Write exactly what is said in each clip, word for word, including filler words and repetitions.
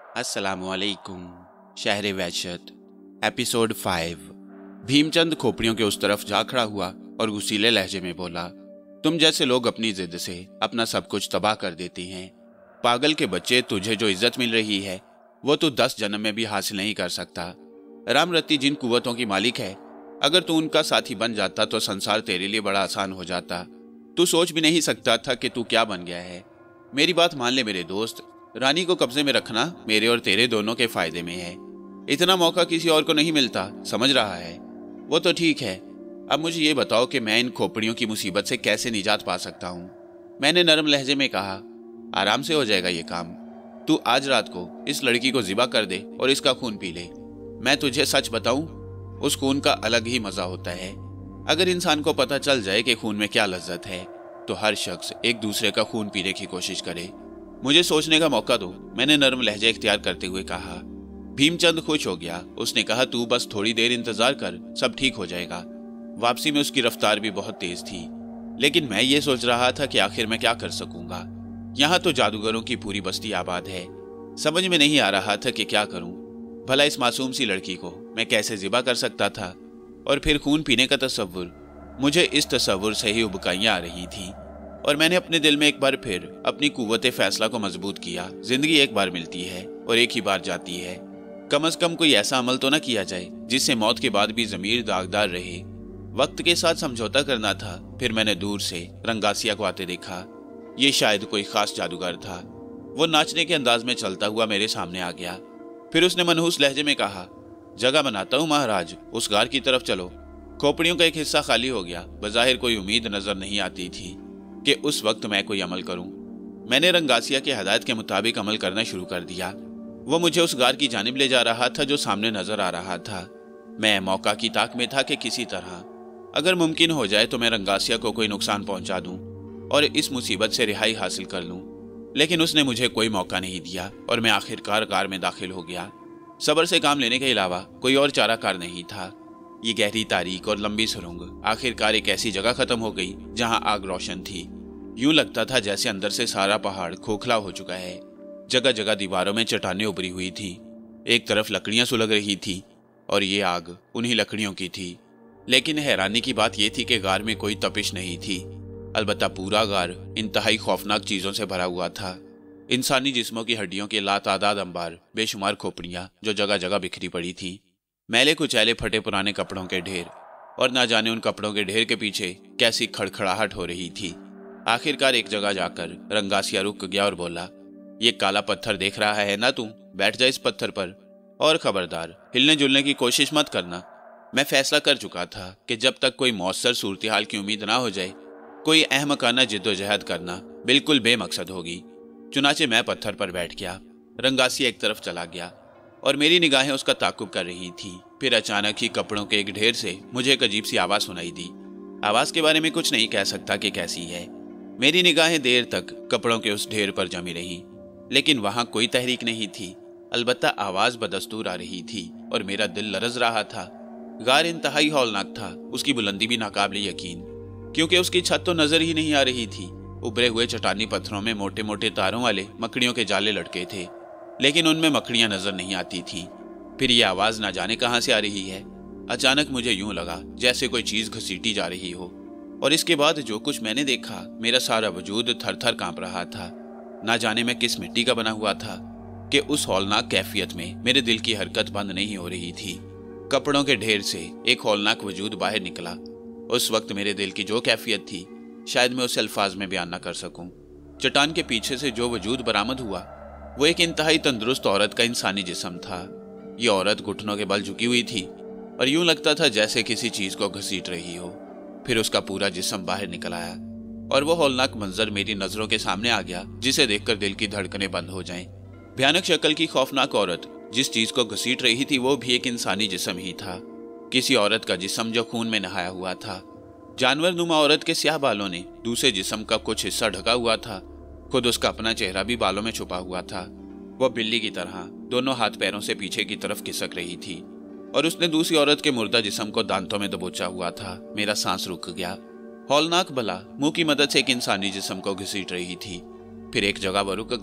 अस्सलामुअलैकुम। शहर वहशत एपिसोड फाइव। भीमचंद खोपड़ियों के उस तरफ जा खड़ा हुआ और गुस्सीले लहजे में बोला, तुम जैसे लोग अपनी जिद से अपना सब कुछ तबाह कर देते हैं। पागल के बच्चे, तुझे जो इज्जत मिल रही है वो तू दस जन्म में भी हासिल नहीं कर सकता। राम रत्ती जिन कुव्वतों की मालिक है, अगर तू उनका साथी बन जाता तो संसार तेरे लिए बड़ा आसान हो जाता। तू सोच भी नहीं सकता था कि तू क्या बन गया है। मेरी बात मान ले मेरे दोस्त, रानी को कब्जे में रखना मेरे और तेरे दोनों के फायदे में है। इतना मौका किसी और को नहीं मिलता, समझ रहा है? वो तो ठीक है, अब मुझे ये बताओ कि मैं इन खोपड़ियों की मुसीबत से कैसे निजात पा सकता हूँ। मैंने नरम लहजे में कहा, आराम से हो जाएगा ये काम। तू आज रात को इस लड़की को ज़िबा कर दे और इसका खून पी ले। मैं तुझे सच बताऊं, उस खून का अलग ही मजा होता है। अगर इंसान को पता चल जाए कि खून में क्या लज्जत है तो हर शख्स एक दूसरे का खून पीने की कोशिश करे। मुझे सोचने का मौका दो, मैंने नरम लहजा इख्तियार करते हुए कहा। भीमचंद खुश हो गया। उसने कहा, तू बस थोड़ी देर इंतजार कर, सब ठीक हो जाएगा। वापसी में उसकी रफ्तार भी बहुत तेज थी, लेकिन मैं ये सोच रहा था कि आखिर मैं क्या कर सकूंगा। यहाँ तो जादूगरों की पूरी बस्ती आबाद है। समझ में नहीं आ रहा था कि क्या करूं। भला इस मासूम सी लड़की को मैं कैसे ज़िबा कर सकता था? और फिर खून पीने का तस्वुर, मुझे इस तस्वुर से ही उबकाइयाँ आ रही थीं। और मैंने अपने दिल में एक बार फिर अपनी कुव्वते फैसला को मजबूत किया। जिंदगी एक बार मिलती है और एक ही बार जाती है। कम अज कम कोई ऐसा अमल तो न किया जाए जिससे मौत के बाद भी जमीर दागदार रहे। वक्त के साथ समझौता करना था। फिर मैंने दूर से रंगासिया को आते देखा। ये शायद कोई खास जादूगर था। वो नाचने के अंदाज में चलता हुआ मेरे सामने आ गया। फिर उसने मनहूस लहजे में कहा, जगह बनाता हूँ महाराज, उस गार की तरफ चलो। खोपड़ियों का एक हिस्सा खाली हो गया। बज़ाहिर कोई उम्मीद नजर नहीं आती थी कि उस वक्त मैं कोई अमल करूं। मैंने रंगासिया के हदायत के मुताबिक अमल करना शुरू कर दिया। वो मुझे उस गार की जानिब ले जा रहा था जो सामने नजर आ रहा था। मैं मौका की ताक में था कि किसी तरह अगर मुमकिन हो जाए तो मैं रंगासिया को कोई नुकसान पहुंचा दूं और इस मुसीबत से रिहाई हासिल कर लूं। लेकिन उसने मुझे कोई मौका नहीं दिया और मैं आखिरकार गार में दाखिल हो गया। सब्र से काम लेने के अलावा कोई और चाराकार नहीं था। ये गहरी तारीख और लंबी सुरंग आखिरकार एक ऐसी जगह खत्म हो गई जहां आग रोशन थी। यूं लगता था जैसे अंदर से सारा पहाड़ खोखला हो चुका है। जगह जगह दीवारों में चट्टानें उभरी हुई थी। एक तरफ लकड़ियां सुलग रही थी और ये आग उन्हीं लकड़ियों की थी। लेकिन हैरानी की बात यह थी कि गार में कोई तपिश नहीं थी। अलबत्ता पूरा गार इंतहाई खौफनाक चीजों से भरा हुआ था। इंसानी जिस्मों की हड्डियों के लातादाद अंबार, बेशुमार खोपड़ियां जो जगह जगह बिखरी पड़ी थी, मैले कुचैले फटे पुराने कपड़ों के ढेर, और ना जाने उन कपड़ों के ढेर के पीछे कैसी खड़खड़ाहट हो रही थी। आखिरकार एक जगह जाकर रंगासिया रुक गया और बोला, ये काला पत्थर देख रहा है ना तू? बैठ जा इस पत्थर पर और खबरदार हिलने जुलने की कोशिश मत करना। मैं फैसला कर चुका था कि जब तक कोई मौसर सूरत हाल की उम्मीद ना हो जाए, कोई अहमकाना जिद्दोजहद करना बिल्कुल बेमकसद होगी। चुनाचे मैं पत्थर पर बैठ गया। रंगासिया एक तरफ चला गया और मेरी निगाहें उसका ताकुब कर रही थी। फिर अचानक ही कपड़ों के एक ढेर से मुझे एक अजीब सी आवाज सुनाई दी। आवाज के बारे में कुछ नहीं कह सकता कि कैसी है। मेरी निगाहें देर तक कपड़ों के उस ढेर पर जमी रही, लेकिन वहां कोई तहरीक नहीं थी। अलबत्ता आवाज बदस्तूर आ रही थी और मेरा दिल लरज रहा था। गार इंतहाई हौलनाक था, उसकी बुलंदी भी नाकाबिले यकीन, क्योंकि उसकी छत तो नजर ही नहीं आ रही थी। उभरे हुए चट्टानी पत्थरों में मोटे मोटे तारों वाले मकड़ियों के जाले लटके थे, लेकिन उनमें मकड़ियां नजर नहीं आती थीं। फिर ये आवाज ना जाने कहां से आ रही है। अचानक मुझे यूं लगा जैसे कोई चीज घसीटी जा रही हो, और इसके बाद जो कुछ मैंने देखा, मेरा सारा वजूद थर थर कांप रहा था। ना जाने मैं किस मिट्टी का बना हुआ था कि उस हौलनाक कैफियत में मेरे दिल की हरकत बंद नहीं हो रही थी। कपड़ों के ढेर से एक हौलनाक वजूद बाहर निकला। उस वक्त मेरे दिल की जो कैफियत थी, शायद मैं उसे अल्फाज में बयान न कर सकूं। चट्टान के पीछे से जो वजूद बरामद हुआ वो एक इंतहाई तंदुरुस्त औरत का इंसानी जिस्म था। ये औरत घुटनों के बल झुकी हुई थी और यूं लगता था जैसे किसी चीज को घसीट रही हो। फिर उसका पूरा जिस्म बाहर निकल आया और वो हौलनाक मंजर मेरी नजरों के सामने आ गया, जिसे देखकर दिल की धड़कनें बंद हो जाएं। भयानक शक्ल की खौफनाक औरत जिस चीज को घसीट रही थी वो भी एक इंसानी जिस्म ही था। किसी औरत का जिस्म जो खून में नहाया हुआ था। जानवर नुमा औरत के स्याह बालों ने दूसरे जिस्म का कुछ हिस्सा ढका हुआ था। खुद उसका अपना चेहरा भी बालों में छुपा हुआ था। वह बिल्ली की तरह दोनों हाथ पैरों से पीछे की तरफ खिसक रही थी और उसने दूसरी औरत के मुर्दा जिस्म को दांतों में दबोचा हुआ था। मेरा सांस रुक गया। हौलनाक बला मुंह की मदद से एक इंसानी जिस्म को घसीट रही थी। फिर एक जगह वह रुक गई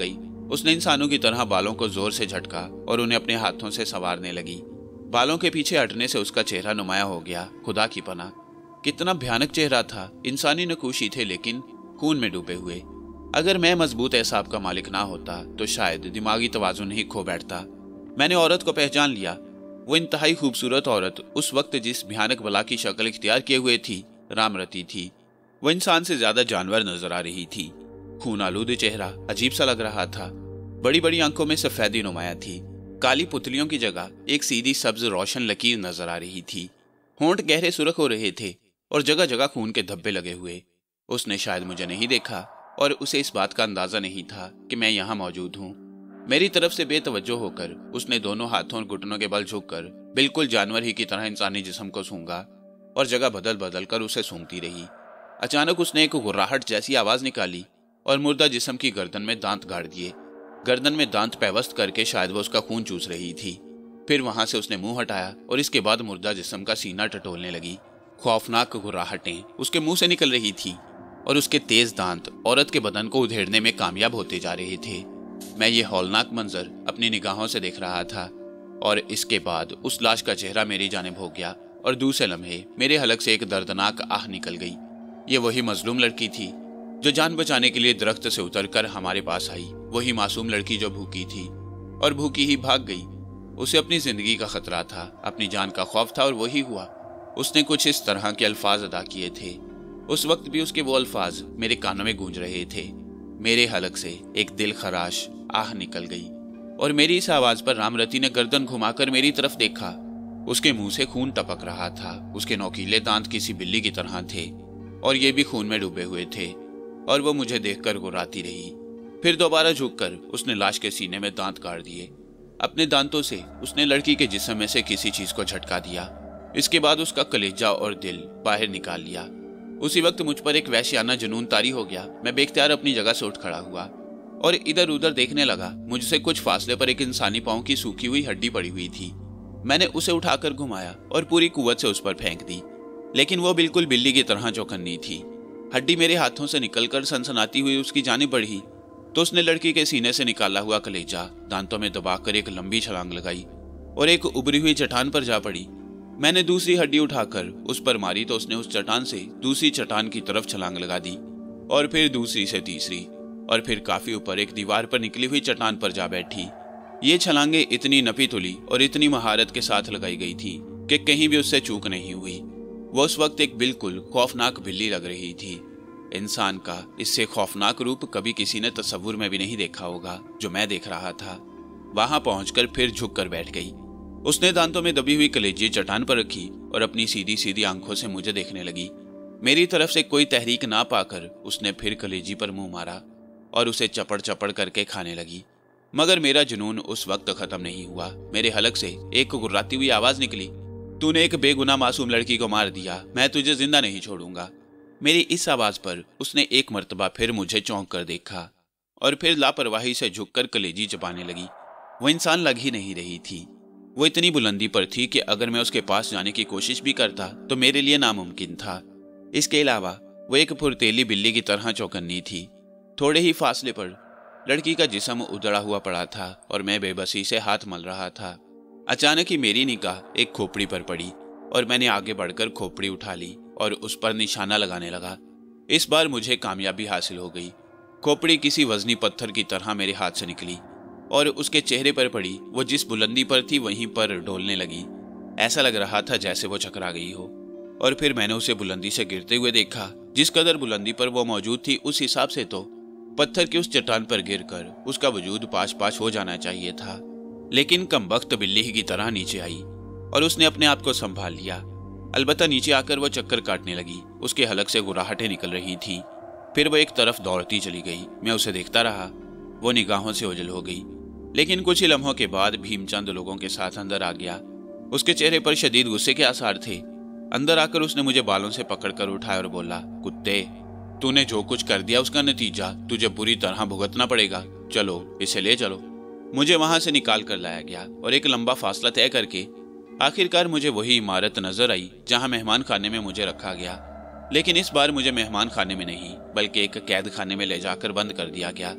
उसने इंसानों की तरह बालों को जोर से झटका और उन्हें अपने हाथों से संवारने लगी। बालों के पीछे हटने से उसका चेहरा नुमाया हो गया। खुदा की पनाह, कितना भयानक चेहरा था। इंसानी नकूशी थे लेकिन खून में डूबे हुए। अगर मैं मजबूत एहसाब का मालिक ना होता तो शायद दिमागी तवाजुन ही खो बैठता। मैंने औरत को पहचान लिया। वो इंतहाई खूबसूरत औरत उस वक्त जिस भयानक बला की शक्ल इख्तियार किए हुए थी, रामरती थी। वो इंसान से ज्यादा जानवर नजर आ रही थी। खून आलूद चेहरा अजीब सा लग रहा था। बड़ी बड़ी आंखों में सफेदी नुमाया थी। काली पुतलियों की जगह एक सीधी सब्ज रोशन लकीर नजर आ रही थी। होंठ गहरे सुर्ख हो रहे थे और जगह जगह खून के धब्बे लगे हुए। उसने शायद मुझे नहीं देखा और उसे इस बात का अंदाजा नहीं था कि मैं यहाँ मौजूद हूँ। मेरी तरफ से बेतवज्जो होकर उसने दोनों हाथों और घुटनों के बल झुककर बिल्कुल जानवर ही की तरह इंसानी जिस्म को सूंघा और जगह बदल बदल कर उसे सूंघती रही। अचानक उसने एक गुर्राहट जैसी आवाज निकाली और मुर्दा जिस्म की गर्दन में दांत गाड़ दिए। गर्दन में दांत पैवस्त करके शायद वो उसका खून चूस रही थी। फिर वहां से उसने मुंह हटाया और इसके बाद मुर्दा जिस्म का सीना टटोलने लगी। खौफनाक गुर्राहटें उसके मुंह से निकल रही थी और उसके तेज दांत औरत के बदन को उधेड़ने में कामयाब होते जा रहे थे। मैं ये हौलनाक मंजर अपनी निगाहों से देख रहा था और इसके बाद उस लाश का चेहरा मेरी जानिब हो गया और दूसरे लम्हे मेरे हलक से एक दर्दनाक आह निकल गई। ये वही मजलूम लड़की थी जो जान बचाने के लिए दरख्त से उतरकर हमारे पास आई। वही मासूम लड़की जो भूखी थी और भूखी ही भाग गई। उसे अपनी जिंदगी का खतरा था, अपनी जान का खौफ था और वही हुआ। उसने कुछ इस तरह के अल्फाज अदा किए थे। उस वक्त भी उसके वो अल्फाज मेरे कानों में गूंज रहे थे। मेरे हलक से एक दिल खराश आह निकल गई और मेरी इस आवाज पर रामरती ने गर्दन घुमाकर मेरी तरफ देखा। उसके मुंह से खून टपक रहा था। उसके नोकीले दांत किसी बिल्ली की तरह थे और ये भी खून में डूबे हुए थे और वो मुझे देखकर गुर्राती रही। फिर दोबारा झुककर उसने लाश के सीने में दांत गाड़ दिए। अपने दांतों से उसने लड़की के जिस्म में से किसी चीज को झटका दिया। इसके बाद उसका कलेजा और दिल बाहर निकाल लिया। उसी वक्त मुझ पर एक वैश्याना जुनून तारी हो गया। मैं बेख्तियार अपनी जगह से उठ खड़ा हुआ और इधर उधर देखने लगा। मुझसे कुछ फासले पर एक इंसानी पांव की सूखी हुई हड्डी पड़ी हुई थी। मैंने उसे उठाकर घुमाया और पूरी कुव्वत से उस पर फेंक दी, लेकिन वो बिल्कुल बिल्ली की तरह चौकन्नी थी। हड्डी मेरे हाथों से निकलकर सनसनाती हुई उसकी जानिब बढ़ी तो उसने लड़की के सीने से निकाला हुआ कलेजा दांतों में दबाकर एक लंबी छलांग लगाई और एक उभरी हुई चट्टान पर जा पड़ी। मैंने दूसरी हड्डी उठाकर उस पर मारी तो उसने उस चट्टान से दूसरी चट्टान की तरफ छलांग लगा दी और फिर दूसरी से तीसरी और फिर काफी ऊपर एक दीवार पर निकली हुई चट्टान पर जा बैठी। ये छलांगे इतनी नपी तुली और इतनी महारत के साथ लगाई गई थी कि कहीं भी उससे चूक नहीं हुई। वो उस वक्त एक बिल्कुल खौफनाक बिल्ली लग रही थी। इंसान का इससे खौफनाक रूप कभी किसी ने तस्वुर में भी नहीं देखा होगा जो मैं देख रहा था। वहां पहुंचकर फिर झुक कर बैठ गई। उसने दांतों में दबी हुई कलेजी चट्टान पर रखी और अपनी सीधी सीधी आंखों से मुझे देखने लगी। मेरी तरफ से कोई तहरीक ना पाकर उसने फिर कलेजी पर मुंह मारा और उसे चपड़ चपड़ करके खाने लगी। मगर मेरा जुनून उस वक्त खत्म नहीं हुआ। मेरे हलक से एक गुर्राती हुई आवाज निकली, तूने एक बेगुनाह मासूम लड़की को मार दिया, मैं तुझे जिंदा नहीं छोड़ूंगा। मेरी इस आवाज पर उसने एक मर्तबा फिर मुझे चौंक कर देखा और फिर लापरवाही से झुककर कलेजी चबाने लगी। वो इंसान लग ही नहीं रही थी। वो इतनी बुलंदी पर थी कि अगर मैं उसके पास जाने की कोशिश भी करता तो मेरे लिए नामुमकिन था। इसके अलावा वो एक फुर्तेली बिल्ली की तरह चौकन्नी थी। थोड़े ही फासले पर लड़की का जिस्म उधड़ा हुआ पड़ा था और मैं बेबसी से हाथ मल रहा था। अचानक ही मेरी निगाह एक खोपड़ी पर पड़ी और मैंने आगे बढ़कर खोपड़ी उठा ली और उस पर निशाना लगाने लगा। इस बार मुझे कामयाबी हासिल हो गई। खोपड़ी किसी वजनी पत्थर की तरह मेरे हाथ से निकली और उसके चेहरे पर पड़ी। वो जिस बुलंदी पर थी वहीं पर डोलने लगी। ऐसा लग रहा था जैसे वो चकरा गई हो। और फिर मैंने उसे बुलंदी से गिरते हुए देखा। जिस कदर बुलंदी पर वो मौजूद थी उस हिसाब से तो पत्थर की उस चट्टान पर गिरकर उसका वजूद पाश पाश हो जाना चाहिए था, लेकिन कमबख्त बिल्ली की तरह नीचे आई और उसने अपने आप को संभाल लिया। अलबत्ता नीचे आकर वो चक्कर काटने लगी। उसके हलक से गुर्राहटें निकल रही थीं। फिर वो एक तरफ दौड़ती चली गई। मैं उसे देखता रहा। वो निगाहों से ओझल हो गई, लेकिन कुछ ही लम्हों के बाद भीमचंद लोगों के साथ अंदर आ गया। उसके चेहरे पर शदीद गुस्से के आसार थे। अंदर आकर उसने मुझे बालों से पकड़कर उठाया और बोला, कुत्ते, तूने जो कुछ कर दिया उसका नतीजा तुझे बुरी तरह भुगतना पड़ेगा। चलो, इसे ले चलो। मुझे वहां से निकाल कर लाया गया और एक लंबा फासला तय करके आखिरकार मुझे वही इमारत नजर आई जहां मेहमान खाने में मुझे रखा गया। लेकिन इस बार मुझे मेहमान खाने में नहीं बल्कि एक कैद खाने में ले जाकर बंद कर दिया गया।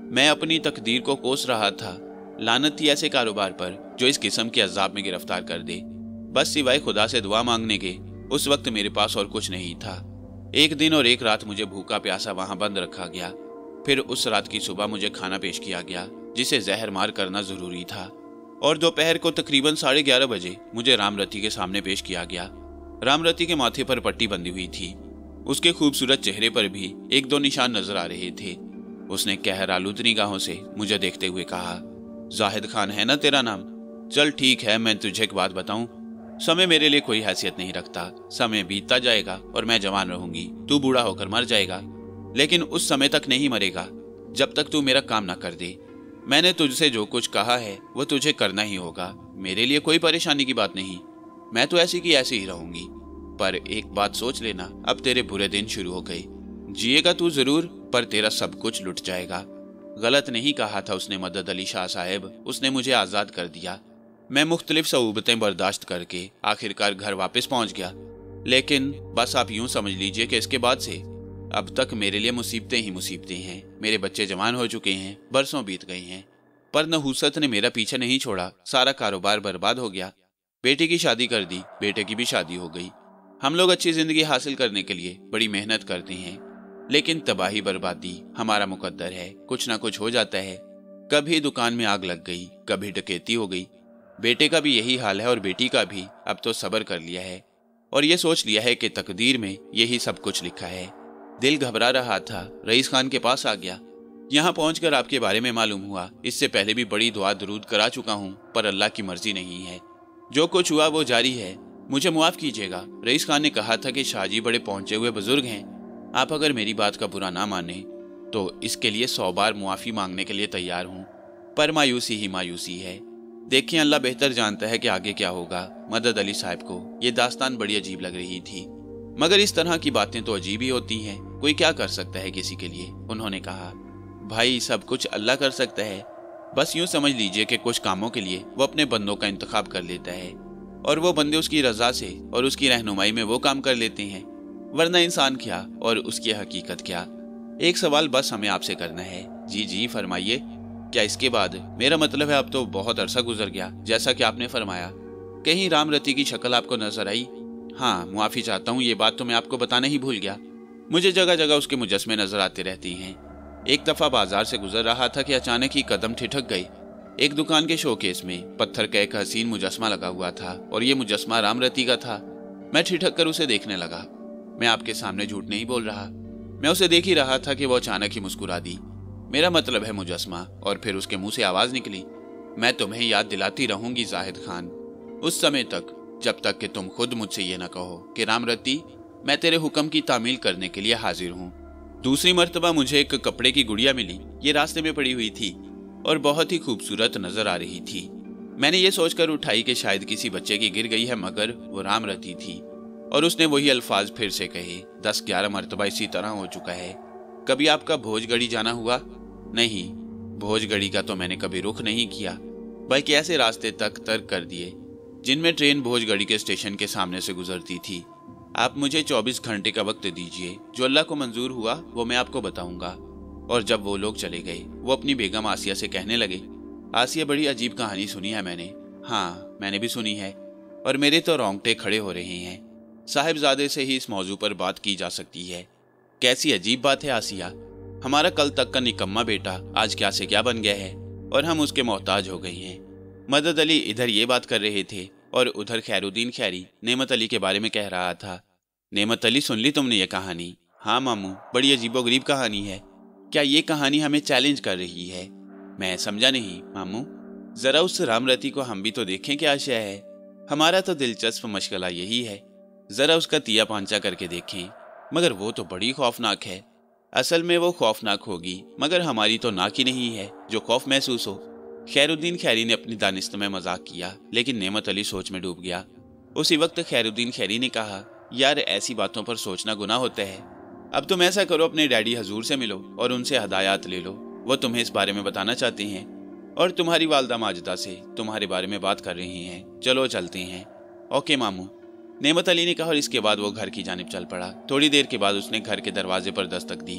मैं अपनी तकदीर को कोस रहा था। लानत थी ऐसे कारोबार पर जो इस किस्म के अजाब में गिरफ्तार कर दे। बस सिवाय खुदा से दुआ मांगने के उस वक्त मेरे पास और कुछ नहीं था। एक दिन और एक रात मुझे भूखा प्यासा वहां बंद रखा गया। फिर उस रात की सुबह मुझे खाना पेश किया गया जिसे जहर मार करना जरूरी था, और दोपहर को तकरीबन साढ़े ग्यारह बजे मुझे रामरती के सामने पेश किया गया। रामरती के माथे पर पट्टी बंधी हुई थी। उसके खूबसूरत चेहरे पर भी एक दो निशान नजर आ रहे थे। उसने कहर आलूद निगाहों से मुझे देखते हुए कहा, जाहिद खान है ना तेरा नाम? चल ठीक है, मैं तुझे एक बात बताऊं, समय मेरे लिए कोई हैसियत नहीं रखता। समय बीतता जाएगा और मैं जवान रहूंगी, तू बूढ़ा होकर मर जाएगा, लेकिन उस समय तक नहीं मरेगा जब तक तू मेरा काम ना कर दे। मैंने तुझसे जो कुछ कहा है वो तुझे करना ही होगा। मेरे लिए कोई परेशानी की बात नहीं, मैं तो ऐसी की ऐसी ही रहूंगी। पर एक बात सोच लेना, अब तेरे बुरे दिन शुरू हो गए। जिएगा तू जरूर, पर तेरा सब कुछ लुट जाएगा। गलत नहीं कहा था उसने मदद अली शाह साहब, उसने मुझे आजाद कर दिया। मैं मुख्तलिफ सऊबतें बर्दाश्त करके आखिरकार घर वापस पहुंच गया। लेकिन बस आप यूं समझ लीजिए कि इसके बाद से अब तक मेरे लिए मुसीबतें ही मुसीबतें हैं। मेरे बच्चे जवान हो चुके हैं, बरसों बीत गए हैं, पर नहुसत ने मेरा पीछा नहीं छोड़ा। सारा कारोबार बर्बाद हो गया। बेटी की शादी कर दी, बेटे की भी शादी हो गई। हम लोग अच्छी जिंदगी हासिल करने के लिए बड़ी मेहनत करते हैं, लेकिन तबाही बर्बादी हमारा मुकद्दर है। कुछ ना कुछ हो जाता है। कभी दुकान में आग लग गई, कभी डकैती हो गई। बेटे का भी यही हाल है और बेटी का भी। अब तो सब्र कर लिया है और ये सोच लिया है कि तकदीर में यही सब कुछ लिखा है। दिल घबरा रहा था, रईस खान के पास आ गया। यहाँ पहुंचकर आपके बारे में मालूम हुआ। इससे पहले भी बड़ी दुआ दरूद करा चुका हूँ, पर अल्लाह की मर्जी नहीं है। जो कुछ हुआ वो जारी है, मुझे मुआफ कीजिएगा। रईस खान ने कहा था कि शाहजी बड़े पहुंचे हुए बुजुर्ग हैं। आप अगर मेरी बात का बुरा ना माने तो इसके लिए सौ बार मुआफी मांगने के लिए तैयार हूँ, पर मायूसी ही मायूसी है। देखिए, अल्लाह बेहतर जानता है कि आगे क्या होगा। मदद अली साहब को ये दास्तान बड़ी अजीब लग रही थी, मगर इस तरह की बातें तो अजीब ही होती हैं। कोई क्या कर सकता है किसी के लिए? उन्होंने कहा, भाई सब कुछ अल्लाह कर सकता है। बस यूं समझ लीजिए कि कुछ कामों के लिए वो अपने बंदों का इंतखाब कर लेता है और वो बंदे उसकी रजा से और उसकी रहनुमाई में वो काम कर लेते हैं, वरना इंसान क्या और उसकी हकीकत क्या। एक सवाल बस हमें आपसे करना है। जी जी फरमाइए। क्या इसके बाद? मेरा मतलब है अब तो बहुत अरसा गुजर गया, जैसा कि आपने फरमाया। कहीं रामरती की शक्ल आपको नजर आई? हाँ, मुआफी चाहता हूँ, ये बात तो मैं आपको बताना ही भूल गया। मुझे जगह जगह उसके मुजस्मे नजर आते रहती हैं। एक दफा बाजार से गुजर रहा था कि अचानक ही कदम ठिठक गई। एक दुकान के शोकेस में पत्थर का एक हसीन मुजस्मा लगा हुआ था और ये मुजस्मा रामरती का था। मैं ठिठक कर उसे देखने लगा। मैं आपके सामने झूठ नहीं बोल रहा, मैं उसे देख ही रहा था कि वो अचानक ही मुस्कुरा दी। मेरा मतलब है मुजस्मा। और फिर उसके मुंह से आवाज निकली, मैं तुम्हें याद दिलाती रहूंगी जाहिद खान, उस समय तक जब तक कि तुम खुद मुझसे ये न कहो कि रामरती, मैं तेरे हुक्म की तामील करने के लिए हाजिर हूँ। दूसरी मर्तबा मुझे एक कपड़े की गुड़िया मिली। ये रास्ते में पड़ी हुई थी और बहुत ही खूबसूरत नजर आ रही थी। मैंने ये सोचकर उठाई कि शायद किसी बच्चे की गिर गई है, मगर वो रामरती थी और उसने वही अल्फाज फिर से कहे। दस ग्यारह मर्तबा इसी तरह हो चुका है। कभी आपका भोजगढ़ी जाना हुआ? नहीं, भोजगढ़ी का तो मैंने कभी रुख नहीं किया, बल्कि ऐसे रास्ते तक तर्क कर दिए जिनमें ट्रेन भोजगढ़ी के स्टेशन के सामने से गुजरती थी। आप मुझे चौबीस घंटे का वक्त दीजिए, जो अल्लाह को मंजूर हुआ वो मैं आपको बताऊंगा। और जब वो लोग चले गए, वो अपनी बेगम आसिया से कहने लगे, आसिया, बड़ी अजीब कहानी सुनी है मैंने। हाँ, मैंने भी सुनी है और मेरे तो रोंगटे खड़े हो रहे हैं। साहिबजादे से ही इस मौजू पर बात की जा सकती है। कैसी अजीब बात है आसिया, हमारा कल तक का निकम्मा बेटा आज क्या से क्या बन गया है और हम उसके मोहताज हो गए हैं। मदद अली इधर ये बात कर रहे थे और उधर खैरुद्दीन खैरी नेमत अली के बारे में कह रहा था। नेमत अली, सुन ली तुमने ये कहानी? हाँ मामू, बड़ी अजीबोगरीब कहानी है। क्या ये कहानी हमें चैलेंज कर रही है? मैं समझा नहीं मामू। जरा उस रामरती को हम भी तो देखें क्या आशय है। हमारा तो दिलचस्प मशगला यही है, जरा उसका तिया पांचा करके देखें। मगर वो तो बड़ी खौफनाक है। असल में वो खौफनाक होगी, मगर हमारी तो नाक ही नहीं है जो खौफ महसूस हो। खैरुद्दीन खैरी ने अपनी दानिस्त में मजाक किया, लेकिन नेमत अली सोच में डूब गया। उसी वक्त खैरुद्दीन खैरी ने कहा, यार ऐसी बातों पर सोचना गुनाह होता है। अब तुम ऐसा करो, अपने डैडी हजूर से मिलो और उनसे हदायत ले लो। वो तुम्हें इस बारे में बताना चाहते हैं और तुम्हारी वालदा माजिदा से तुम्हारे बारे में बात कर रही हैं। चलो चलते हैं। ओके मामू, नेमत अली ने कहा और इसके बाद वो घर की जानिब चल पड़ा। थोड़ी देर के बाद उसने घर के दरवाजे पर दस्तक दी।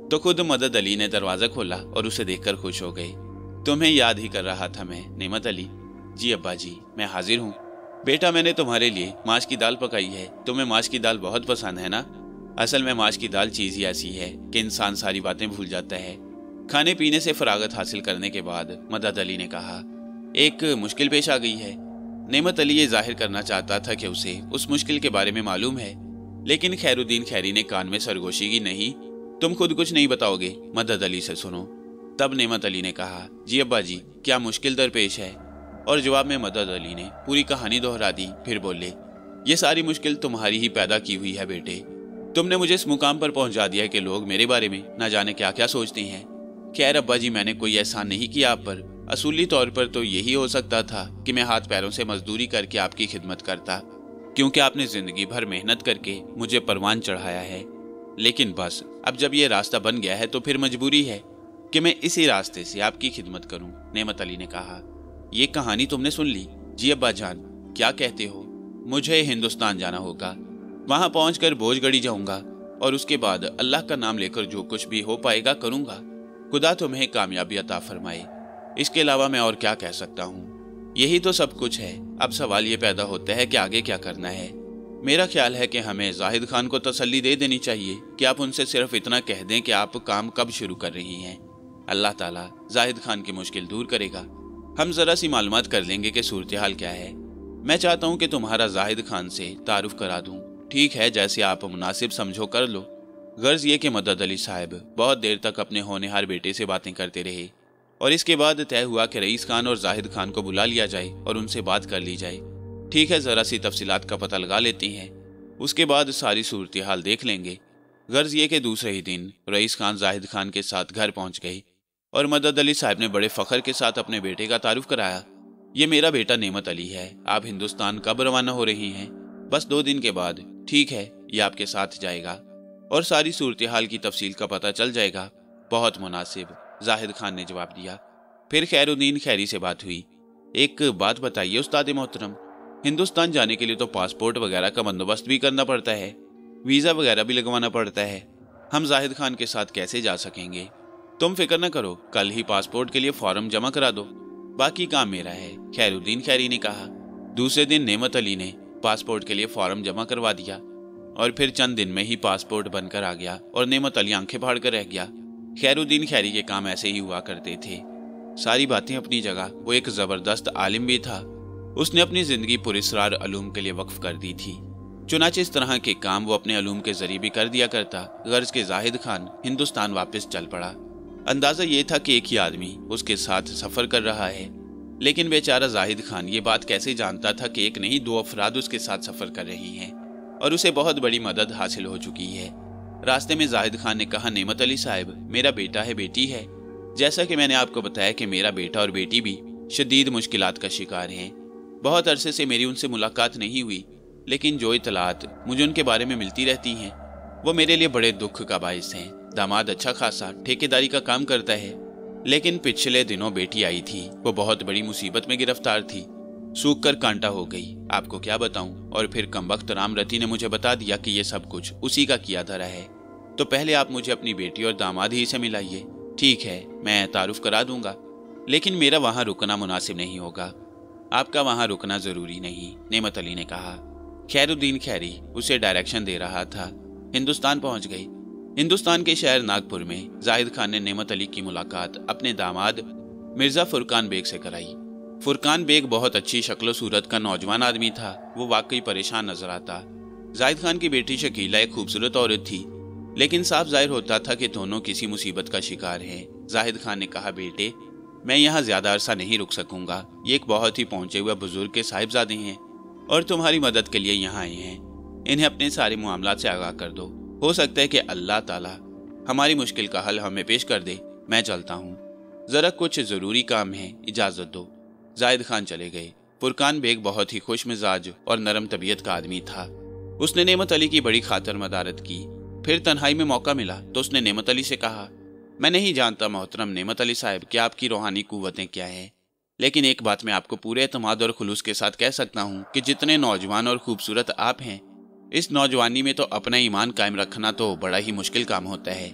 तो खुद मदद अली ने दरवाजा खोला और उसे देखकर खुश हो गए। तुम्हें याद ही कर रहा था मैं, नेमत अली। जी अब्बा जी, मैं हाजिर हूँ। बेटा, मैंने तुम्हारे लिए माश की दाल पकाई है। तुम्हें माश की दाल बहुत पसंद है ना? असल में माश की दाल चीज ही ऐसी है कि इंसान सारी बातें भूल जाता है। खाने पीने से फरागत हासिल करने के बाद मदद अली ने कहा, एक मुश्किल पेश आ गई है। नेमत अली ये जाहिर करना चाहता था कि उसे उस मुश्किल के बारे में मालूम है, लेकिन खैरुद्दीन खैरी ने कान में सरगोशी की, नहीं तुम खुद कुछ नहीं बताओगे, मदद अली से सुनो। तब नेमत अली ने कहा, जी अब्बा जी, क्या मुश्किल दरपेश है? और जवाब में मदद अली ने पूरी कहानी दोहरा दी। फिर बोले, ये सारी मुश्किल तुम्हारी ही पैदा की हुई है बेटे। तुमने मुझे इस मुकाम पर पहुंचा दिया कि लोग मेरे बारे में ना जाने क्या क्या सोचते हैं। खैर अब्बा जी, मैंने कोई एहसान नहीं किया आप पर। असूली तौर पर तो यही हो सकता था कि मैं हाथ पैरों से मजदूरी करके आपकी खिदमत करता, क्योंकि आपने जिंदगी भर मेहनत करके मुझे परवान चढ़ाया है। लेकिन बस अब जब ये रास्ता बन गया है तो फिर मजबूरी है कि मैं इसी रास्ते से आपकी खिदमत करूं। नेमत अली ने कहा, ये कहानी तुमने सुन ली? जी अब्बा जान, क्या कहते हो? मुझे हिंदुस्तान जाना होगा, वहां पहुंचकर बोझ गढ़ी जाऊंगा और उसके बाद अल्लाह का नाम लेकर जो कुछ भी हो पाएगा करूंगा। खुदा तुम्हें कामयाबी अता फरमाए। इसके अलावा मैं और क्या कह सकता हूँ? यही तो सब कुछ है। अब सवाल ये पैदा होता है कि आगे क्या करना है। मेरा ख्याल है कि हमें जाहिद खान को तसल्ली दे देनी चाहिए कि आप उनसे सिर्फ इतना कह दें कि आप काम कब शुरू कर रही हैं। अल्लाह ताला जाहिद खान की मुश्किल दूर करेगा। हम जरा सी मालूमात कर लेंगे कि सूरत हाल क्या है। मैं चाहता हूँ कि तुम्हारा जाहिद खान से तारुफ करा दूँ। ठीक है, जैसे आप मुनासिब समझो कर लो। गर्ज ये कि मदद अली साहब बहुत देर तक अपने होनहार बेटे से बातें करते रहे और इसके बाद तय हुआ कि रईस खान और जाहिद खान को बुला लिया जाए और उनसे बात कर ली जाए। ठीक है, जरा सी तफसीलात का पता लगा लेती हैं, उसके बाद सारी सूरत हाल देख लेंगे। गर्ज ये कि दूसरे ही दिन रईस खान जाहिद खान के साथ घर पहुंच गई और मदद अली साहब ने बड़े फख्र के साथ अपने बेटे का तारुफ कराया। ये मेरा बेटा नेमत अली है। आप हिंदुस्तान कब रवाना हो रही हैं? बस दो दिन के बाद। ठीक है, ये आपके साथ जाएगा और सारी सूरत हाल की तफसील का पता चल जाएगा। बहुत मुनासिब, जाहिद खान ने जवाब दिया। फिर खैरुद्दीन खैरी से बात हुई। एक बात बताइए उस्ताद मोहतरम, हिंदुस्तान जाने के लिए तो पासपोर्ट वगैरह का बंदोबस्त भी करना पड़ता है, वीज़ा वगैरह भी लगवाना पड़ता है। हम जाहिद खान के साथ कैसे जा सकेंगे? तुम फिक्र न करो, कल ही पासपोर्ट के लिए फॉर्म जमा करा दो, बाकी काम मेरा है, खैरुद्दीन खैरी ने कहा। दूसरे दिन नेमत अली ने पासपोर्ट के लिए फॉर्म जमा करवा दिया और फिर चंद दिन में ही पासपोर्ट बनकर आ गया और नेमत अली आंखें फाड़ कर रह गया। खैरुद्दीन खैरी के काम ऐसे ही हुआ करते थे। सारी बातें अपनी जगह। वो एक जबरदस्त आलिम भी था। उसने अपनी जिंदगी पुरस्रार अलूम के लिए वक्फ कर दी थी। चुनाचे इस तरह के काम वो अपने अलूम के जरिए भी कर दिया करता। गर्ज के जाहिद खान हिंदुस्तान वापस चल पड़ा। अंदाजा ये था कि एक ही आदमी उसके साथ सफर कर रहा है, लेकिन बेचारा जाहिद खान ये बात कैसे जानता था कि एक नहीं दो अफराद उसके साथ सफर कर रही हैं और उसे बहुत बड़ी मदद हासिल हो चुकी है। रास्ते में जाहिद खान ने कहा, नेमत अली साहब, मेरा बेटा है बेटी है। जैसा कि मैंने आपको बताया कि मेरा बेटा और बेटी भी शदीद मुश्किलात का शिकार हैं। बहुत अरसे से मेरी उनसे मुलाकात नहीं हुई, लेकिन जो इतलात मुझे उनके बारे में मिलती रहती हैं वो मेरे लिए बड़े दुख का बाइस हैं। दामाद अच्छा खासा ठेकेदारी का काम करता है, लेकिन पिछले दिनों बेटी आई थी, वो बहुत बड़ी मुसीबत में गिरफ्तार थी, सूख कर कांटा हो गई। आपको क्या बताऊं। और फिर कमबख्त रामरती ने मुझे बता दिया कि ये सब कुछ उसी का किया धरा है। तो पहले आप मुझे अपनी बेटी और दामाद ही से मिलाइए। ठीक है, मैं तारुफ करा दूंगा, लेकिन मेरा वहां रुकना मुनासिब नहीं होगा। आपका वहां रुकना जरूरी नहीं, नेमत अली ने कहा। खैरुद्दीन खैरी उसे डायरेक्शन दे रहा था। हिंदुस्तान पहुंच गई। हिंदुस्तान के शहर नागपुर में जाहिद खान ने नेमत अली की मुलाकात अपने दामाद मिर्जा फुरकान बेग से कराई। फुरकान बेग बहुत अच्छी शक्लो सूरत का नौजवान आदमी था। वो वाकई परेशान नजर आता। जाहिद खान की बेटी शकीला एक खूबसूरत औरत थी, लेकिन साफ जाहिर होता था कि दोनों किसी मुसीबत का शिकार हैं। जाहिद खान ने कहा, बेटे, मैं यहाँ ज्यादा अरसा नहीं रुक सकूंगा। ये एक बहुत ही पहुंचे हुए बुजुर्ग के साहिबजादे हैं और तुम्हारी मदद के लिए यहाँ आए हैं। इन्हें अपने सारे मामलात से आगाह कर दो। हो सकता है कि अल्लाह ताला हमारी मुश्किल का हल हमें पेश कर दे। मैं चलता हूँ, जरा कुछ जरूरी काम है, इजाजत दो। जाहिद खान चले गए। फुरकान बेग बहुत ही खुश मिजाज और नरम तबीयत का आदमी था। उसने नेमत अली की बड़ी खातर मदारत की। फिर तन्हाई में मौका मिला तो उसने नेमत अली से कहा, मैं नहीं जानता मोहतरम नेमत अली साहब कि आपकी रूहानी कुव्वतें क्या हैं, लेकिन एक बात मैं आपको पूरे एतमाद और खुलूस के साथ कह सकता हूँ कि जितने नौजवान और खूबसूरत आप हैं, इस नौजवानी में तो अपना ईमान कायम रखना तो बड़ा ही मुश्किल काम होता है।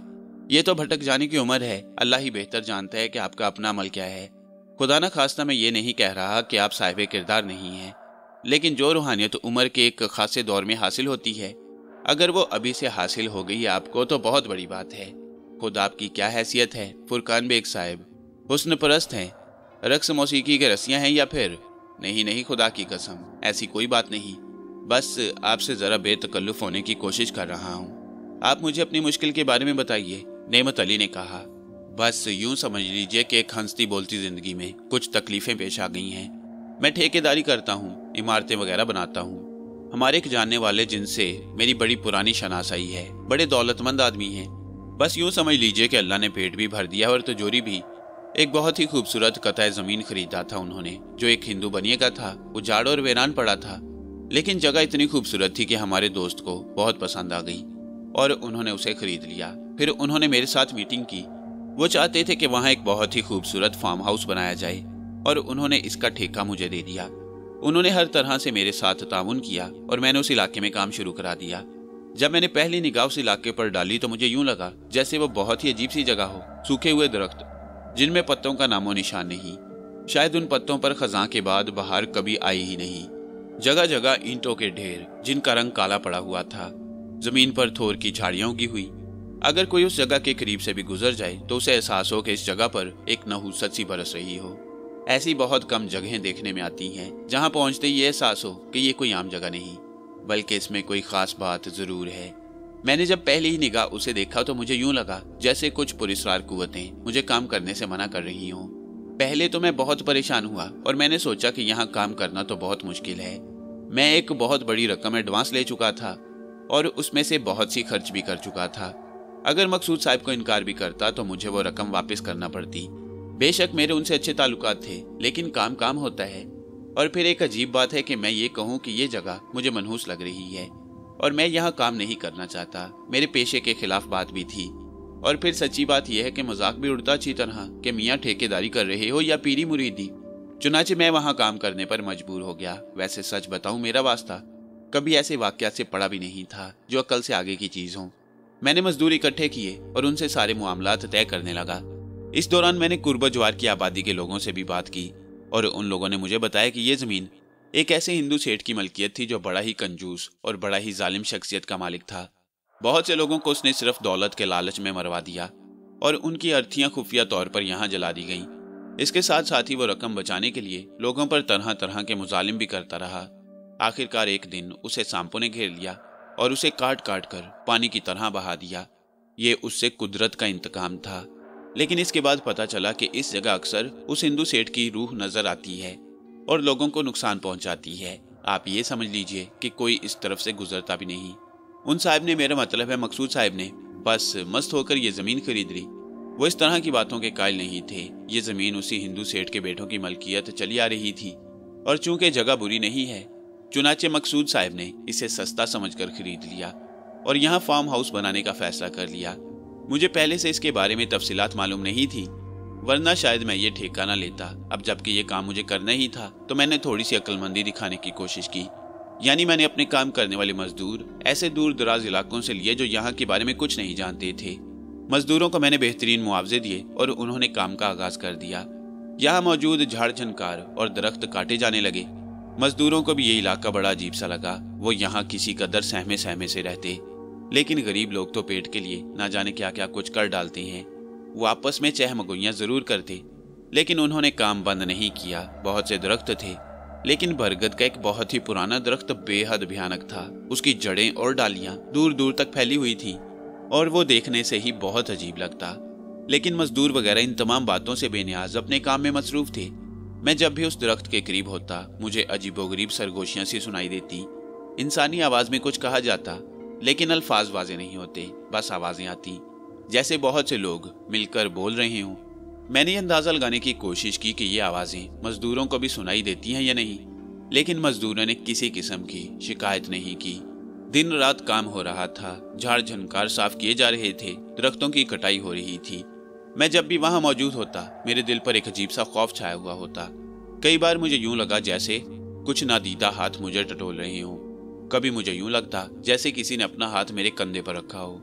ये तो भटक जाने की उम्र है, अल्लाह ही बेहतर जानता है कि आपका अपना अमल क्या है। खुदा न खास्ता मैं ये नहीं कह रहा कि आप साहिब किरदार नहीं हैं, लेकिन जो रूहानियत उम्र के एक खासे दौर में हासिल होती है, अगर वो अभी से हासिल हो गई आपको तो बहुत बड़ी बात है। खुद आपकी क्या हैसियत है फुरकान बेग साहिब? हुस्न परस्त हैं, रक्स मौसीकी के रसियां हैं या फिर? नहीं नहीं, खुदा की कसम ऐसी कोई बात नहीं, बस आपसे ज़रा बेतकल्लुफ़ होने की कोशिश कर रहा हूँ। आप मुझे अपनी मुश्किल के बारे में बताइए, नेमत अली ने कहा। बस यूं समझ लीजिए कि एक हंसती बोलती जिंदगी में कुछ तकलीफें पेश आ गई हैं। मैं ठेकेदारी करता हूँ, इमारतें वगैरह बनाता हूँ। हमारे एक जानने वाले जिनसे मेरी बड़ी पुरानी शनासाई है, बड़े दौलतमंद आदमी हैं। बस यूं समझ लीजिए कि अल्लाह ने पेट भी भर दिया और तिजोरी भी। एक बहुत ही खूबसूरत कतई ज़मीन खरीदा था उन्होंने, जो एक हिंदू बनिए का था। उजाड़ और वीरान पड़ा था, लेकिन जगह इतनी खूबसूरत थी कि हमारे दोस्त को बहुत पसंद आ गई और उन्होंने उसे खरीद लिया। फिर उन्होंने मेरे साथ मीटिंग की। वो चाहते थे कि वहाँ एक बहुत ही खूबसूरत फार्म हाउस बनाया जाए और उन्होंने इसका ठेका मुझे दे दिया। उन्होंने हर तरह से मेरे साथ ताउन किया और मैंने उस इलाके में काम शुरू करा दिया। जब मैंने पहली निगाह उस इलाके पर डाली तो मुझे यूं लगा जैसे वो बहुत ही अजीब सी जगह हो। सूखे हुए दरख्त जिनमें पत्तों का नामो निशान नहीं, शायद उन पत्तों पर खजां के बाद बहार कभी आई ही नहीं। जगह जगह ईंटों के ढेर जिनका रंग काला पड़ा हुआ था। जमीन पर थोर की झाड़ियां उगी हुई। अगर कोई उस जगह के करीब से भी गुजर जाए तो उसे एहसास हो कि इस जगह पर एक नहूसत सी बरस रही हो। ऐसी बहुत कम जगहें देखने में आती हैं जहां पहुंचते ही ये एहसास हो कि ये कोई आम जगह नहीं, बल्कि इसमें कोई खास बात जरूर है। मैंने जब पहली ही निगाह उसे देखा तो मुझे यूं लगा जैसे कुछ पुरस्कार कुव्वतें मुझे काम करने से मना कर रही हों। पहले तो मैं बहुत परेशान हुआ और मैंने सोचा कि यहाँ काम करना तो बहुत मुश्किल है। मैं एक बहुत बड़ी रकम एडवांस ले चुका था और उसमें से बहुत सी खर्च भी कर चुका था। अगर मकसूद साहब को इनकार भी करता तो मुझे वो रकम वापस करना पड़ती। बेशक मेरे उनसे अच्छे ताल्लुकात थे, लेकिन काम काम होता है। और फिर एक अजीब बात है कि मैं ये कहूँ कि ये जगह मुझे मनहूस लग रही है और मैं यहाँ काम नहीं करना चाहता। मेरे पेशे के खिलाफ बात भी थी। और फिर सच्ची बात यह है कि मजाक भी उड़ता अच्छी तरह कि मियाँ ठेकेदारी कर रहे हो या पीरी मुरीदी। चुनाचे मैं वहाँ काम करने पर मजबूर हो गया। वैसे सच बताऊँ, मेरा वास्ता कभी ऐसे वाकयात से पड़ा भी नहीं था जो अकल से आगे की चीज़ हो। मैंने मजदूर इकट्ठे किए और उनसे सारे मामलात तय करने लगा। इस दौरान मैंने कुर्ब ज्वार की आबादी के लोगों से भी बात की और उन लोगों ने मुझे बताया कि ये ज़मीन एक ऐसे हिंदू सेठ की मलकियत थी जो बड़ा ही कंजूस और बड़ा ही जालिम शख्सियत का मालिक था। बहुत से लोगों को उसने सिर्फ दौलत के लालच में मरवा दिया और उनकी अर्थियां खुफिया तौर पर यहाँ जला दी गईं। इसके साथ साथ ही वो रकम बचाने के लिए लोगों पर तरह तरह के मुजालिम भी करता रहा। आखिरकार एक दिन उसे सांपों ने घेर लिया और उसे काट काट कर पानी की तरह बहा दिया। ये उससे कुदरत का इंतकाम था। लेकिन इसके बाद पता चला कि इस जगह अक्सर उस हिंदू सेठ की रूह नजर आती है और लोगों को नुकसान पहुंचाती है। आप ये समझ लीजिए कि कोई इस तरफ से गुजरता भी नहीं। उन साहब ने, मेरा मतलब है मकसूद साहब ने, बस मस्त होकर ये जमीन खरीद ली। वो इस तरह की बातों के कायल नहीं थे। ये जमीन उसी हिंदू सेठ के बेटों की मलकियत चली आ रही थी और चूंकि जगह बुरी नहीं है, चुनाचे मकसूद साहब ने इसे सस्ता समझकर खरीद लिया और यहाँ फार्म हाउस बनाने का फैसला कर लिया। मुझे पहले से इसके बारे में तफसीलात मालूम नहीं थी, वरना शायद मैं ये ठेका ना लेता। अब जबकि ये काम मुझे करना ही था तो मैंने थोड़ी सी अक्लमंदी दिखाने की कोशिश की। यानी मैंने अपने काम करने वाले मजदूर ऐसे दूर दराज इलाकों से लिए जो यहाँ के बारे में कुछ नहीं जानते थे। मजदूरों को मैंने बेहतरीन मुआवजे दिए और उन्होंने काम का आगाज कर दिया। यहाँ मौजूद झाड़ झनकार और दरख्त काटे जाने लगे। मजदूरों को भी ये इलाका बड़ा अजीब सा लगा। वो यहाँ किसी कदर सहमे सहमे से रहते, लेकिन गरीब लोग तो पेट के लिए ना जाने क्या क्या कुछ कर डालते हैं। वो आपस में चहमगोइयाँ जरूर करते, लेकिन उन्होंने काम बंद नहीं किया। बहुत से दरख्त थे, लेकिन बरगद का एक बहुत ही पुराना दरख्त बेहद भयानक था। उसकी जड़ें और डालियां दूर दूर तक फैली हुई थी और वो देखने से ही बहुत अजीब लगता। लेकिन मजदूर वगैरह इन तमाम बातों से बेनियाज अपने काम में मसरूफ थे। मैं जब भी उस दरख्त के करीब होता मुझे अजीबोगरीब सरगोशियां सी सुनाई देती। इंसानी आवाज में कुछ कहा जाता, लेकिन अल्फाज वाजे नहीं होते, बस आवाजें आती जैसे बहुत से लोग मिलकर बोल रहे हों। मैंने अंदाजा लगाने की कोशिश की कि ये आवाजें मजदूरों को भी सुनाई देती हैं या नहीं, लेकिन मजदूरों ने किसी किस्म की शिकायत नहीं की। दिन रात काम हो रहा था, झाड़ झनकार साफ किए जा रहे थे, दरख्तों की कटाई हो रही थी। मैं जब भी वहां मौजूद होता मेरे दिल पर एक अजीब सा खौफ छाया हुआ होता। कई बार मुझे यूं लगा जैसे कुछ नादीदा हाथ मुझे टटोल रहे हों। कभी मुझे यूं लगता जैसे किसी ने अपना हाथ मेरे कंधे पर रखा हो।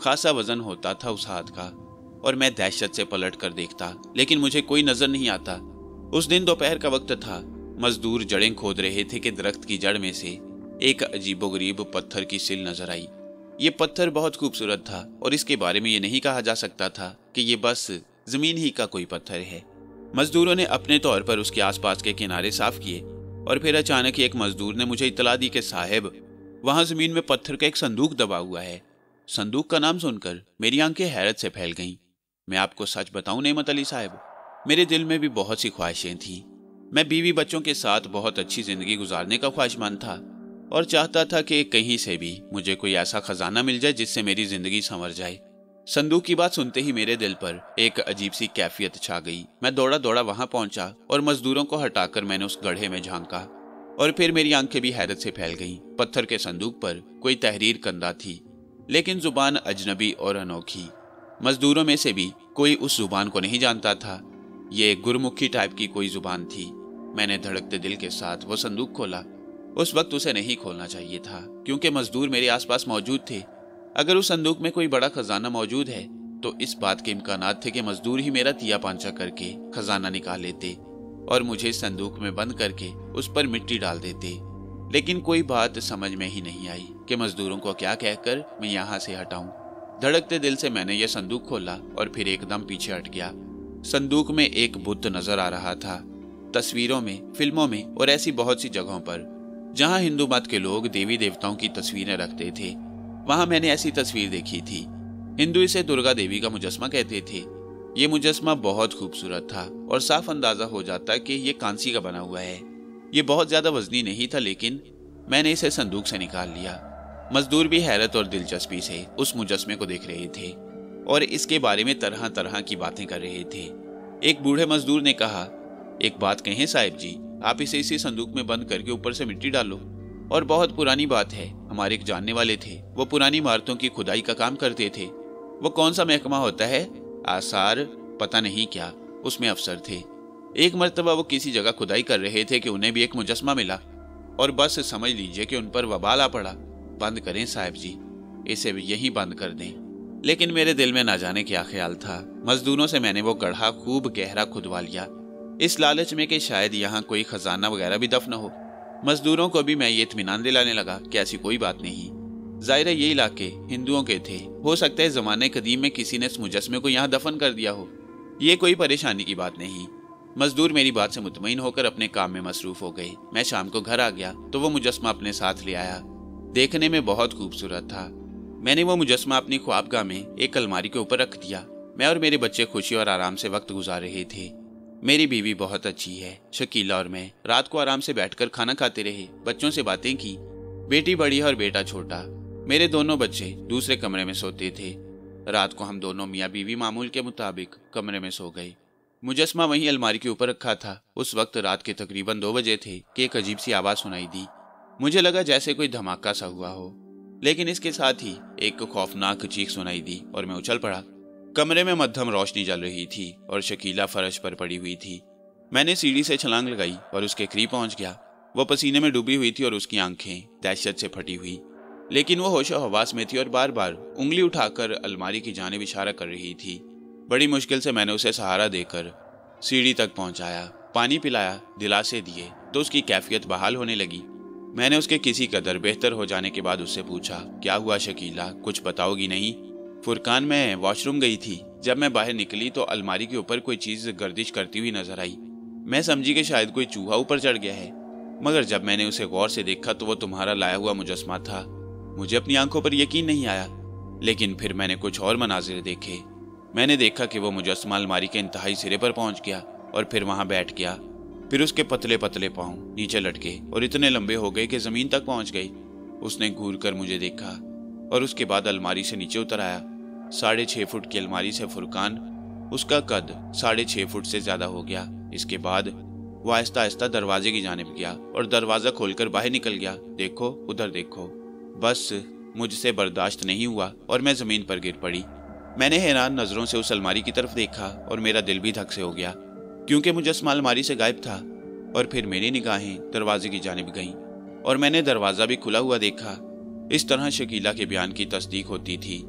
खासा वजन होता था उस हाथ का और मैं दहशत से पलट कर देखता, लेकिन मुझे कोई नजर नहीं आता। उस दिन दोपहर का वक्त था। मजदूर जड़ें खोद रहे थे कि दरख्त की जड़ में से एक अजीबोगरीब पत्थर की सिल नजर आई। ये पत्थर बहुत खूबसूरत था और इसके बारे में ये नहीं कहा जा सकता था कि ये बस जमीन ही का कोई पत्थर है। मजदूरों ने अपने तौर पर उसके आसपास के किनारे साफ किए और फिर अचानक एक मजदूर ने मुझे इतला दी कि साहब, वहां जमीन में पत्थर का एक संदूक दबा हुआ है। संदूक का नाम सुनकर मेरी आंखें हैरत से फैल गईं। मैं आपको सच बताऊं नेमत अली साहब, मेरे दिल में भी बहुत सी ख्वाहिशें थीं। मैं बीवी बच्चों के साथ बहुत अच्छी जिंदगी गुजारने का ख्वाहिशमंद था और चाहता था कि कहीं से भी मुझे कोई ऐसा खजाना मिल जाए जिससे मेरी जिंदगी संवर जाए। संदूक की बात सुनते ही मेरे दिल पर एक अजीब सी कैफियत छा गई। मैं दौड़ा दौड़ा वहां पहुंचा और मजदूरों को हटाकर मैंने उस गड्ढे में झांका और फिर मेरी आंखें भी हैरत से फैल गईं। पत्थर के संदूक पर कोई तहरीर कंदा थी, लेकिन जुबान अजनबी और अनोखी। मजदूरों में से भी कोई उस जुबान को नहीं जानता था। ये गुरमुखी टाइप की कोई जुबान थी। मैंने धड़कते दिल के साथ वो संदूक खोला। उस वक्त उसे नहीं खोलना चाहिए था क्योंकि मजदूर मेरे आसपास मौजूद थे। अगर उस संदूक में कोई बड़ा खजाना मौजूद है तो इस बात के इम्कानात थे कि मजदूर ही मेरा तिया पांचा करके खजाना निकाल लेते और मुझे इस संदूक में बंद करके उस पर मिट्टी डाल देते। लेकिन कोई बात समझ में ही नहीं आई कि मजदूरों को क्या कहकर मैं यहाँ से हटाऊं। धड़कते दिल से मैंने यह संदूक खोला और फिर एकदम पीछे हट गया। संदूक में एक बुत नजर आ रहा था। तस्वीरों में, फिल्मों में और ऐसी बहुत सी जगहों पर जहां हिंदू मत के लोग देवी देवताओं की तस्वीरें रखते थे, वहां मैंने ऐसी तस्वीर देखी थी। हिंदू इसे दुर्गा देवी का मुजस्मा कहते थे। ये मुजस्मा बहुत खूबसूरत था और साफ अंदाजा हो जाता कि ये कांसी का बना हुआ है। ये बहुत ज्यादा वजनी नहीं था, लेकिन मैंने इसे संदूक से निकाल लिया। मजदूर भी हैरत और दिलचस्पी से उस मुजस्मे को देख रहे थे और इसके बारे में तरह तरह की बातें कर रहे थे। एक बूढ़े मजदूर ने कहा, एक बात कहें साहिब जी, आप इसे इसी संदूक में बंद करके ऊपर से मिट्टी डालो। और बहुत पुरानी बात है, हमारे एक जानने वाले थे, वो पुरानी इमारतों की खुदाई का काम करते थे। वो कौन सा महकमा होता है, आसार पता नहीं क्या, उसमें अफसर थे। एक मर्तबा वो किसी जगह खुदाई कर रहे थे कि उन्हें भी एक मुजस्मा मिला और बस समझ लीजिए कि उन पर वबाल आ पड़ा। बंद करें साहिब जी, इसे भी यहीं बंद कर दें। लेकिन मेरे दिल में ना जाने क्या ख्याल था। मजदूरों से मैंने वो गड्ढा खूब गहरा खुदवा लिया, इस लालच में कि शायद यहाँ कोई खजाना वगैरह भी दफन हो। मजदूरों को भी मैं ये इत्मीनान दिलाने लगा कि ऐसी कोई बात नहीं। जाहिर है ये इलाके हिंदुओं के थे, हो सकता है जमाने कदीम में किसी ने इस मुजस्मे को यहाँ दफन कर दिया हो। ये कोई परेशानी की बात नहीं। मजदूर मेरी बात से मुतमईन होकर अपने काम में मसरूफ हो गए। मैं शाम को घर आ गया तो वो मुजस्मा अपने साथ ले आया। देखने में बहुत खूबसूरत था। मैंने वो मुजस्मा अपनी ख्वाबगाह में एक अलमारी के ऊपर रख दिया। मैं और मेरे बच्चे खुशी और आराम से वक्त गुजार रहे थे। मेरी बीवी बहुत अच्छी है। शकीला और मैं रात को आराम से बैठकर खाना खाते रहे, बच्चों से बातें की। बेटी बड़ी और बेटा छोटा। मेरे दोनों बच्चे दूसरे कमरे में सोते थे। रात को हम दोनों मियाँ बीवी मामूल के मुताबिक कमरे में सो गए। मुजस्मा वहीं अलमारी के ऊपर रखा था। उस वक्त रात के तकरीबन दो बजे थे कि एक अजीब सी आवाज़ सुनाई दी। मुझे लगा जैसे कोई धमाका सा हुआ हो, लेकिन इसके साथ ही एक खौफनाक चीख सुनाई दी और मैं उछल पड़ा। कमरे में मध्यम रोशनी जल रही थी और शकीला फर्श पर पड़ी हुई थी। मैंने सीढ़ी से छलांग लगाई और उसके करीब पहुंच गया। वो पसीने में डूबी हुई थी और उसकी आंखें दहशत से फटी हुई, लेकिन वो होशो हवास में थी और बार बार उंगली उठाकर अलमारी की जानिब इशारा कर रही थी। बड़ी मुश्किल से मैंने उसे सहारा देकर सीढ़ी तक पहुंचाया, पानी पिलाया, दिलासे दिए तो उसकी कैफियत बहाल होने लगी। मैंने उसके किसी कदर बेहतर हो जाने के बाद उससे पूछा, क्या हुआ शकीला, कुछ बताओगी नहीं? फुरकान, मैं वॉशरूम गई थी। जब मैं बाहर निकली तो अलमारी के ऊपर कोई चीज गर्दिश करती हुई नजर आई। मैं समझी कि शायद कोई चूहा ऊपर चढ़ गया है, मगर जब मैंने उसे गौर से देखा तो वो तुम्हारा लाया हुआ मुजस्मा था। मुझे अपनी आंखों पर यकीन नहीं आया, लेकिन फिर मैंने कुछ और मनाजिर देखे। मैंने देखा कि वो मुजस्मा अलमारी के इंतहाई सिरे पर पहुंच गया और फिर वहां बैठ गया। फिर उसके पतले पतले पांव नीचे लटके और इतने लंबे हो गए कि जमीन तक पहुंच गए। उसने घूर कर मुझे देखा और उसके बाद अलमारी से नीचे उतर आया। साढ़े छह फुट की अलमारी से फुरकान, उसका कद साढ़े छह फुट से ज्यादा हो गया। इसके बाद वो आहिस्ता आहिस्ता दरवाजे की जानिब गया और दरवाजा खोलकर बाहर निकल गया। देखो, उधर देखो। बस मुझसे बर्दाश्त नहीं हुआ और मैं जमीन पर गिर पड़ी। मैंने हैरान नजरों से उस अलमारी की तरफ देखा और मेरा दिल भी धक से हो गया, क्योंकि मुजस्मा अलमारी से गायब था। और फिर मेरी निगाहें दरवाजे की जानिब गईं और मैंने दरवाजा भी खुला हुआ देखा। इस तरह शकीला के बयान की तस्दीक होती थी।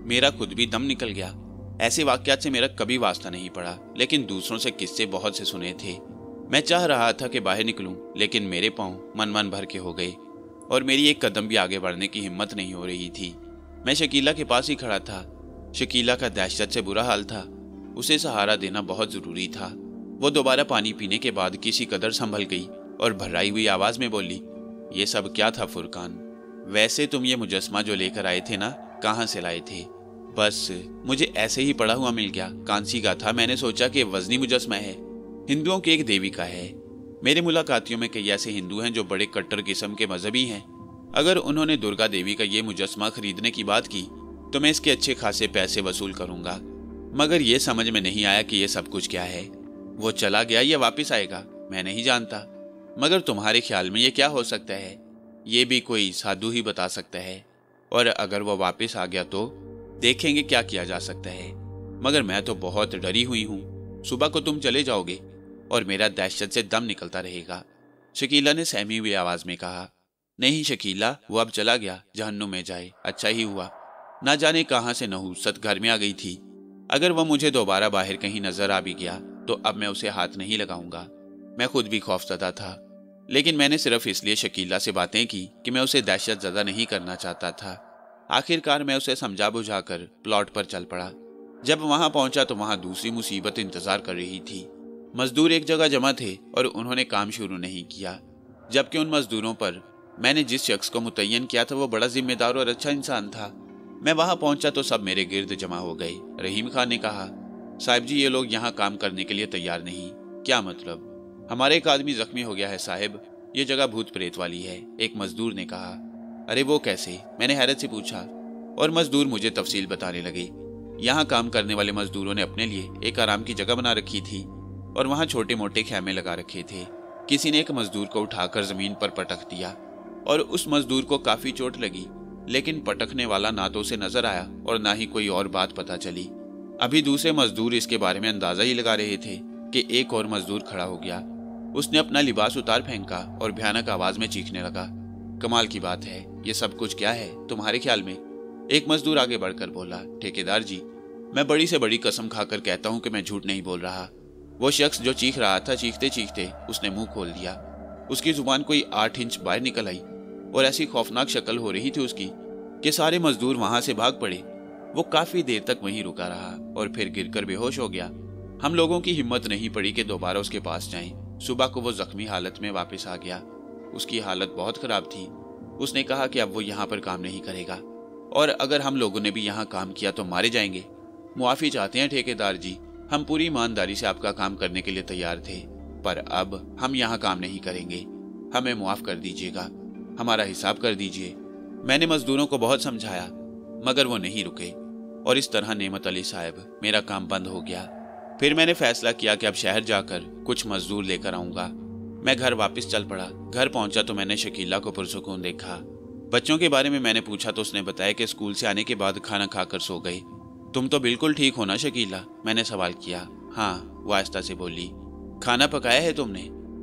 मेरा खुद भी दम निकल गया। ऐसे वाकयात से मेरा कभी वास्ता नहीं पड़ा, लेकिन दूसरों से किस्से बहुत से सुने थे। मैं चाह रहा था कि बाहर निकलूं, लेकिन मेरे पांव मन मन भर के हो गए और मेरी एक कदम भी आगे बढ़ने की हिम्मत नहीं हो रही थी। मैं शकीला के पास ही खड़ा था। शकीला का दहशत से बुरा हाल था। उसे सहारा देना बहुत जरूरी था। वो दोबारा पानी पीने के बाद किसी कदर संभल गई और भर्राई हुई आवाज में बोली, ये सब क्या था फुरकान? वैसे तुम ये मुजस्मा जो लेकर आए थे ना, कहाँ से लाए थे? बस मुझे ऐसे ही पड़ा हुआ मिल गया। कांसी का था। मैंने सोचा कि वजनी मुजस्मा है, हिंदुओं की एक देवी का है। मेरे मुलाकातियों में कई ऐसे हिंदू हैं जो बड़े कट्टर किस्म के मजहबी हैं। अगर उन्होंने दुर्गा देवी का ये मुजस्मा खरीदने की बात की तो मैं इसके अच्छे खासे पैसे वसूल करूंगा। मगर ये समझ में नहीं आया कि ये सब कुछ क्या है। वो चला गया या वापस आएगा, मैं नहीं जानता। मगर तुम्हारे ख्याल में ये क्या हो सकता है? ये भी कोई साधु ही बता सकता है। और अगर वो वापस आ गया तो देखेंगे क्या किया जा सकता है। मगर मैं तो बहुत डरी हुई हूँ। सुबह को तुम चले जाओगे और मेरा दहशत से दम निकलता रहेगा। शकीला ने सहमी हुई आवाज में कहा, नहीं शकीला, वो अब चला गया, जहन्नुम में जाए। अच्छा ही हुआ। ना जाने कहां से नहुसत घर में आ गई थी। अगर वह मुझे दोबारा बाहर कहीं नजर आ भी गया तो अब मैं उसे हाथ नहीं लगाऊंगा। मैं खुद भी खौफजदा था, लेकिन मैंने सिर्फ इसलिए शकीला से बातें की कि मैं उसे दहशत ज़दा नहीं करना चाहता था। आखिरकार मैं उसे समझा बुझाकर प्लॉट पर चल पड़ा। जब वहां पहुंचा तो वहां दूसरी मुसीबत इंतजार कर रही थी। मजदूर एक जगह जमा थे और उन्होंने काम शुरू नहीं किया, जबकि उन मजदूरों पर मैंने जिस शख्स को मुतय्यन किया था वो बड़ा जिम्मेदार और अच्छा इंसान था। मैं वहां पहुंचा तो सब मेरे गिर्द जमा हो गए। रहीम खान ने कहा, साहिब जी, ये लोग यहाँ काम करने के लिए तैयार नहीं। क्या मतलब? हमारे एक आदमी जख्मी हो गया है साहिब, ये जगह भूत प्रेत वाली है, एक मजदूर ने कहा। अरे वो कैसे? मैंने हैरत से पूछा और मजदूर मुझे तफसील बताने लगे। यहाँ काम करने वाले मजदूरों ने अपने लिए एक आराम की जगह बना रखी थी और वहाँ छोटे मोटे खैमे लगा रखे थे। किसी ने एक मजदूर को उठाकर जमीन पर पटक दिया और उस मजदूर को काफी चोट लगी, लेकिन पटकने वाला ना तो उसे नजर आया और ना ही कोई और बात पता चली। अभी दूसरे मजदूर इसके बारे में अंदाजा ही लगा रहे थे कि एक और मजदूर खड़ा हो गया। उसने अपना लिबास उतार फेंका और भयानक आवाज में चीखने लगा, कमाल की बात है, ये सब कुछ क्या है तुम्हारे ख्याल में? एक मजदूर आगे बढ़कर बोला, ठेकेदार जी, मैं बड़ी से बड़ी कसम खाकर कहता हूँ कि मैं झूठ नहीं बोल रहा। वो शख्स जो चीख रहा था, चीखते चीखते उसने मुंह खोल दिया। उसकी जुबान कोई आठ इंच बाहर निकल आई और ऐसी खौफनाक शक्ल हो रही थी उसकी कि सारे मजदूर वहां से भाग पड़े। वो काफी देर तक वहीं रुका रहा और फिर गिरकर बेहोश हो गया। हम लोगों की हिम्मत नहीं पड़ी कि दोबारा उसके पास जाएं। सुबह को वो जख्मी हालत में वापस आ गया। उसकी हालत बहुत खराब थी। उसने कहा कि अब वो यहाँ पर काम नहीं करेगा और अगर हम लोगों ने भी यहाँ काम किया तो मारे जाएंगे। मुआफी चाहते हैं ठेकेदार जी, हम पूरी ईमानदारी से आपका काम करने के लिए तैयार थे, पर अब हम यहाँ काम नहीं करेंगे। हमें मुआफ कर दीजिएगा, हमारा हिसाब कर दीजिए। मैंने मजदूरों को बहुत समझाया मगर वो नहीं रुके और इस तरह नेमत अली साहब मेरा काम बंद हो गया। फिर मैंने फैसला किया कि अब शहर जाकर कुछ मजदूर लेकर आऊंगा। मैं घर वापस चल पड़ा। घर पहुंचा तो मैंने शकीला को पुरसुकून देखा। बच्चों के बारे में मैंने पूछा तो उसने बताया कि स्कूल से आने के बाद खाना खाकर सो गए। तुम तो बिल्कुल ठीक हो ना शकीला? मैंने सवाल किया। हाँ, वो आहिस्ता से बोली। खाना पकाया है तुमने?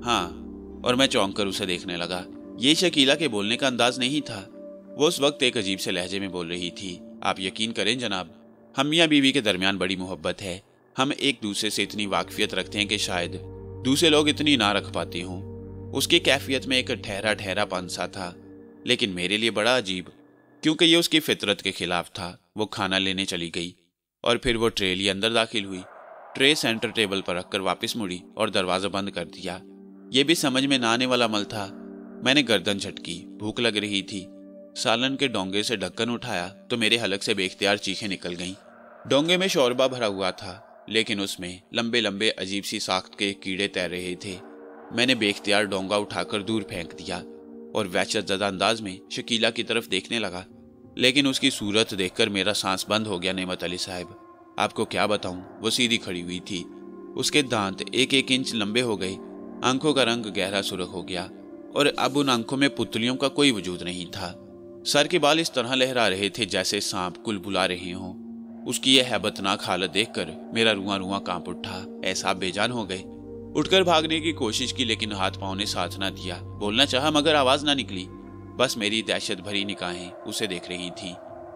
हाँ। और मैं चौंक कर उसे देखने लगा। ये शकीला के बोलने का अंदाज नहीं था। वो उस वक्त एक अजीब से लहजे में बोल रही थी। आप यकीन करें जनाब, हम मियाँ बीवी के दरमियान बड़ी मोहब्बत है। हम एक दूसरे से इतनी वाकफियत रखते हैं कि शायद दूसरे लोग इतनी ना रख पाते हों। उसकी कैफियत में एक ठहरा ठहरा पानसा था, लेकिन मेरे लिए बड़ा अजीब, क्योंकि ये उसकी फितरत के खिलाफ था। वो खाना लेने चली गई और फिर वो ट्रे लिए अंदर दाखिल हुई। ट्रे सेंटर टेबल पर रखकर वापस मुड़ी और दरवाजा बंद कर दिया। ये भी समझ में ना आने वाला अमल था। मैंने गर्दन झटकी। भूख लग रही थी। सालन के डोंगे से ढक्कन उठाया तो मेरे हलक से बेख्तियार चीखें निकल गईं। डोंगे में शोरबा भरा हुआ था, लेकिन उसमें लंबे लंबे अजीब सी साख्त के कीड़े तैर रहे थे। मैंने बेख्तियार डोंगा उठाकर दूर फेंक दिया और वहशतज़दा अंदाज में शकीला की तरफ देखने लगा, लेकिन उसकी सूरत देखकर मेरा सांस बंद हो गया। नेमत अली साहब, आपको क्या बताऊं, वो सीधी खड़ी हुई थी। उसके दांत एक एक इंच लंबे हो गए। आंखों का रंग गहरा सुर्ख हो गया और अब उन आंखों में पुतलियों का कोई वजूद नहीं था। सर के बाल इस तरह लहरा रहे थे जैसे सांप कुल बुला रहे हों। उसकी यह हैबतनाक हालत देखकर मेरा रुआं रुआं कांप उठा। ऐसा बेजान हो गए। उठकर भागने की कोशिश की, लेकिन हाथ पांव ने साथ ना दिया। बोलना चाहा मगर आवाज ना निकली। बस मेरी दहशत भरी निगाहें उसे देख रही थी।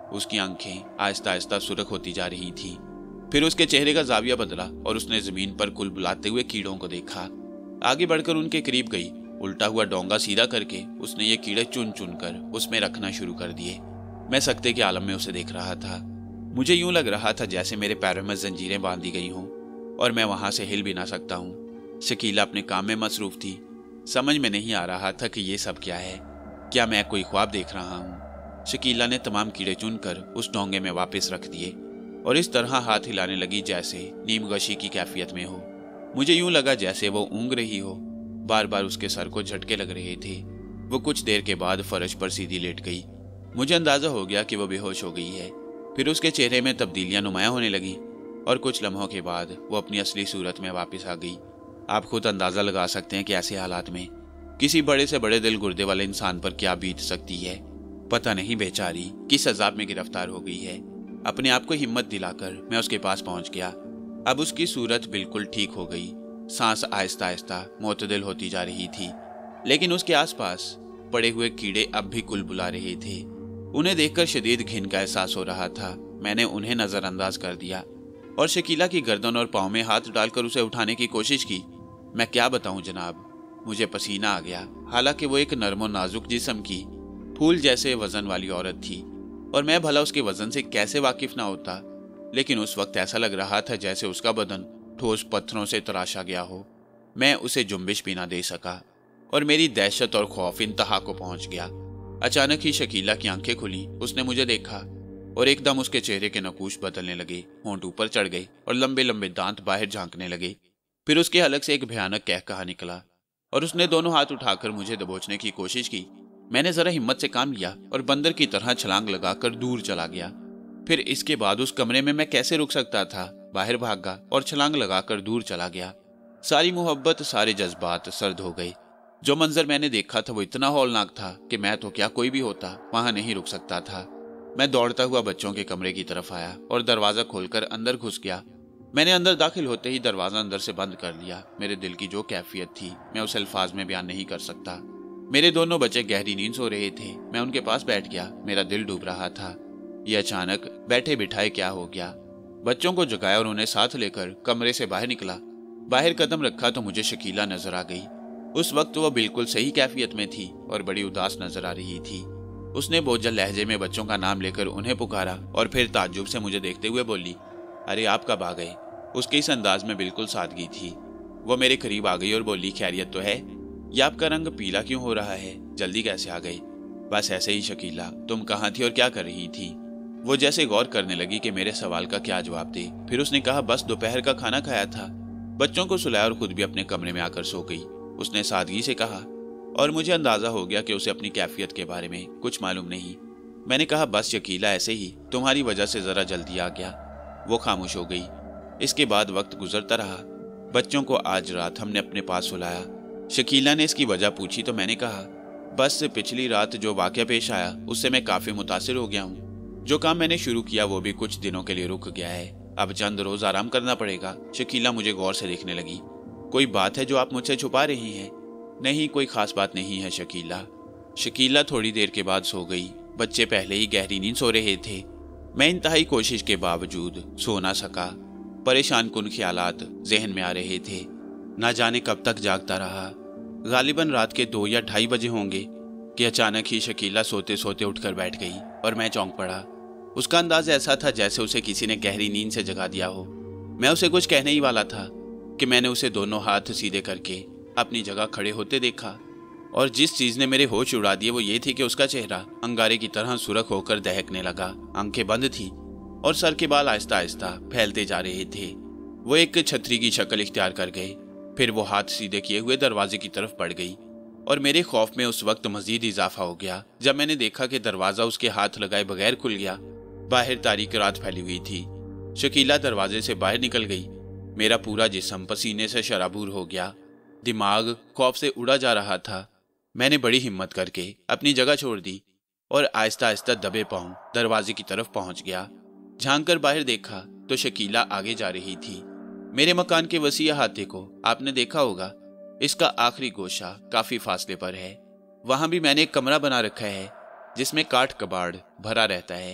उसकी आंखें आहिस्ता आहिस्ता सुर्ख होती जा रही थी। फिर उसके चेहरे का जाविया बदला और उसने जमीन पर कुल बुलाते हुए कीड़ों को देखा। आगे बढ़कर उनके करीब गई। उल्टा हुआ डोंगा सीधा करके उसने ये कीड़े चुन चुन कर उसमें रखना शुरू कर दिए। मैं सकते के आलम में उसे देख रहा था। मुझे यूं लग रहा था जैसे मेरे पैरों में जंजीरें बांधी गई हों और मैं वहां से हिल भी ना सकता हूं। शकीला अपने काम में मसरूफ थी। समझ में नहीं आ रहा था कि ये सब क्या है। क्या मैं कोई ख्वाब देख रहा हूँ? शकीला ने तमाम कीड़े चुनकर उस डोंगे में वापस रख दिए और इस तरह हाथ हिलाने लगी जैसे नीमगशी की कैफियत में हो। मुझे यूं लगा जैसे वो ऊँग रही हो। बार बार उसके सर को झटके लग रहे थे। वो कुछ देर के बाद फर्श पर सीधी लेट गई। मुझे अंदाजा हो गया कि वो बेहोश हो गई है। फिर उसके चेहरे में तब्दीलियां नुमायां होने लगी और कुछ लम्हों के बाद वो अपनी असली सूरत में वापस आ गई। आप खुद अंदाजा लगा सकते हैं कि ऐसे हालात में किसी बड़े से बड़े दिल गुर्दे वाले इंसान पर क्या बीत सकती है। पता नहीं बेचारी किस अजाब में गिरफ्तार हो गई है। अपने आप को हिम्मत दिलाकर मैं उसके पास पहुंच गया। अब उसकी सूरत बिल्कुल ठीक हो गई। सांस आहिस्ता आहिस्ता मोतदिल होती जा रही थी, लेकिन उसके आसपास पड़े हुए कीड़े अब भी कुलबुला रहे थे। उन्हें देखकर शदीद घिन का एहसास हो रहा था। मैंने उन्हें नजरअंदाज कर दिया और शकीला की गर्दन और पांव में हाथ डालकर उसे उठाने की कोशिश की। मैं क्या बताऊं जनाब, मुझे पसीना आ गया। हालांकि वो एक नरम और नाजुक जिस्म की फूल जैसे वजन वाली औरत थी और मैं भला उसके वजन से कैसे वाकिफ ना होता, लेकिन उस वक्त ऐसा लग रहा था जैसे उसका बदन ठोस पत्थरों से तराशा गया हो। मैं उसे जुम्बिश भी ना दे सका और मेरी दहशत और खौफ इंतहा को पहुंच गया। अचानक ही शकीला की आंखें खुली। उसने मुझे देखा और एकदम उसके चेहरे के नकूश बदलने लगे। होंठ ऊपर चढ़ गए और लंबे लंबे दांत बाहर झांकने लगे। फिर उसके हलक से एक भयानक कहकहा निकला और उसने दोनों हाथ उठाकर मुझे दबोचने की कोशिश की। मैंने जरा हिम्मत से काम लिया और बंदर की तरह छलांग लगाकर दूर चला गया। फिर इसके बाद उस कमरे में मैं कैसे रुक सकता था? बाहर भागा और छलांग लगाकर दूर चला गया। सारी मोहब्बत, सारे जज्बात सर्द हो गए। जो मंजर मैंने देखा था वो इतना हौलनाक था कि मैं तो क्या कोई भी होता वहां नहीं रुक सकता था। मैं दौड़ता हुआ बच्चों के कमरे की तरफ आया और दरवाजा खोलकर अंदर घुस गया। मैंने अंदर दाखिल होते ही दरवाजा अंदर से बंद कर लिया। मेरे दिल की जो कैफियत थी मैं उसे अल्फाज में बयान नहीं कर सकता। मेरे दोनों बच्चे गहरी नींद सो रहे थे। मैं उनके पास बैठ गया। मेरा दिल डूब रहा था। ये अचानक बैठे बिठाए क्या हो गया? बच्चों को जगाया और उन्हें साथ लेकर कमरे से बाहर निकला। बाहर कदम रखा तो मुझे शकीला नजर आ गई। उस वक्त वो बिल्कुल सही कैफियत में थी और बड़ी उदास नजर आ रही थी। उसने बोझल लहजे में बच्चों का नाम लेकर उन्हें पुकारा और फिर ताज्जुब से मुझे देखते हुए बोली, अरे आप कब आ गए? उसके इस अंदाज में बिल्कुल सादगी थी। वो मेरे करीब आ गई और बोली, खैरियत तो है? ये आपका रंग पीला क्यों हो रहा है? जल्दी कैसे आ गए? बस ऐसे ही शकीला, तुम कहाँ थी और क्या कर रही थी? वो जैसे गौर करने लगी कि मेरे सवाल का क्या जवाब दे। फिर उसने कहा, बस दोपहर का खाना खाया था, बच्चों को सुलाया और खुद भी अपने कमरे में आकर सो गई। उसने सादगी से कहा और मुझे अंदाजा हो गया कि उसे अपनी कैफियत के बारे में कुछ मालूम नहीं। मैंने कहा, बस शकीला ऐसे ही, तुम्हारी वजह से जरा जल्दी आ गया। वो खामोश हो गई। इसके बाद वक्त गुजरता रहा। बच्चों को आज रात हमने अपने पास सुलाया। शकीला ने इसकी वजह पूछी तो मैंने कहा, बस पिछली रात जो वाकया पेश आया उससे मैं काफी मुतासिर हो गया हूँ। जो काम मैंने शुरू किया वो भी कुछ दिनों के लिए रुक गया है। अब चंद रोज आराम करना पड़ेगा। शकीला मुझे गौर से देखने लगी। कोई बात है जो आप मुझसे छुपा रही हैं? नहीं, कोई खास बात नहीं है शकीला। शकीला थोड़ी देर के बाद सो गई। बच्चे पहले ही गहरी नींद सो रहे थे। मैं इंतहाई कोशिश के बावजूद सो ना सका। परेशान कुन ख्यालात जहन में आ रहे थे। ना जाने कब तक जागता रहा। गालिबन रात के दो या ढाई बजे होंगे कि अचानक ही शकीला सोते सोते उठकर बैठ गई और मैं चौंक पड़ा। उसका अंदाज ऐसा था जैसे उसे किसी ने गहरी नींद से जगा दिया हो। मैं उसे कुछ कहने ही वाला था कि मैंने उसे दोनों हाथ सीधे करके अपनी जगह खड़े होते देखा और जिस चीज ने मेरे होश उड़ा दिए वो ये थी कि उसका चेहरा अंगारे की तरह सुर्ख होकर दहकने लगा। आंखें बंद थी और सर के बाल आहिस्ता आहिस्ता फैलते जा रहे थे। वो एक छतरी की शक्ल इख्तियार कर गए। फिर वो हाथ सीधे किए हुए दरवाजे की तरफ बढ़ गई और मेरे खौफ में उस वक्त मजीद इजाफा हो गया जब मैंने देखा कि दरवाजा उसके हाथ लगाए बगैर खुल गया। बाहर तारीक रात फैली हुई थी। शकीला दरवाजे से बाहर निकल गई। मेरा पूरा जिस्म पसीने से शराबूर हो गया। दिमाग खौफ से उड़ा जा रहा था। मैंने बड़ी हिम्मत करके अपनी जगह छोड़ दी और आहिस्ता आहिस्ता दबे पांव दरवाजे की तरफ पहुंच गया। झांक कर बाहर देखा तो शकीला आगे जा रही थी। मेरे मकान के वसी अहाते को आपने देखा होगा। इसका आखिरी गोशा काफी फासले पर है। वहां भी मैंने एक कमरा बना रखा है जिसमें काठ कबाड़ भरा रहता है।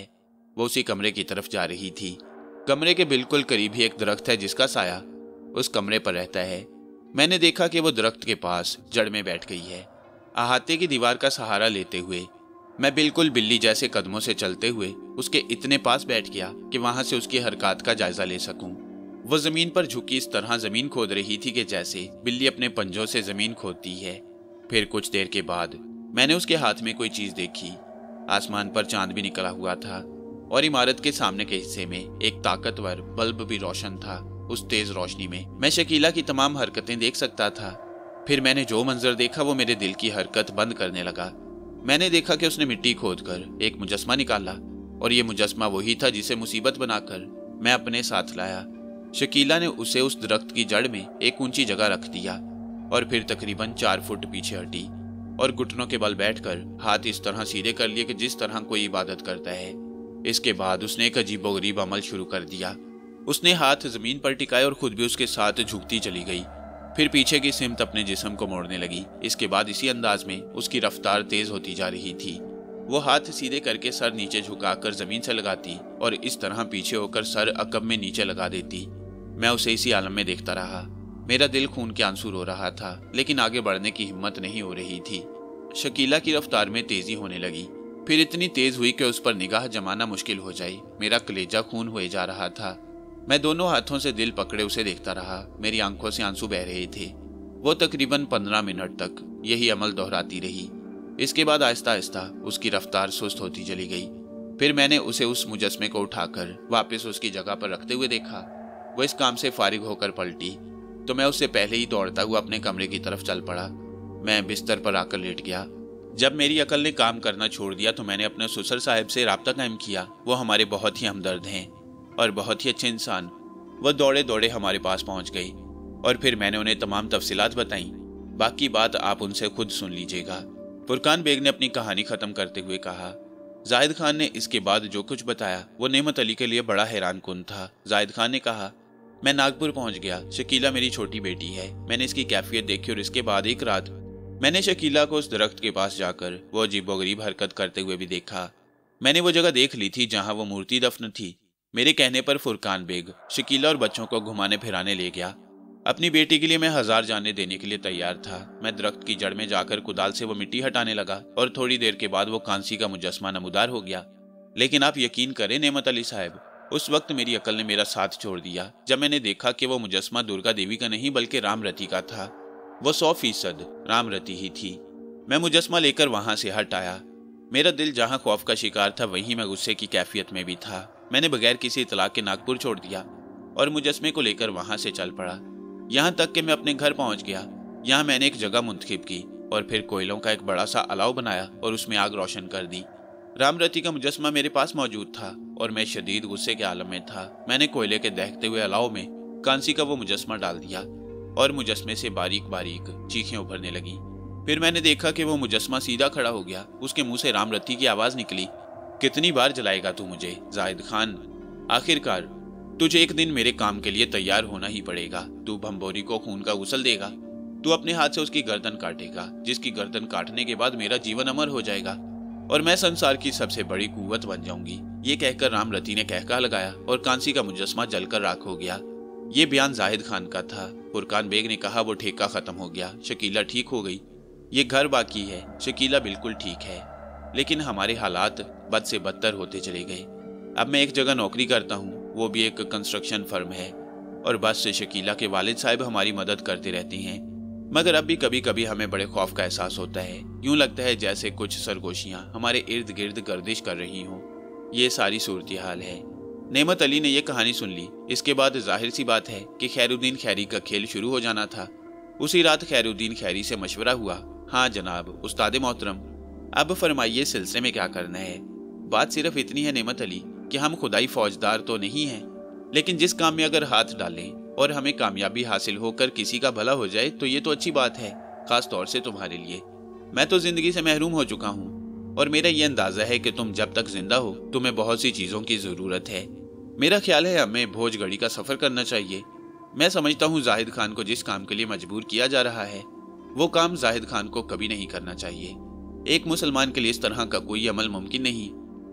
वो उसी कमरे की तरफ जा रही थी। कमरे के बिल्कुल करीब ही एक दरख्त है जिसका साया उस कमरे पर रहता है। मैंने देखा कि वो दरख्त के पास जड़ में बैठ गई है। अहाते की दीवार का सहारा लेते हुए मैं बिल्कुल बिल्ली जैसे कदमों से चलते हुए उसके इतने पास बैठ गया कि वहां से उसकी हरकत का जायजा ले सकूं। वो जमीन पर झुकी इस तरह जमीन खोद रही थी कि जैसे बिल्ली अपने पंजों से जमीन खोदती है। फिर कुछ देर के बाद मैंने उसके हाथ में कोई चीज देखी। आसमान पर चांद भी निकला हुआ था और इमारत के सामने के हिस्से में एक ताकतवर बल्ब भी रोशन था। उस तेज रोशनी में मैं शकीला की तमाम हरकतें देख सकता था। फिर मैंने जो मंजर देखा वो मेरे दिल की हरकत बंद करने लगा। मैंने देखा कि उसने मिट्टी खोदकर एक मुजस्मा निकाला और ये मुजस्मा वही था जिसे मुसीबत बनाकर मैं अपने साथ लाया। शकीला ने उसे उस दरख्त की जड़ में एक ऊंची जगह रख दिया और फिर तकरीबन चार फुट पीछे हटी और घुटनों के बल बैठकर हाथ इस तरह सीधे कर लिए कि जिस तरह कोई इबादत करता है। इसके बाद उसने एक अजीबोगरीब अमल शुरू कर दिया। उसने हाथ जमीन पर टिकाए और खुद भी उसके साथ झुकती चली गई। फिर पीछे की सिमत अपने जिस्म को मोड़ने लगी। इसके बाद इसी अंदाज में उसकी रफ्तार तेज होती जा रही थी। वो हाथ सीधे करके सर नीचे झुकाकर जमीन से लगाती और इस तरह पीछे होकर सर अकब में नीचे लगा देती। मैं उसे इसी आलम में देखता रहा। मेरा दिल खून के आंसू रो रहा था, लेकिन आगे बढ़ने की हिम्मत नहीं हो रही थी। शकीला की रफ्तार में तेजी होने लगी, फिर इतनी तेज हुई कि उस पर निगाह जमाना मुश्किल हो जाए। मेरा कलेजा खून हुए जा रहा था। मैं दोनों हाथों से दिल पकड़े उसे देखता रहा। मेरी आंखों से आंसू बह रहे थे। वो तकरीबन पंद्रह मिनट तक यही अमल दोहराती रही। इसके बाद आहिस्ता आहिस्ता उसकी रफ्तार सुस्त होती चली गई। फिर मैंने उसे उस मुजस्मे को उठाकर वापस उसकी जगह पर रखते हुए देखा। वो इस काम से फारिग होकर पलटी तो मैं उससे पहले ही दौड़ता हुआ अपने कमरे की तरफ चल पड़ा। मैं बिस्तर पर आकर लेट गया। जब मेरी अकल ने काम करना छोड़ दिया तो मैंने अपने ससुर साहब से राब्ता कायम किया। वो हमारे बहुत ही हमदर्द हैं और बहुत ही अच्छे इंसान। वह दौड़े दौड़े हमारे पास पहुंच गई और फिर मैंने उन्हें तमाम तफसीलात बताई। बाकी बात आप उनसे खुद सुन लीजिएगा। फुरकान बेग ने अपनी कहानी खत्म करते हुए कहा, जाहिद खान ने इसके बाद जो कुछ बताया वो नेमत अली के लिए बड़ा हैरान कुन था। जाहिद खान ने कहा, मैं नागपुर पहुंच गया। शकीला मेरी छोटी बेटी है। मैंने इसकी कैफियत देखी और इसके बाद एक रात मैंने शकीला को उस दरख्त के पास जाकर वो अजीबोगरीब हरकत करते हुए भी देखा। मैंने वो जगह देख ली थी जहां वो मूर्ति दफन थी। मेरे कहने पर फुरकान बेग शकीला और बच्चों को घुमाने फिराने ले गया। अपनी बेटी के लिए मैं हजार जाने देने के लिए तैयार था। मैं दरख्त की जड़ में जाकर कुदाल से वो मिट्टी हटाने लगा और थोड़ी देर के बाद वो कांसी का मुजस्मा नमूदार हो गया। लेकिन आप यकीन करें नेमत अली साहब, उस वक्त मेरी अकल ने मेरा साथ छोड़ दिया जब मैंने देखा कि वो मुजस्मा दुर्गा देवी का नहीं बल्कि रामरती का था। वो सौ फीसद रामरती ही थी। मैं मुजस्मा लेकर वहां से हट आया। मेरा दिल जहां खौफ का शिकार था वहीं मैं गुस्से की कैफियत में भी था। मैंने बगैर किसी इतला के नागपुर छोड़ दिया और मुजस्मे को लेकर वहां से चल पड़ा। यहाँ तक कि मैं अपने घर पहुंच गया। यहाँ मैंने एक जगह मुंतखिब की और फिर कोयलों का एक बड़ा सा अलाव बनाया और उसमें आग रोशन कर दी। रामरती का मुजस्मा मेरे पास मौजूद था और मैं शदीद गुस्से के आलम में था। मैंने कोयले के दहकते हुए अलाव में कांसी का वो मुजस्मा डाल दिया और मुजस्मे से बारीक बारीक चीखें उभरने लगी। फिर मैंने देखा कि वो मुजस्मा सीधा खड़ा हो गया। उसके मुंह से रामरती की आवाज निकली, कितनी बार जलाएगा तू मुझे जाहिद खान? आखिरकार तुझे एक दिन मेरे काम के लिए तैयार होना ही पड़ेगा। तू भंबोरी को खून का गुस्ल देगा। तू अपने हाथ से उसकी गर्दन काटेगा, जिसकी गर्दन काटने के बाद मेरा जीवन अमर हो जाएगा और मैं संसार की सबसे बड़ी कुव्वत बन जाऊंगी। ये कहकर रामरती ने कहका लगाया और कांसी का मुजस्मा जलकर राख हो गया। ये बयान जाहिद खान का था। फुरकान बेग ने कहा, वो ठेका खत्म हो गया। शकीला ठीक हो गई। ये घर बाकी है। शकीला बिल्कुल ठीक है, लेकिन हमारे हालात बद से बदतर होते चले गए। अब मैं एक जगह नौकरी करता हूँ, वो भी एक कंस्ट्रक्शन फर्म है और बस से शकीला के वालिद साहब हमारी मदद करते रहते हैं। मगर अब भी कभी कभी हमें बड़े खौफ का एहसास होता है। यूं लगता है जैसे कुछ सरगोशियां हमारे इर्द गिर्द गर्दिश कर रही हों। ये सारी सूरत हाल है। नेमत अली ने यह कहानी सुन ली। इसके बाद जाहिर सी बात है कि खैरुद्दीन खैरी का खेल शुरू हो जाना था। उसी रात खैरुद्दीन खैरी से मशवरा हुआ। हाँ जनाब उस्ताद मोहतरम, अब फरमाइए सिलसिले में क्या करना है। बात सिर्फ इतनी है नेमत अली कि हम खुदाई फौजदार तो नहीं हैं, लेकिन जिस काम में अगर हाथ डालें और हमें कामयाबी हासिल होकर किसी का भला हो जाए तो ये तो अच्छी बात है, खास तौर से तुम्हारे लिए। मैं तो जिंदगी से महरूम हो चुका हूँ और मेरा ये अंदाजा है कि तुम जब तक जिंदा हो तुम्हें बहुत सी चीजों की जरूरत है। मेरा ख्याल है हमें भोजगढ़ी का सफर करना चाहिए। मैं समझता हूँ जाहिद खान को जिस काम के लिए मजबूर किया जा रहा है वो काम जाहिद खान को कभी नहीं करना चाहिए। एक मुसलमान के लिए इस तरह का कोई अमल मुमकिन नहीं।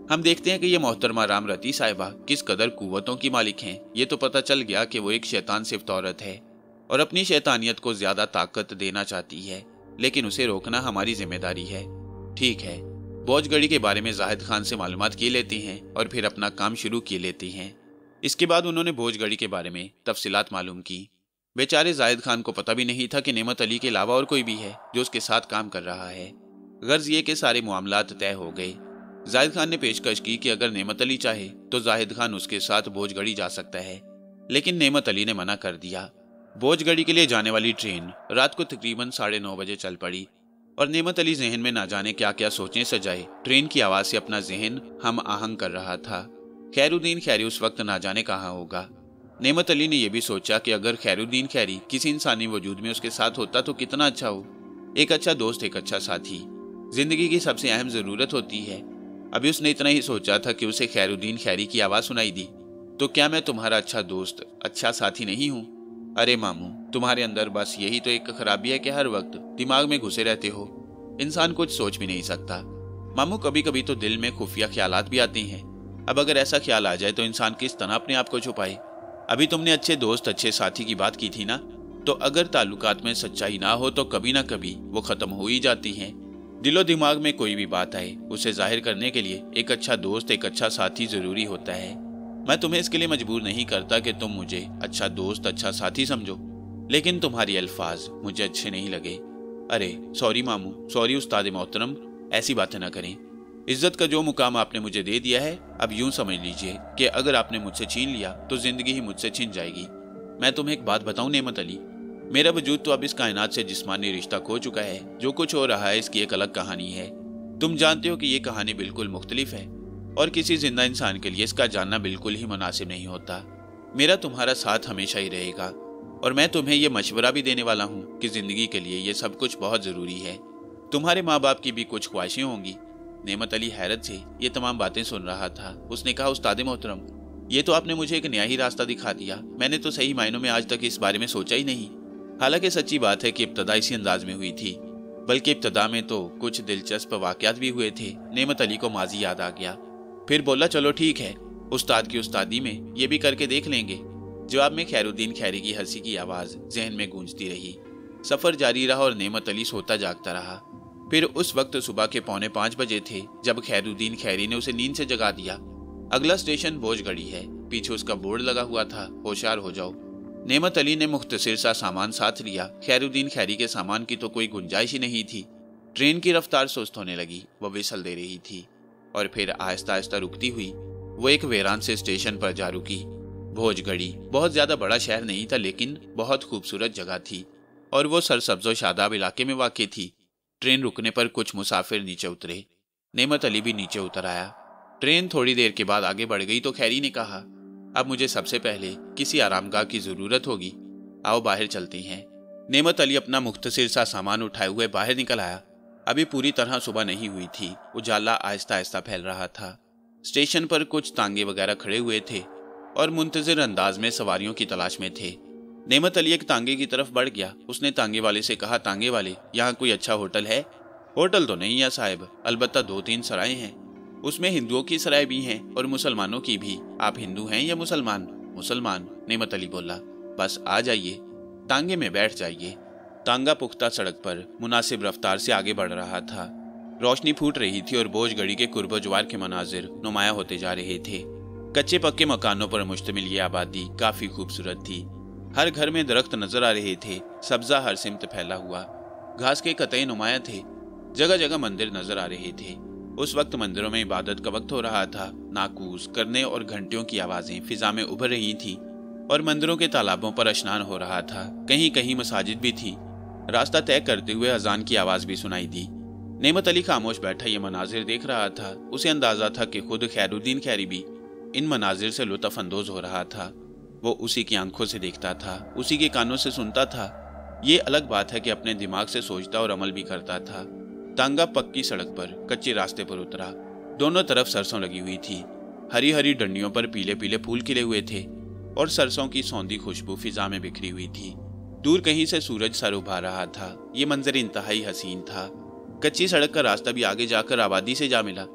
हम देखते हैं कि ये मोहतरमा राम रती साहिबा किस कदर कुव्वतों की मालिक हैं। ये तो पता चल गया कि वो एक शैतान सिफ्त औरत है और अपनी शैतानियत को ज्यादा ताकत देना चाहती है, लेकिन उसे रोकना हमारी जिम्मेदारी है। ठीक है, बोझगड़ी के बारे में जाहिद खान से मालूमात की लेते हैं और फिर अपना काम शुरू किए लेते हैं। इसके बाद उन्होंने बोझगड़ी के बारे में तफसीलात मालूम की। बेचारे जाहिद खान को पता भी नहीं था कि नेमत अली के अलावा और कोई भी है जो उसके साथ काम कर रहा है। गर्ज ये कि सारे मामलात तय हो गए। जाहिद खान ने पेशकश की कि अगर नेमत अली चाहे तो जाहिद खान उसके साथ बोझगड़ी जा सकता है, लेकिन नेमत अली ने मना कर दिया। बोझगड़ी के लिए जाने वाली ट्रेन रात को तकरीबन साढ़े नौ बजे चल पड़ी और नेमत अली जहन में ना जाने क्या क्या सोचें सजाए ट्रेन की आवाज से अपना जहन हम आहंग कर रहा था। खैरुद्दीन खैरी उस वक्त ना जाने कहाँ होगा। नेमत अली ने यह भी सोचा कि अगर खैरुद्दीन खैरी किसी इंसानी वजूद में उसके साथ होता तो कितना अच्छा हो। एक अच्छा दोस्त, एक अच्छा साथी जिंदगी की सबसे अहम जरूरत होती है। अभी उसने इतना ही सोचा था कि उसे खैरुद्दीन खैरी की आवाज सुनाई दी, तो क्या मैं तुम्हारा अच्छा दोस्त, अच्छा साथी नहीं हूँ? अरे मामू, तुम्हारे अंदर बस यही तो एक खराबी है कि हर वक्त दिमाग में घुसे रहते हो। इंसान कुछ सोच भी नहीं सकता। मामू, कभी कभी तो दिल में खुफिया ख्यालात भी आते हैं। अब अगर ऐसा ख्याल आ जाए तो इंसान किस तरह अपने आप को छुपाए? अभी तुमने अच्छे दोस्त, अच्छे साथी की बात की थी ना, तो अगर ताल्लुकात में सच्चाई ना हो तो कभी ना कभी वो खत्म हो ही जाती है। दिलो दिमाग में कोई भी बात आए उसे जाहिर करने के लिए एक अच्छा दोस्त, एक अच्छा साथी जरूरी होता है। मैं तुम्हें इसके लिए मजबूर नहीं करता कि तुम मुझे अच्छा दोस्त, अच्छा साथी समझो, लेकिन तुम्हारी अल्फाज मुझे अच्छे नहीं लगे। अरे सॉरी मामू, सॉरी उस्ताद मोहतरम, ऐसी बातें ना करें। इज्जत का जो मुकाम आपने मुझे दे दिया है, अब यूं समझ लीजिए कि अगर आपने मुझसे छीन लिया तो जिंदगी ही मुझसे छीन जाएगी। मैं तुम्हें एक बात बताऊं नेमत अली, मेरा वजूद तो अब इस कायनात से जिस्मानी रिश्ता खो चुका है। जो कुछ हो रहा है इसकी एक अलग कहानी है। तुम जानते हो कि ये कहानी बिल्कुल मुख्तलिफ है और किसी जिंदा इंसान के लिए इसका जानना बिल्कुल ही मुनासिब नहीं होता। मेरा तुम्हारा साथ हमेशा ही रहेगा और मैं तुम्हें यह मशवरा भी देने वाला हूँ कि जिंदगी के लिए ये सब कुछ बहुत जरूरी है। तुम्हारे माँ बाप की भी कुछ ख्वाहिशें होंगी। नेमत अली हैरत से ये तमाम बातें सुन रहा था। उसने कहा, उस्ताद मोहतरम, ये तो आपने मुझे एक नया ही रास्ता दिखा दिया। मैंने तो सही मायनों में आज तक इस बारे में सोचा ही नहीं। हालांकि सच्ची बात है कि इब्तदा इसी अंदाज में हुई थी, बल्कि इब्तदा में तो कुछ दिलचस्प वाकयात भी हुए थे। नेमत अली को माजी याद आ गया। फिर बोला, चलो ठीक है, उस्ताद की उस्तादी में ये भी करके देख लेंगे। जवाब में खैरुद्दीन खैरी की हंसी की आवाज जहन में गूंजती रही। सफर जारी रहा और नेमत अली सोता जागता रहा। फिर उस वक्त सुबह के पौने पांच बजे थे जब खैरुद्दीन खैरी ने उसे नींद से जगा दिया। अगला स्टेशन बोझगड़ी है, पीछे उसका बोर्ड लगा हुआ था, होशियार हो जाओ। नेमत अली ने मुख्तसिर सा सामान साथ लिया। खैरुद्दीन खैरी के सामान की तो कोई गुंजाइश ही नहीं थी। ट्रेन की रफ्तार सुस्त होने लगी, वह विसल दे रही थी और फिर आहिस्ता आहिस्ता रुकती हुई वो एक वीरान से स्टेशन पर जा रुकी। भोजगढ़ी बहुत ज्यादा बड़ा शहर नहीं था, लेकिन बहुत खूबसूरत जगह थी और वो सरसब्ज़ो शादाब इलाके में वाक़ थी। ट्रेन रुकने पर कुछ मुसाफिर नीचे उतरे। नेमत अली भी नीचे उतर आया। ट्रेन थोड़ी देर के बाद आगे बढ़ गई तो खैरी ने कहा, अब मुझे सबसे पहले किसी आरामगाह की जरूरत होगी, आओ बाहर चलते हैं। नेमत अली अपना मुख्तसिर सा सामान उठाए हुए बाहर निकल आया। अभी पूरी तरह सुबह नहीं हुई थी, उजाला आहिस्ता आहिस्ता फैल रहा था। स्टेशन पर कुछ तांगे वगैरह खड़े हुए थे और मुंतजिर अंदाज में सवारियों की तलाश में थे। नेमत अली एक तांगे की तरफ बढ़ गया। उसने तांगे वाले से कहा, तांगे वाले, यहाँ कोई अच्छा होटल है? होटल तो नहीं है साहिब, अलबत्ता दो तीन सराय हैं। उसमें हिंदुओं की सराय भी हैं और मुसलमानों की भी। आप हिंदू हैं या मुसलमान? मुसलमान, नेमत अली बोला। बस आ जाइए, तांगे में बैठ जाइए। तांगा पुख्ता सड़क पर मुनासिब रफ्तार से आगे बढ़ रहा था। रोशनी फूट रही थी और बोझगढ़ी के कुर्बोजवार के मनाजिर नुमाया होते जा रहे थे। कच्चे पक्के मकानों पर मुश्तमिल ये आबादी काफी खूबसूरत थी। हर घर में दरख्त नजर आ रहे थे, सब्जा हर सिमत फैला हुआ, घास के कतई नुमाया थे। जगह जगह मंदिर नजर आ रहे थे। उस वक्त मंदिरों में इबादत का वक्त हो रहा था। नाकूस करने और घंटियों की आवाजें फिजा में उभर रही थी और मंदिरों के तालाबों पर स्नान हो रहा था। कहीं कहीं मसाजिद भी थी। रास्ता तय करते हुए अजान की आवाज भी सुनाई दी। नेमत अली खामोश बैठा ये मनाजिर देख रहा था। उसे अंदाजा था कि खुद खैरुद्दीन खैरी भी इन मनाजिर से लुत्फ अंदोज हो रहा था। वो उसी की आंखों से देखता था, उसी के कानों से सुनता था। ये अलग बात है कि अपने दिमाग से सोचता और अमल भी करता था। तांगा पक्की सड़क पर कच्चे रास्ते पर उतरा। दोनों तरफ सरसों लगी हुई थी। हरी हरी डंडियों पर पीले पीले फूल खिले हुए थे और सरसों की सौंधी खुशबू फिजा में बिखरी हुई थी। दूर कहीं से सूरज सर उभा रहा था। ये मंजर इंतहाई हसीन था। कच्ची सड़क का रास्ता भी आगे जाकर आबादी से जा मिला।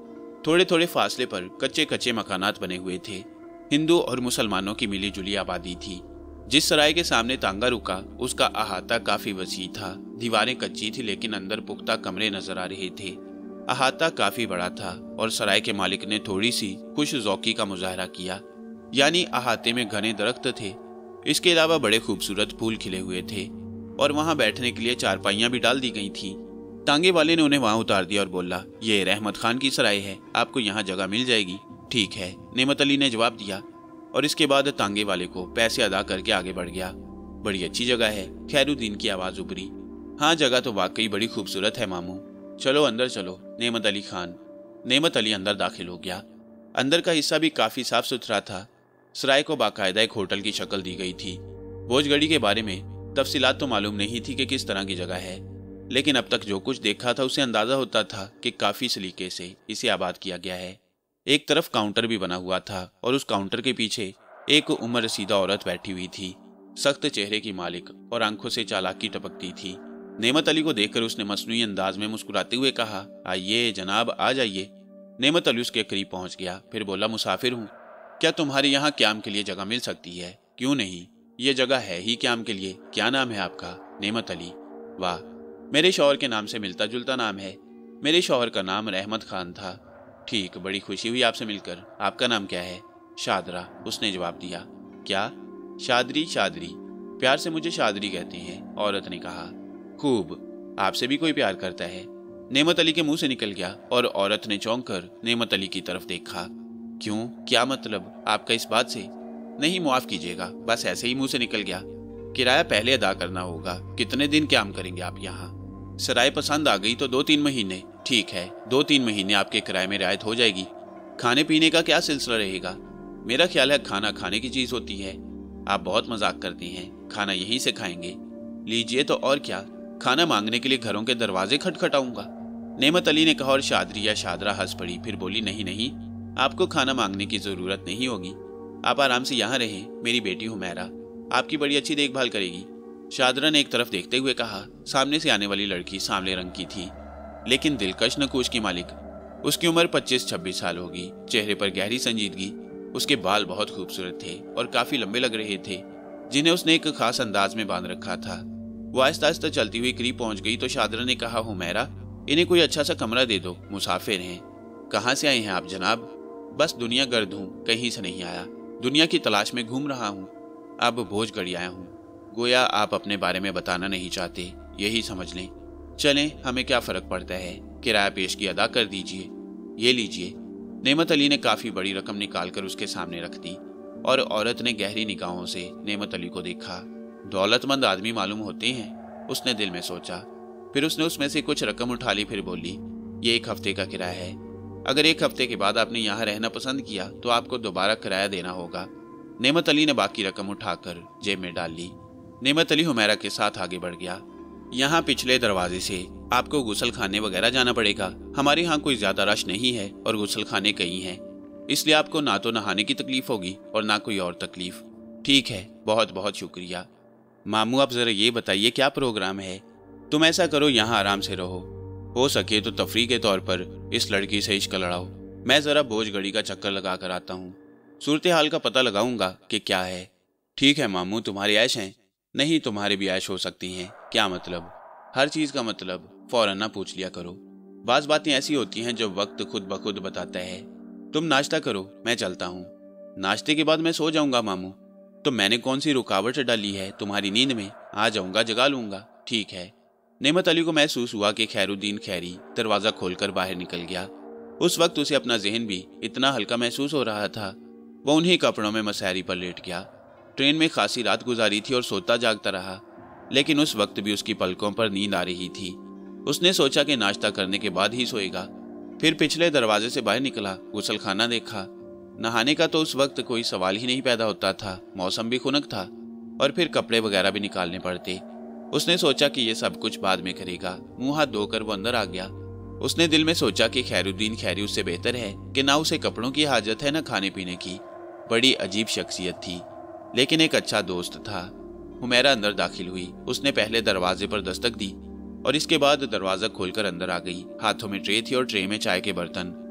थोड़े थोड़े फासले पर कच्चे कच्चे मकानात बने हुए थे। हिंदू और मुसलमानों की मिली जुली आबादी थी। जिस सराय के सामने तांगा रुका उसका अहाता काफी वसी था। दीवारें कच्ची थी लेकिन अंदर पुख्ता कमरे नजर आ रहे थे। अहाता काफी बड़ा था और सराय के मालिक ने थोड़ी सी खुश ज़ौकी का मुजाहरा किया, यानी अहाते में घने दरख्त थे। इसके अलावा बड़े खूबसूरत फूल खिले हुए थे और वहां बैठने के लिए चारपाइयां भी डाल दी गई थी। तांगे वाले ने उन्हें वहां उतार दिया और बोला, ये रहमत खान की सराय है, आपको यहाँ जगह मिल जाएगी। ठीक है, नेमत अली ने जवाब दिया और इसके बाद तांगे वाले को पैसे अदा करके आगे बढ़ गया। बड़ी अच्छी जगह है, खैरुद्दीन की आवाज उभरी। हाँ, जगह तो वाकई बड़ी खूबसूरत है मामू, चलो अंदर चलो। नेमत अली खान नेमत अली अंदर दाखिल हो गया। अंदर का हिस्सा भी काफी साफ सुथरा था। सराय को बाकायदा एक होटल की शक्ल दी गई थी। भोजगढ़ी के बारे में तफसीलात तो मालूम नहीं थी कि किस तरह की जगह है, लेकिन अब तक जो कुछ देखा था उसे अंदाजा होता था कि काफी सलीके से इसे आबाद किया गया है। एक तरफ काउंटर भी बना हुआ था और उस काउंटर के पीछे एक उम्र रसीदा औरत बैठी हुई थी। सख्त चेहरे की मालिक और आंखों से चालाकी टपकती थी। नेमत अली को देखकर उसने मसनूई अंदाज में मुस्कुराते हुए कहा, आइए जनाब, आ जाइए। नेमत अली उसके करीब पहुंच गया, फिर बोला, मुसाफिर हूँ, क्या तुम्हारे यहाँ क्याम के लिए जगह मिल सकती है? क्यों नहीं, ये जगह है ही क्याम के लिए। क्या नाम है आपका? नेमत अली। वाह, मेरे शौहर के नाम से मिलता जुलता नाम है। मेरे शौहर का नाम रहमत खान था। ठीक, बड़ी खुशी हुई आपसे मिलकर। आपका नाम क्या है? शादरा, उसने जवाब दिया। क्या? शादरी? शादरी, प्यार से मुझे शादरी कहते हैं, औरत ने कहा। खूब, आपसे भी कोई प्यार करता है? नेमत अली के मुंह से निकल गया और औरत ने चौंक कर नेमत अली की तरफ देखा। क्यों, क्या मतलब आपका इस बात से? नहीं, मुआफ कीजिएगा, बस ऐसे ही मुंह से निकल गया। किराया पहले अदा करना होगा। कितने दिन क्याम करेंगे आप यहाँ? सराय पसंद आ गई तो दो तीन महीने। ठीक है, दो तीन महीने आपके किराए में रियायत हो जाएगी। खाने पीने का क्या सिलसिला रहेगा? मेरा ख्याल है खाना खाने की चीज होती है। आप बहुत मजाक करते हैं, खाना यहीं से खाएंगे। लीजिए तो और क्या, खाना मांगने के लिए घरों के दरवाजे खटखटाऊंगा? नेमत अली ने कहा और शादरी या शादरा हंस पड़ी। फिर बोली, नहीं नहीं, आपको खाना मांगने की जरूरत नहीं होगी। आप आराम से यहाँ रहें, मेरी बेटी हुमैरा आपकी बड़ी अच्छी देखभाल करेगी। शादरा ने एक तरफ देखते हुए कहा। सामने से आने वाली लड़की सांवले रंग की थी, लेकिन दिलकश नकूश की मालिक। उसकी उम्र पच्चीस छब्बीस साल होगी। चेहरे पर गहरी संजीदगी। उसके बाल बहुत खूबसूरत थे और काफी लंबे लग रहे थे, जिन्हें उसने एक खास अंदाज में बांध रखा था। वो आहिस्ता आहिस्ता चलती हुई करीब पहुंच गई तो शादरा ने कहा, हुमैरा, इन्हें कोई अच्छा सा कमरा दे दो, मुसाफिर हैं। कहाँ से आए हैं आप जनाब? बस दुनिया गर्द हूँ, कहीं से नहीं आया। दुनिया की तलाश में घूम रहा हूँ। अब भोजगढ़ी आया हूँ। गोया आप अपने बारे में बताना नहीं चाहते, यही समझ लें। चलें, हमें क्या फर्क पड़ता है। किराया पेशगी अदा कर दीजिए। ये लीजिए। नेमत अली ने काफी बड़ी रकम निकालकर उसके सामने रख दी और औरत ने गहरी निगाहों से नेमत अली को देखा। दौलतमंद आदमी मालूम होते हैं, उसने दिल में सोचा। फिर उसने उसमें से कुछ रकम उठा ली। फिर बोली, ये एक हफ्ते का किराया है। अगर एक हफ्ते के बाद आपने यहाँ रहना पसंद किया तो आपको दोबारा किराया देना होगा। नेमत अली ने बाकी रकम उठाकर जेब में डाल ली। नेमत अली हुमैरा के साथ आगे बढ़ गया। यहाँ पिछले दरवाजे से आपको गुसल खाने वगैरह जाना पड़ेगा। हमारे यहाँ कोई ज्यादा रश नहीं है और गुसल खाने कई हैं, इसलिए आपको ना तो नहाने की तकलीफ होगी और ना कोई और तकलीफ। ठीक है, बहुत बहुत शुक्रिया। मामू, आप जरा ये बताइए क्या प्रोग्राम है? तुम ऐसा करो, यहाँ आराम से रहो, हो सके तो तफरी के तौर पर इस लड़की से इश्क लड़ाओ। मैं जरा भोजगढ़ी का चक्कर लगा कर आता हूँ, सूरत हाल का पता लगाऊंगा कि क्या है। ठीक है मामू, तुम्हारी ऐश हैं? नहीं, तुम्हारे भी ऐश हो सकती हैं। क्या मतलब? हर चीज का मतलब फौरन ना पूछ लिया करो। बाज बातें ऐसी होती हैं जो वक्त खुद ब खुद बताता है। तुम नाश्ता करो, मैं चलता हूँ। नाश्ते के बाद मैं सो जाऊंगा मामू। तो मैंने कौन सी रुकावट डाली है तुम्हारी नींद में? आ जाऊंगा, जगा लूंगा। ठीक है। नेमत अली को महसूस हुआ कि खैरुद्दीन खैरी दरवाजा खोलकर बाहर निकल गया। उस वक्त उसे अपना जहन भी इतना हल्का महसूस हो रहा था। वह उन्हीं कपड़ों में मसहरी पर लेट गया। ट्रेन में खासी रात गुजारी थी और सोता जागता रहा, लेकिन उस वक्त भी उसकी पलकों पर नींद आ रही थी। उसने सोचा कि नाश्ता करने के बाद ही सोएगा। फिर पिछले दरवाजे से बाहर निकला, गुसल खाना देखा। नहाने का तो उस वक्त कोई सवाल ही नहीं पैदा होता था, मौसम भी खुनक था और फिर कपड़े वगैरह भी निकालने पड़ते। उसने सोचा कि ये सब कुछ बाद में करेगा। मुंह हाथ धोकर वो अंदर आ गया। उसने दिल में सोचा कि खैरुद्दीन खैरी उससे बेहतर है कि ना उसे कपड़ों की हाजत है ना खाने पीने की। बड़ी अजीब शख्सियत थी, लेकिन एक अच्छा दोस्त था। हुमैरा अंदर दाखिल हुई। उसने पहले दरवाजे पर दस्तक दी और इसके बाद दरवाजा खोलकर अंदर आ गई। हाथों में ट्रे थी और ट्रे में चाय के बर्तन।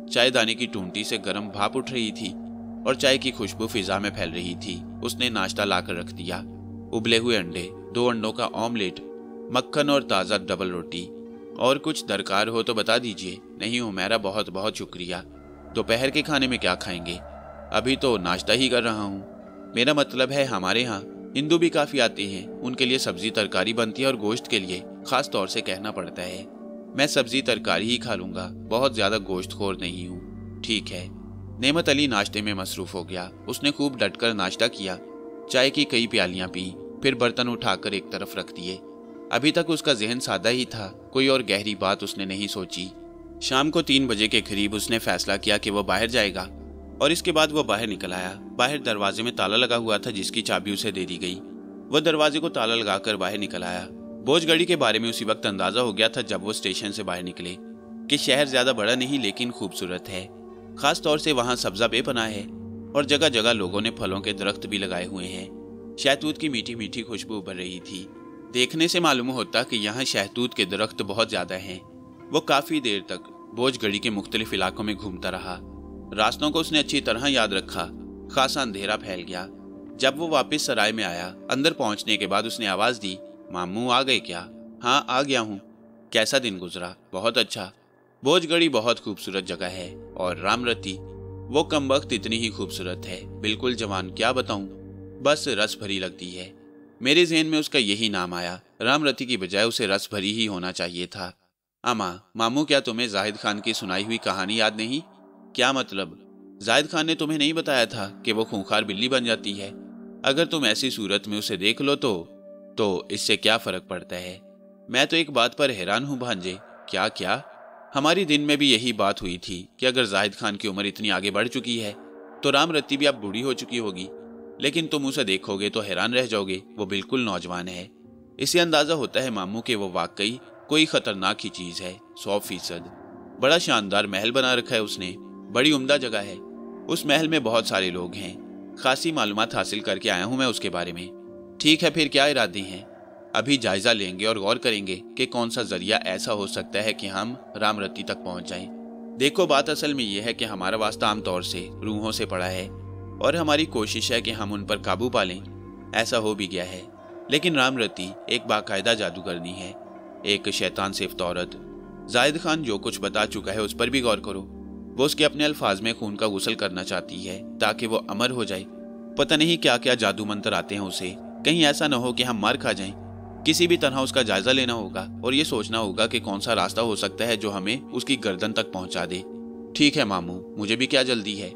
चाय दाने की टूंटी से गर्म भाप उठ रही थी और चाय की खुशबू फिजा में फैल रही थी। उसने नाश्ता लाकर रख दिया। उबले हुए अंडे, दो अंडों का ऑमलेट, मक्खन और ताज़ा डबल रोटी। और कुछ दरकार हो तो बता दीजिए। नहीं हुमैरा, बहुत बहुत शुक्रिया। दोपहर के खाने में क्या खाएंगे? अभी तो नाश्ता ही कर रहा हूँ। मेरा मतलब है हमारे यहाँ हिंदू भी काफ़ी आते हैं, उनके लिए सब्जी तरकारी बनती है और गोश्त के लिए खास तौर से कहना पड़ता है। मैं सब्जी तरकारी ही खा लूँगा, बहुत ज़्यादा गोश्तखोर नहीं हूँ। ठीक है। नेमत अली नाश्ते में मसरूफ़ हो गया। उसने खूब डटकर नाश्ता किया, चाय की कई प्यालियाँ पी, फिर बर्तन उठाकर एक तरफ रख दिए। अभी तक उसका जहन सादा ही था, कोई और गहरी बात उसने नहीं सोची। शाम को तीन बजे के करीब उसने फैसला किया कि वह बाहर जाएगा और इसके बाद वह बाहर निकल आया। बाहर दरवाजे में ताला लगा हुआ था जिसकी चाबी उसे दे दी गई। वह दरवाजे को ताला लगाकर बाहर निकल आया। बोझगढ़ी के बारे में उसी वक्त अंदाजा हो गया था जब वो स्टेशन से बाहर निकले कि शहर ज्यादा बड़ा नहीं लेकिन खूबसूरत है। खास तौर से वहाँ सब्जा बेपनाह है और जगह जगह लोगों ने फलों के दरख्त भी लगाए हुए हैं। शहतूत की मीठी मीठी खुशबू उभर रही थी। देखने से मालूम होता कि यहाँ शहतूत के दरख्त बहुत ज्यादा हैं। वो काफी देर तक बोझगढ़ी के मुख्तलिफ इलाकों में घूमता रहा। रास्तों को उसने अच्छी तरह याद रखा। खासा अंधेरा फैल गया। जब वो वापस सराय में आया, अंदर पहुंचने के बाद उसने आवाज दी, मामू आ गए क्या? हाँ आ गया हूँ। कैसा दिन गुजरा? बहुत अच्छा। बोझगढ़ी बहुत खूबसूरत जगह है और रामरती वो कमबख्त इतनी ही खूबसूरत है, बिल्कुल जवान, क्या बताऊं, बस रस भरी लगती है। मेरे ज़हन में उसका यही नाम आया। रामरती की बजाय उसे रस भरी ही होना चाहिए था। अमा, मामू क्या तुम्हें जाहिद खान की सुनाई हुई कहानी याद नहीं? क्या मतलब? जाहिद खान ने तुम्हें नहीं बताया था कि वो खूंखार बिल्ली बन जाती है? अगर तुम ऐसी सूरत में उसे देख लो तो तो इससे क्या फर्क पड़ता है? मैं तो एक बात पर हैरान हूँ भांजे। क्या क्या? हमारी दिन में भी यही बात हुई थी कि अगर जाहिद खान की उम्र इतनी आगे बढ़ चुकी है तो रामरती भी अब बूढ़ी हो चुकी होगी, लेकिन तुम उसे देखोगे तो हैरान रह जाओगे, वो बिल्कुल नौजवान है। इससे अंदाजा होता है मामू कि वो वाकई कोई खतरनाक ही चीज है, सौ फीसद। बड़ा शानदार महल बना रखा है उसने, बड़ी उम्दा जगह है। उस महल में बहुत सारे लोग हैं। खासी मालूमात हासिल करके आया हूं मैं उसके बारे में। ठीक है, फिर क्या इरादे हैं? अभी जायजा लेंगे और गौर करेंगे कि कौन सा जरिया ऐसा हो सकता है कि हम रामरती तक पहुंच जाएं। देखो, बात असल में यह है कि हमारा वास्ता आमतौर से रूहों से पड़ा है और हमारी कोशिश है कि हम उन पर काबू पा लें। ऐसा हो भी गया है, लेकिन रामरती एक बाकायदा जादूगरनी है, एक शैतान सिफ्त औरत। जाहिद खान जो कुछ बता चुका है उस पर भी गौर करो। वो उसके अपने अल्फाज में खून का गुस्ल करना चाहती है ताकि वो अमर हो जाए। पता नहीं क्या क्या जादू मंत्र आते हैं उसे। कहीं ऐसा न हो कि हम मार खा जाएं। किसी भी तरह उसका जायजा लेना होगा और ये सोचना होगा कि कौन सा रास्ता हो सकता है जो हमें उसकी गर्दन तक पहुंचा दे। ठीक है मामू, मुझे भी क्या जल्दी है।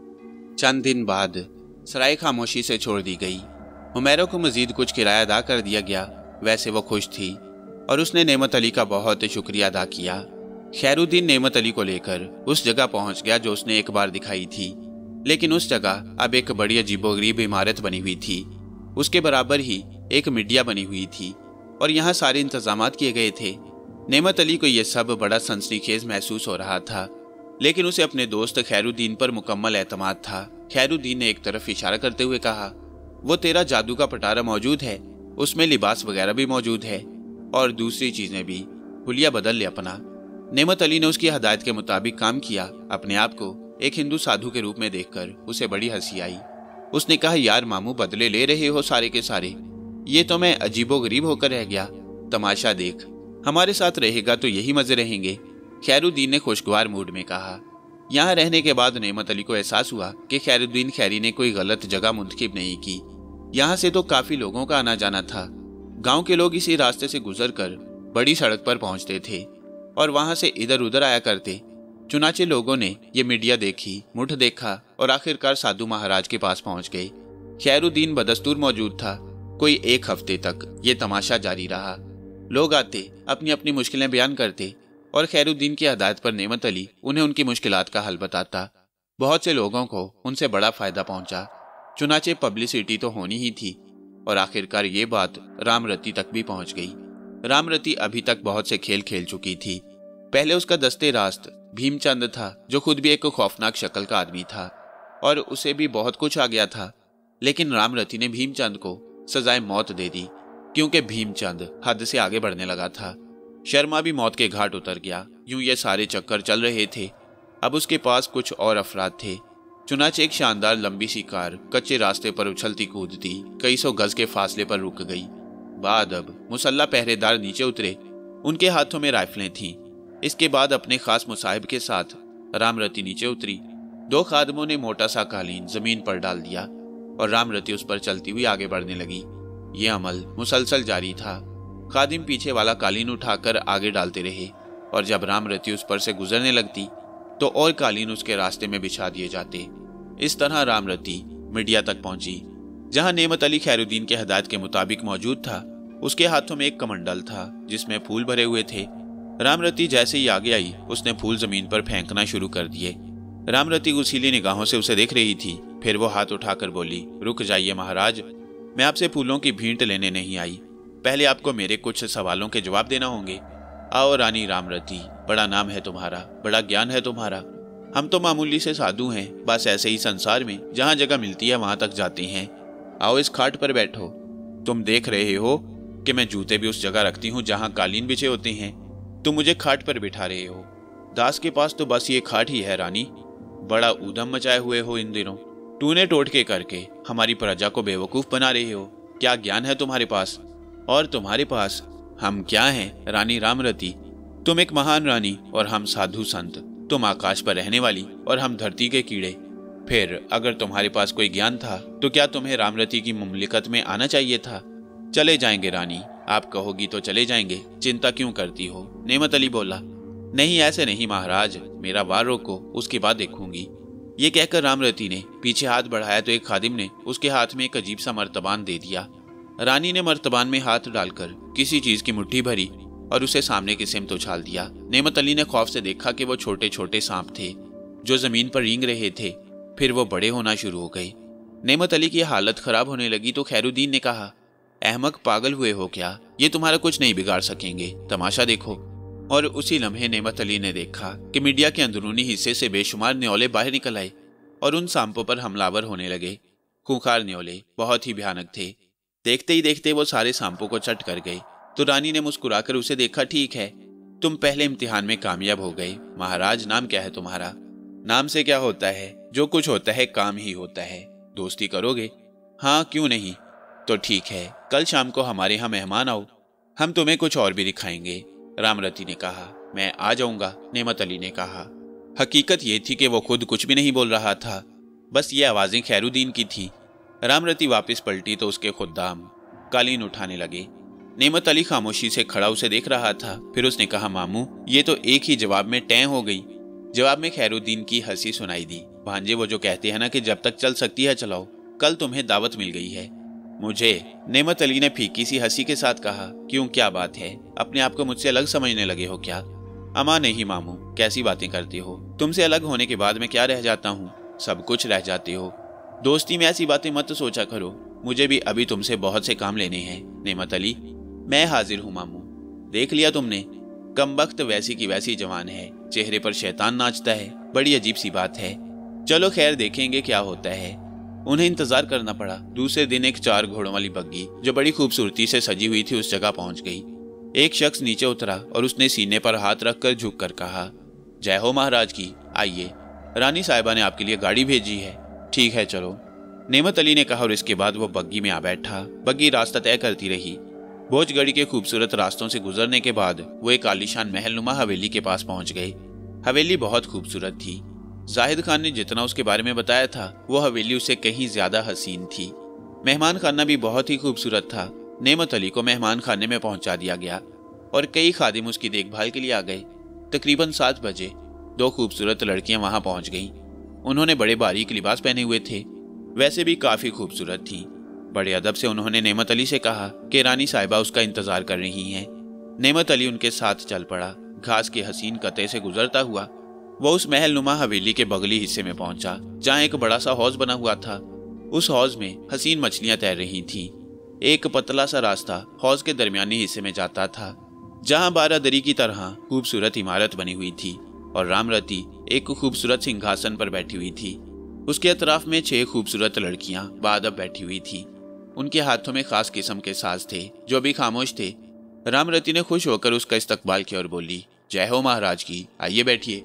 चंद दिन बाद सराय खामोशी से छोड़ दी गई। हुमैरा को मजीद कुछ किराया अदा कर दिया गया। वैसे वो खुश थी और उसने नेमत अली का बहुत शुक्रिया अदा किया। खैरुद्दीन नेमत अली को लेकर उस जगह पहुंच गया जो उसने एक बार दिखाई थी, लेकिन उस जगह अब एक बड़ी अजीबोगरीब इमारत बनी हुई थी। उसके बराबर ही एक मीडिया बनी हुई थी और यहाँ सारे इंतजामात किए गए थे। नेमत अली को यह सब बड़ा सनसनीखेज महसूस हो रहा था, लेकिन उसे अपने दोस्त खैरुद्दीन पर मुकम्मल एतमाद था। खैरुद्दीन ने एक तरफ इशारा करते हुए कहा, वो तेरा जादू का पटारा मौजूद है, उसमें लिबास वगैरह भी मौजूद है और दूसरी चीजें भी, हुलिया बदल ले अपना। नेमत अली ने उसकी हदायत के मुताबिक काम किया। अपने आप को एक हिंदू साधु के रूप में देखकर उसे बड़ी हंसी आई। उसने कहा, यार मामू, बदले ले रहे हो सारे के सारे, ये तो मैं अजीबो गरीब होकर रह गया। तमाशा देख, हमारे साथ रहेगा तो यही मजे रहेंगे। खैरुद्दीन ने खुशगवार मूड में कहा। यहाँ रहने के बाद नेमत अली को एहसास हुआ कि खैरुद्दीन खैरी ने कोई गलत जगह मुंतखिब नहीं की। यहाँ से तो काफी लोगों का आना जाना था। गांव के लोग इसी रास्ते से गुजरकर बड़ी सड़क पर पहुंचते थे और वहां से इधर उधर आया करते। चुनाचे लोगों ने ये मीडिया देखी, मुठ देखा और आखिरकार साधु महाराज के पास पहुंच गए। खैरुद्दीन बदस्तूर मौजूद था। कोई एक हफ्ते तक ये तमाशा जारी रहा। लोग आते, अपनी अपनी मुश्किलें बयान करते और खैरुद्दीन की हदायत पर नेमत अली उन्हें उनकी मुश्किलात का हल बताता। बहुत से लोगों को उनसे बड़ा फायदा पहुंचा। चुनाचे पब्लिसिटी तो होनी ही थी और आखिरकार ये बात रामरती तक भी पहुंच गई। रामरती अभी तक बहुत से खेल खेल चुकी थी। पहले उसका दस्ते रास्त भीमचंद था, जो खुद भी एक खौफनाक शक्ल का आदमी था और उसे भी बहुत कुछ आ गया था। लेकिन रामरती ने भीमचंद को सजाए मौत दे दी, क्योंकि भीमचंद हद से आगे बढ़ने लगा था। शर्मा भी मौत के घाट उतर गया। यूं ये सारे चक्कर चल रहे थे। अब उसके पास कुछ और अफराद थे। चुनाचे एक शानदार लंबी सी कार कच्चे रास्ते पर उछलती कूदती कई सौ गज के फासले पर रुक गई। बाद अब मुसल्ला पहरेदार नीचे उतरे। उनके हाथों में राइफलें थीं। इसके बाद अपने खास मुसाहिब के साथ रामरती नीचे उतरी। दो खादमों ने मोटा सा कालीन जमीन पर डाल दिया और रामरती उस पर चलती हुई आगे बढ़ने लगी। ये अमल मुसलसल जारी था। खादिम पीछे वाला कालीन उठाकर आगे डालते रहे और जब रामरती उस पर से गुजरने लगती तो और कालीन उसके रास्ते में बिछा दिए जाते। इस तरह रामरती मीडिया तक पहुंची, जहां नेमत अली खैरुद्दीन के हदायत के मुताबिक मौजूद था। उसके हाथों में एक कमंडल था जिसमें फूल भरे हुए थे। रामरती जैसे ही आगे आई उसने फूल जमीन पर फेंकना शुरू कर दिए। रामरती गुस्सीली निगाहों से उसे देख रही थी। फिर वो हाथ उठाकर बोली, रुक जाइए महाराज, मैं आपसे फूलों की भींट लेने नहीं आई। पहले आपको मेरे कुछ सवालों के जवाब देना होंगे। आओ रानी रामरती, बड़ा नाम है तुम्हारा, बड़ा ज्ञान है तुम्हारा। हम तो मामूली से साधु हैं, बस ऐसे ही संसार में जहाँ जगह मिलती है वहां तक जाते हैं। आओ इस खाट पर बैठो। तुम देख रहे हो कि मैं जूते भी उस जगह रखती हूँ जहाँ कालीन बिछे होते हैं। तुम मुझे खाट पर बिठा रहे हो। दास के पास तो बस ये खाट ही है रानी। बड़ा ऊधम मचाए हुए हो इन दिनों। टूने टोटके करके हमारी प्रजा को बेवकूफ बना रहे हो। क्या ज्ञान है तुम्हारे पास? और तुम्हारे पास हम क्या हैं रानी रामरती? तुम एक महान रानी और हम साधु संत। तुम आकाश पर रहने वाली और हम धरती के कीड़े। फिर अगर तुम्हारे पास कोई ज्ञान था तो क्या तुम्हें रामरती की मुमलिकत में आना चाहिए था? चले जाएंगे रानी, आप कहोगी तो चले जाएंगे, चिंता क्यों करती हो? नेमत अली बोला, नहीं ऐसे नहीं महाराज, मेरा वार रोको, उसके बाद देखूंगी। ये कहकर रामरती ने पीछे हाथ बढ़ाया तो एक खादिम ने उसके हाथ में एक अजीब सा मर्तबान दे दिया। रानी ने मर्तबान में हाथ डालकर किसी चीज की मुट्ठी भरी और उसे सामने की सिमत उछाल दिया। नेमत अली ने खौफ से देखा कि वो छोटे छोटे सांप थे जो जमीन पर रेंग रहे थे। फिर वो बड़े होना शुरू हो गए। नेमत अली की हालत खराब होने लगी तो खैरुद्दीन ने कहा, अहमक, पागल हुए हो क्या? ये तुम्हारा कुछ नहीं बिगाड़ सकेंगे, तमाशा देखो। और उसी लम्हे नेमत अली ने देखा कि मीडिया के अंदरूनी हिस्से से बेशुमार न्योले बाहर निकल आए और उन सांपों पर हमलावर होने लगे। खूंखार न्योले बहुत ही भयानक थे। देखते ही देखते वो सारे सांपों को चट कर गए तो रानी ने मुस्कुराकर उसे देखा, ठीक है, तुम पहले इम्तिहान में कामयाब हो गए। महाराज, नाम क्या है तुम्हारा? नाम से क्या होता है? जो कुछ होता है काम ही होता है। दोस्ती करोगे? हाँ, क्यों नहीं। तो ठीक है, कल शाम को हमारे यहाँ मेहमान आओ, हम तुम्हें कुछ और भी दिखाएंगे। रामरती ने कहा, मैं आ जाऊंगा। नेमत अली ने कहा। हकीकत ये थी कि वो खुद कुछ भी नहीं बोल रहा था, बस ये आवाजें खैरुद्दीन की थी। रामरती वापस पलटी तो उसके खुद्दाम कालीन उठाने लगे। नेमत अली खामोशी से खड़ा उसे देख रहा था। फिर उसने कहा, मामू, ये तो एक ही जवाब में टैं हो गई। जवाब में खैरुद्दीन की हंसी सुनाई दी। भांजे, वो जो कहते हैं ना कि जब तक चल सकती है चलाओ, कल तुम्हें दावत मिल गई है। मुझे? नेमत अली ने फीकी सी हंसी के साथ कहा, क्यों, क्या बात है? अपने आप को मुझसे अलग समझने लगे हो क्या? अमा नहीं मामू, कैसी बातें करती हो? तुमसे अलग होने के बाद मैं क्या रह जाता हूँ? सब कुछ रह जाते हो। दोस्ती में ऐसी बातें मत सोचा करो। मुझे भी अभी तुमसे बहुत से काम लेने हैं। नेमत अली, मैं हाजिर हूँ मामू। देख लिया तुमने, कमबख्त वैसी की वैसी जवान है, चेहरे पर शैतान नाचता है। बड़ी अजीब सी बात है। चलो खैर, देखेंगे क्या होता है। उन्हें इंतजार करना पड़ा। दूसरे दिन एक चार घोड़ों वाली बग्गी जो बड़ी खूबसूरती से सजी हुई थी उस जगह पहुंच गई। एक शख्स नीचे उतरा और उसने सीने पर हाथ रखकर झुक कर कहा, जय हो महाराज की, आइए, रानी साहिबा ने आपके लिए गाड़ी भेजी है। ठीक है, चलो, नेमत अली ने कहा और इसके बाद वो बग्गी में आ बैठा। बग्गी रास्ता तय करती रही। भोजगढ़ी के खूबसूरत रास्तों से गुजरने के बाद वो एक आलीशान महलनुमा हवेली के पास पहुंच गए। हवेली बहुत खूबसूरत थी। जाहिद खान ने जितना उसके बारे में बताया था वो हवेली उससे कहीं ज्यादा हसीन थी। मेहमान खाना भी बहुत ही खूबसूरत था। नेमत अली को मेहमान खाने में पहुंचा दिया गया और कई खादिम उसकी देखभाल के लिए आ गए। तकरीबन सात बजे दो खूबसूरत लड़कियां वहां पहुंच गईं। उन्होंने बड़े बारीक लिबास पहने हुए थे, वैसे भी काफी खूबसूरत थी। बड़े अदब से उन्होंने नेमत अली से कहा कि रानी साहिबा उसका इंतजार कर रही हैं। नेमत अली उनके साथ चल पड़ा। घास के हसीन कते से गुजरता हुआ वो उस महलनुमा हवेली के बगली हिस्से में पहुंचा जहां एक बड़ा सा हौज बना हुआ था। उस हौज में हसीन मछलियां तैर रही थीं। एक पतला सा रास्ता हौज के दरमियानी हिस्से में जाता था जहां बारादरी की तरह खूबसूरत इमारत बनी हुई थी और रामरती एक खूबसूरत सिंहासन पर बैठी हुई थी। उसके अतराफ में छह खूबसूरत लड़कियां बादब बैठी हुई थी। उनके हाथों में खास किस्म के साज थे जो अभी खामोश थे। रामरती ने खुश होकर उसका इस्तकबाल किया और बोली, जय हो महाराज की, आइए बैठिए।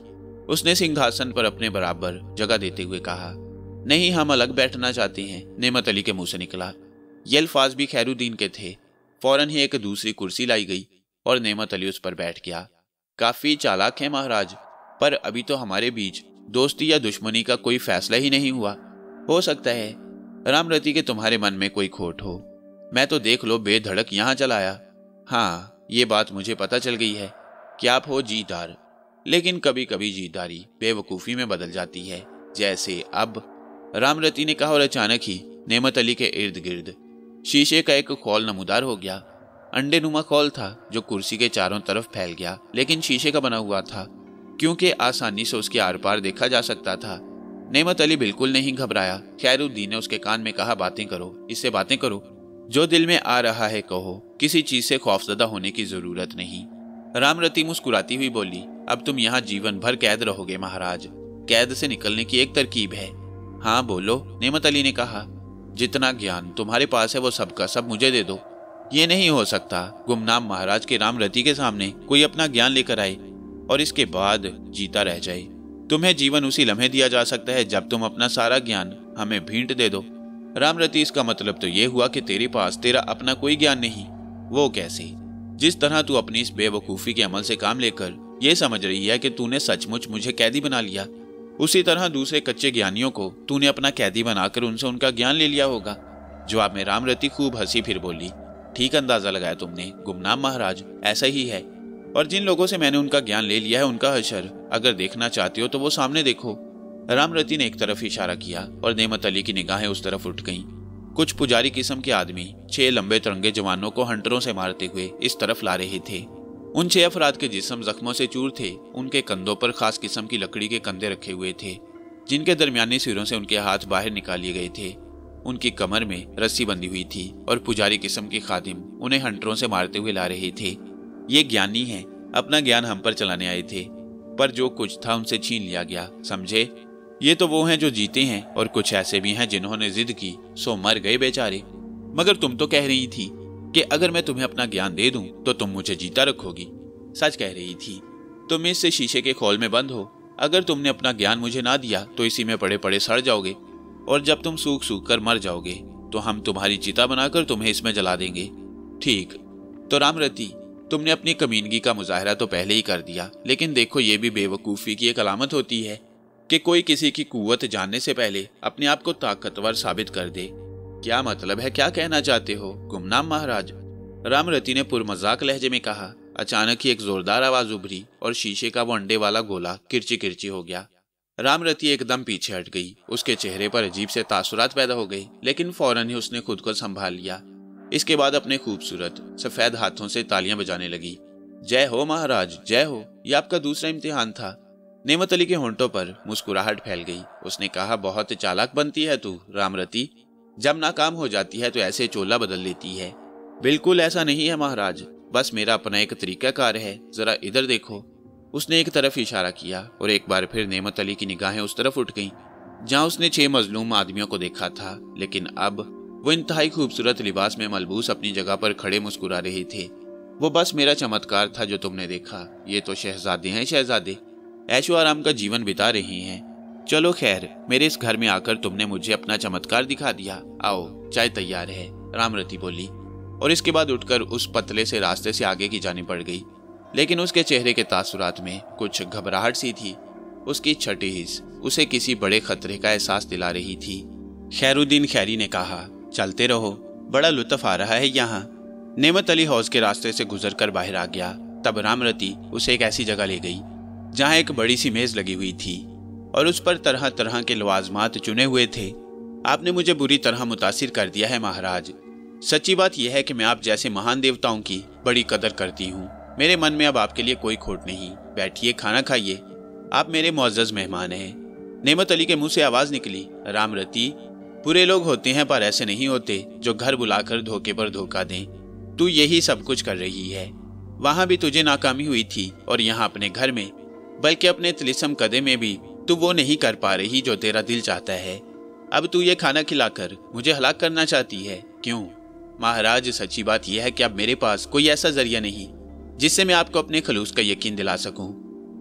उसने सिंहासन पर अपने बराबर जगह देते हुए कहा। नहीं, हम अलग बैठना चाहते हैं, नेमत अली के मुंह से निकला। ये अल्फाज भी खैरुद्दीन के थे। फौरन ही एक दूसरी कुर्सी लाई गई और नेमत अली उस पर बैठ गया। काफी चालाक है महाराज, पर अभी तो हमारे बीच दोस्ती या दुश्मनी का कोई फैसला ही नहीं हुआ। हो सकता है रामरती के तुम्हारे मन में कोई खोट हो। मैं तो देख लो बेधड़क यहाँ चला आया। हाँ, ये बात मुझे पता चल गई है कि आप हो जीतदार, लेकिन कभी कभी जीतदारी बेवकूफ़ी में बदल जाती है, जैसे अब। रामरती ने कहा और अचानक ही नेमत अली के इर्द गिर्द शीशे का एक खौल नमूदार हो गया। अंडे नुमा खौल था जो कुर्सी के चारों तरफ फैल गया, लेकिन शीशे का बना हुआ था, क्योंकि आसानी से उसके आर पार देखा जा सकता था। नेमत अली बिल्कुल नहीं घबराया। खैरुद्दीन ने उसके कान में कहा, बातें करो, इससे बातें करो, जो दिल में आ रहा है कहो, किसी चीज से खौफजदा होने की जरूरत नहीं। रामरती मुस्कुराती हुई बोली, अब तुम यहाँ जीवन भर कैद रहोगे महाराज। कैद से निकलने की एक तरकीब है। हाँ बोलो, नेमत अली ने कहा। जितना ज्ञान तुम्हारे पास है वो सब का सब मुझे दे दो। ये नहीं हो सकता गुमनाम महाराज के रामरती के सामने कोई अपना ज्ञान लेकर आए और इसके बाद जीता रह जाए। तुम्हें जीवन उसी लम्हे दिया जा सकता है जब तुम अपना सारा ज्ञान हमें भींट दे दो। रामरती, इसका मतलब तो ये हुआ कि तेरे पास तेरा अपना कोई ज्ञान नहीं। वो कैसे? जिस तरह तू अपनी इस बेवकूफ़ी के अमल से काम लेकर ये समझ रही है कि तूने सचमुच मुझे कैदी बना लिया, उसी तरह दूसरे कच्चे ज्ञानियों को तूने अपना कैदी बनाकर उनसे उनका ज्ञान ले लिया होगा। जवाब में रामरती खूब हंसी फिर बोली, ठीक अंदाजा लगाया तुमने गुमनाम महाराज, ऐसा ही है। और जिन लोगों से मैंने उनका ज्ञान ले लिया है उनका हशर अगर देखना चाहते हो तो वो सामने देखो। रामरती ने एक तरफ इशारा किया और नेमत अली की निगाहें उस तरफ उठ गईं। कुछ पुजारी किस्म के आदमी छह लंबे तिरंगे जवानों को हंटरों से मारते हुए इस तरफ ला रहे थे। उन छह अफराद के जिस्म जख्मों से चूर थे। उनके कंधों पर खास किस्म की लकड़ी के कंधे रखे हुए थे, जिनके दरमियानी सिरों से उनके हाथ बाहर निकाल लिए गए थे। उनकी कमर में रस्सी बंधी हुई थी और पुजारी किस्म के खादिम उन्हें हंटरों से मारते हुए ला रहे थे। ये ज्ञानी हैं, अपना ज्ञान हम पर चलाने आए थे, पर जो कुछ था उनसे छीन लिया गया, समझे? ये तो वो हैं जो जीते हैं और कुछ ऐसे भी हैं जिन्होंने जिद की सो मर गए बेचारे। मगर तुम तो कह रही थी कि अगर मैं तुम्हें अपना ज्ञान दे दूं तो तुम मुझे जीता रखोगी। सच कह रही थी। तुम इस शीशे के खोल में बंद हो। अगर तुमने अपना ज्ञान मुझे ना दिया तो इसी में पड़े पड़े सड़ जाओगे, और जब तुम सूख सूख कर मर जाओगे तो हम तुम्हारी चिता बनाकर तुम्हें इसमें जला देंगे। ठीक तो रामरती, तुमने अपनी कमीनगी का मुजाहरा तो पहले ही कर दिया, लेकिन देखो ये भी बेवकूफ़ी की एक अलामत होती है कि कोई किसी की कुव्वत जानने से पहले अपने आप को ताकतवर साबित कर दे। क्या मतलब है, क्या कहना चाहते हो गुमनाम महाराज? रामरती ने पुरमजाक लहजे में कहा। अचानक ही एक जोरदार आवाज उभरी और शीशे का वो अंडे वाला गोला किरची किरची हो गया। रामरती एकदम पीछे हट गई। उसके चेहरे पर अजीब से तासुरात पैदा हो गए, लेकिन फौरन ही उसने खुद को संभाल लिया। इसके बाद अपने खूबसूरत सफेद हाथों से तालियां बजाने लगी। जय हो महाराज, जय हो। यह आपका दूसरा इम्तिहान था। नेमत अली के होंठों पर मुस्कुराहट फैल गई। उसने कहा, बहुत चालाक बनती है तू रामरती। जब नाकाम हो जाती है तो ऐसे चोला बदल लेती है। बिल्कुल ऐसा नहीं है महाराज, बस मेरा अपना एक तरीकाकार है, जरा इधर देखो। उसने एक तरफ इशारा किया और एक बार फिर नेमत अली की निगाहें उस तरफ उठ गईं जहां उसने छह मजलूम आदमियों को देखा था, लेकिन अब वो इंतहाई खूबसूरत लिबास में मलबूस अपनी जगह पर खड़े मुस्कुरा रहे थे। वो बस मेरा चमत्कार था जो तुमने देखा। ये तो शहजादे हैं, शहजादे ऐशो आराम का जीवन बिता रहे हैं। चलो खैर, मेरे इस घर में आकर तुमने मुझे अपना चमत्कार दिखा दिया। आओ, चाय तैयार है, रामरती बोली, और इसके बाद उठकर उस पतले से रास्ते से आगे की जानी पड़ गई। लेकिन उसके चेहरे के तासुरात में कुछ घबराहट सी थी। उसकी छठी हिस्स उसे किसी बड़े खतरे का एहसास दिला रही थी। खैरुद्दीन खैरी ने कहा, चलते रहो, बड़ा लुत्फ आ रहा है यहाँ। नेमत अली हौज के रास्ते से गुजरकर बाहर आ गया। तब रामरती उसे एक ऐसी जगह ले गई जहाँ एक बड़ी सी मेज लगी हुई थी और उस पर तरह तरह के लवाजमात चुने हुए थे। आपने मुझे बुरी तरह मुतासिर कर दिया है महाराज। सच्ची बात यह है कि मैं आप जैसे महान देवताओं की बड़ी कदर करती हूँ। मेरे मन में अब आपके लिए कोई खोट नहीं। बैठिए, खाना खाइए, आप मेरे मुअज़्ज़ज़ मेहमान हैं। नेमत अली के मुंह से आवाज निकली, रामरती, बुरे लोग होते हैं पर ऐसे नहीं होते जो घर बुलाकर धोखे पर धोखा दें। तू यही सब कुछ कर रही है। वहां भी तुझे नाकामी हुई थी और यहाँ अपने घर में, बल्कि अपने तिलिस्म कदे में भी तू वो नहीं कर पा रही जो तेरा दिल चाहता है। अब तू ये खाना खिलाकर मुझे हलाक करना चाहती है, क्यों? महाराज, सच्ची बात यह है कि अब मेरे पास कोई ऐसा जरिया नहीं जिससे मैं आपको अपने खलूस का यकीन दिला सकूं।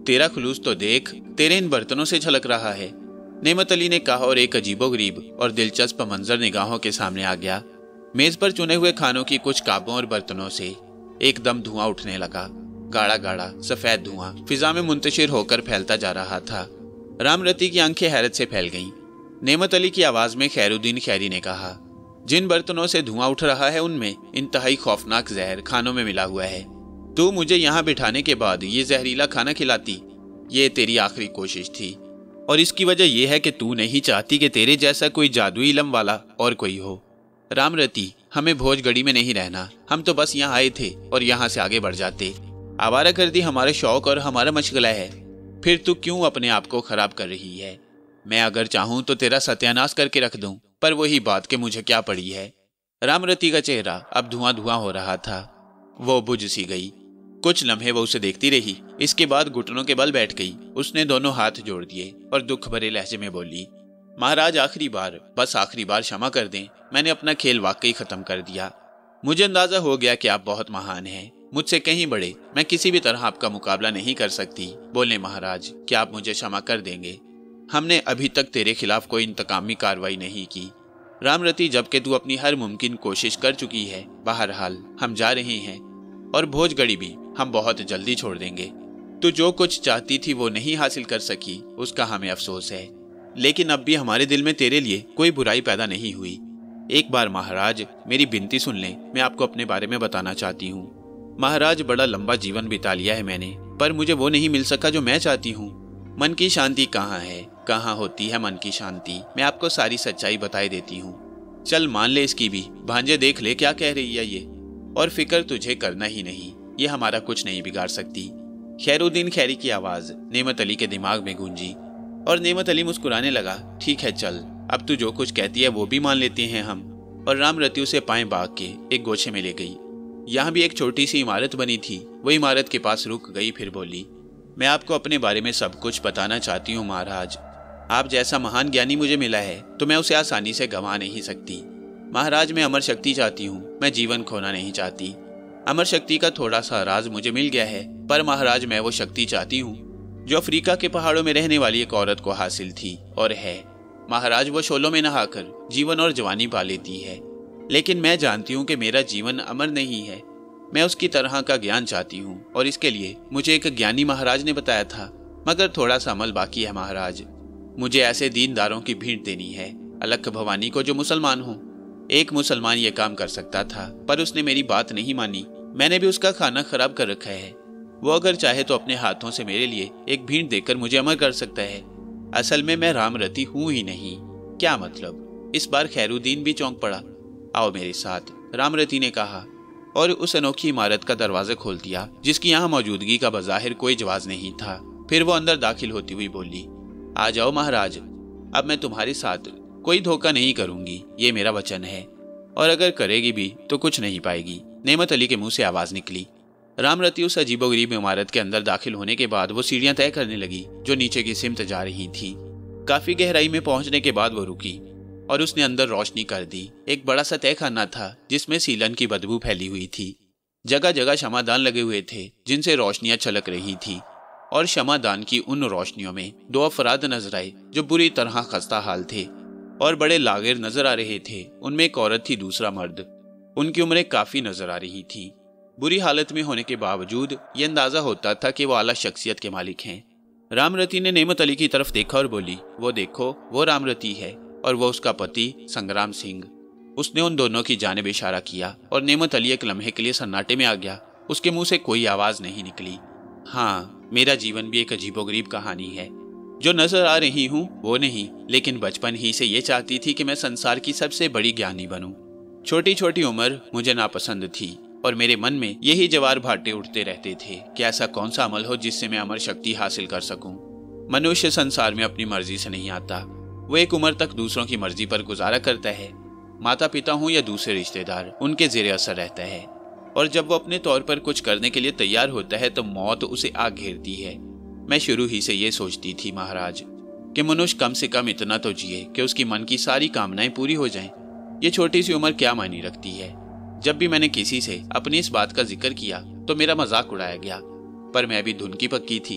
तेरा खुलूस तो देख, तेरे इन बर्तनों से झलक रहा है, नेमत अली ने कहा और एक अजीबोगरीब और दिलचस्प मंजर निगाहों के सामने आ गया। मेज पर चुने हुए खानों की कुछ काबों और बर्तनों से एकदम धुआं उठने लगा। गाढ़ा गाढ़ा सफेद धुआं फिजा में मुंतशिर होकर फैलता जा रहा था। रामरती की आंखें हैरत से फैल गईं। नेमत अली की आवाज में खैरुद्दीन खैरी ने कहा, जिन बर्तनों से धुआं उठ रहा है उनमें इंतहाई खौफनाक जहर खानों में मिला हुआ है। तू मुझे यहाँ बिठाने के बाद ये जहरीला खाना खिलाती, ये तेरी आखिरी कोशिश थी, और इसकी वजह यह है कि तू नहीं चाहती कि तेरे जैसा कोई जादुई इल्म वाला और कोई हो। रामरती, हमें भोजगढ़ी में नहीं रहना, हम तो बस यहाँ आए थे और यहाँ से आगे बढ़ जाते। आवारागर्दी हमारा शौक और हमारा मशगला है, फिर तू क्यों अपने आप को खराब कर रही है? मैं अगर चाहूं तो तेरा सत्यानाश करके रख दूं, पर वही बात कि मुझे क्या पड़ी है। रामरती का चेहरा अब धुआं धुआं हो रहा था। वो बुझ सी गई। कुछ लम्हे वो उसे देखती रही, इसके बाद घुटनों के बल बैठ गई। उसने दोनों हाथ जोड़ दिए और दुख भरे लहजे में बोली, महाराज आखिरी बार, बस आखिरी बार क्षमा कर दें, मैंने अपना खेल वाकई खत्म कर दिया। मुझे अंदाजा हो गया कि आप बहुत महान हैं, मुझसे कहीं बड़े, मैं किसी भी तरह आपका मुकाबला नहीं कर सकती। बोले महाराज, क्या आप मुझे क्षमा कर देंगे? हमने अभी तक तेरे खिलाफ कोई इंतकामी कार्रवाई नहीं की रामरती, जबकि तू अपनी हर मुमकिन कोशिश कर चुकी है। बहरहाल हम जा रहे हैं और भोजगढ़ी भी हम बहुत जल्दी छोड़ देंगे। तू जो कुछ चाहती थी वो नहीं हासिल कर सकी, उसका हमें अफसोस है, लेकिन अब भी हमारे दिल में तेरे लिए कोई बुराई पैदा नहीं हुई। एक बार महाराज मेरी विनती सुन लें, मैं आपको अपने बारे में बताना चाहती हूँ। महाराज, बड़ा लंबा जीवन बिता लिया है मैंने, पर मुझे वो नहीं मिल सका जो मैं चाहती हूँ। मन की शांति कहाँ है, कहाँ होती है मन की शांति? मैं आपको सारी सच्चाई बताई देती हूँ। चल मान ले इसकी भी, भांजे देख ले क्या कह रही है ये, और फिक्र तुझे करना ही नहीं, ये हमारा कुछ नहीं बिगाड़ सकती। खैरुद्दीन खैरी की आवाज नेमत अली के दिमाग में गूंजी और नेमत अली मुस्कुराने लगा। ठीक है चल, अब तू जो कुछ कहती है वो भी मान लेते हैं हम। और रामरती उसे पाए बाग के एक गोछे में ले गई। यहाँ भी एक छोटी सी इमारत बनी थी। वो इमारत के पास रुक गई, फिर बोली, मैं आपको अपने बारे में सब कुछ बताना चाहती हूँ महाराज। आप जैसा महान ज्ञानी मुझे मिला है तो मैं उसे आसानी से गंवा नहीं सकती। महाराज, मैं अमर शक्ति चाहती हूँ, मैं जीवन खोना नहीं चाहती। अमर शक्ति का थोड़ा सा राज मुझे मिल गया है, पर महाराज मैं वो शक्ति चाहती हूँ जो अफ्रीका के पहाड़ों में रहने वाली एक औरत को हासिल थी और है। महाराज, वो शोलों में नहाकर जीवन और जवानी पा लेती है, लेकिन मैं जानती हूँ कि मेरा जीवन अमर नहीं है। मैं उसकी तरह का ज्ञान चाहती हूँ और इसके लिए मुझे एक ज्ञानी महाराज ने बताया था, मगर थोड़ा सा अमल बाकी है महाराज। मुझे ऐसे दीनदारों की भीड़ देनी है, अलख भवानी को जो मुसलमान हो। एक मुसलमान ये काम कर सकता था, पर उसने मेरी बात नहीं मानी। मैंने भी उसका खाना खराब कर रखा है। वो अगर चाहे तो अपने हाथों से मेरे लिए एक भीड़ देकर मुझे अमर कर सकता है। असल में मैं रामरती हूँ ही नहीं। क्या मतलब? इस बार खैरुद्दीन भी चौंक पड़ा। आओ मेरे साथ, रामरती ने कहा और उस अनोखी इमारत का दरवाजा खोल दिया जिसकी यहाँ मौजूदगी का बज़ाहिर कोई जवाज नहीं था। फिर वो अंदर दाखिल होती हुई बोली, आ जाओ महाराज, अब मैं तुम्हारे साथ कोई धोखा नहीं करूंगी, ये मेरा वचन है, और अगर करेगी भी तो कुछ नहीं पाएगी। नेमत अली के मुंह से आवाज निकली। रामरती उस अजीबोगरीब इमारत के अंदर दाखिल होने के बाद वो सीढ़ियां तय करने लगी जो नीचे की सिमत जा रही थी। काफी गहराई में पहुंचने के बाद वो रुकी और उसने अंदर रोशनी कर दी। एक बड़ा सा तहखाना था जिसमें सीलन की बदबू फैली हुई थी। जगह जगह शमादान लगे हुए थे जिनसे रोशनियां छलक रही थी, और शमादान की उन रोशनियों में दो अफराद नजर आए जो बुरी तरह खस्ता हाल थे और बड़े लागिर नजर आ रहे थे। उनमें एक औरत थी, दूसरा मर्द। उनकी उम्रें काफी नजर आ रही थी। बुरी हालत में होने के बावजूद ये अंदाजा होता था कि वो आला शख्सियत के मालिक हैं। रामरती ने नेमत अली की तरफ देखा और बोली, वो देखो, वो रामरती है और वो उसका पति संग्राम सिंह। उसने उन दोनों की जानिब इशारा किया और नेमत अली एक लम्हे के लिए सन्नाटे में आ गया। उसके मुंह से कोई आवाज नहीं निकली। हाँ, मेरा जीवन भी एक अजीबोगरीब कहानी है। जो नजर आ रही हूँ वो नहीं, लेकिन बचपन ही से ये चाहती थी कि मैं संसार की सबसे बड़ी ज्ञानी बनूं। छोटी छोटी उम्र मुझे नापसंद थी और मेरे मन में यही जवार भाटे उठते रहते थे कि ऐसा कौन सा अमल हो जिससे मैं अमर शक्ति हासिल कर सकूं। मनुष्य संसार में अपनी मर्जी से नहीं आता, वो एक उम्र तक दूसरों की मर्जी पर गुजारा करता है। माता पिता हूँ या दूसरे रिश्तेदार, उनके जेरे असर रहता है, और जब वो अपने तौर पर कुछ करने के लिए तैयार होता है तो मौत उसे आग घेरती है। मैं शुरू ही से ये सोचती थी महाराज कि मनुष्य कम से कम इतना तो जिए कि उसकी मन की सारी कामनाएं पूरी हो जाएं। ये छोटी सी उम्र क्या मायने रखती है। जब भी मैंने किसी से अपनी इस बात का जिक्र किया तो मेरा मजाक उड़ाया गया, पर मैं भी धुन की पक्की थी।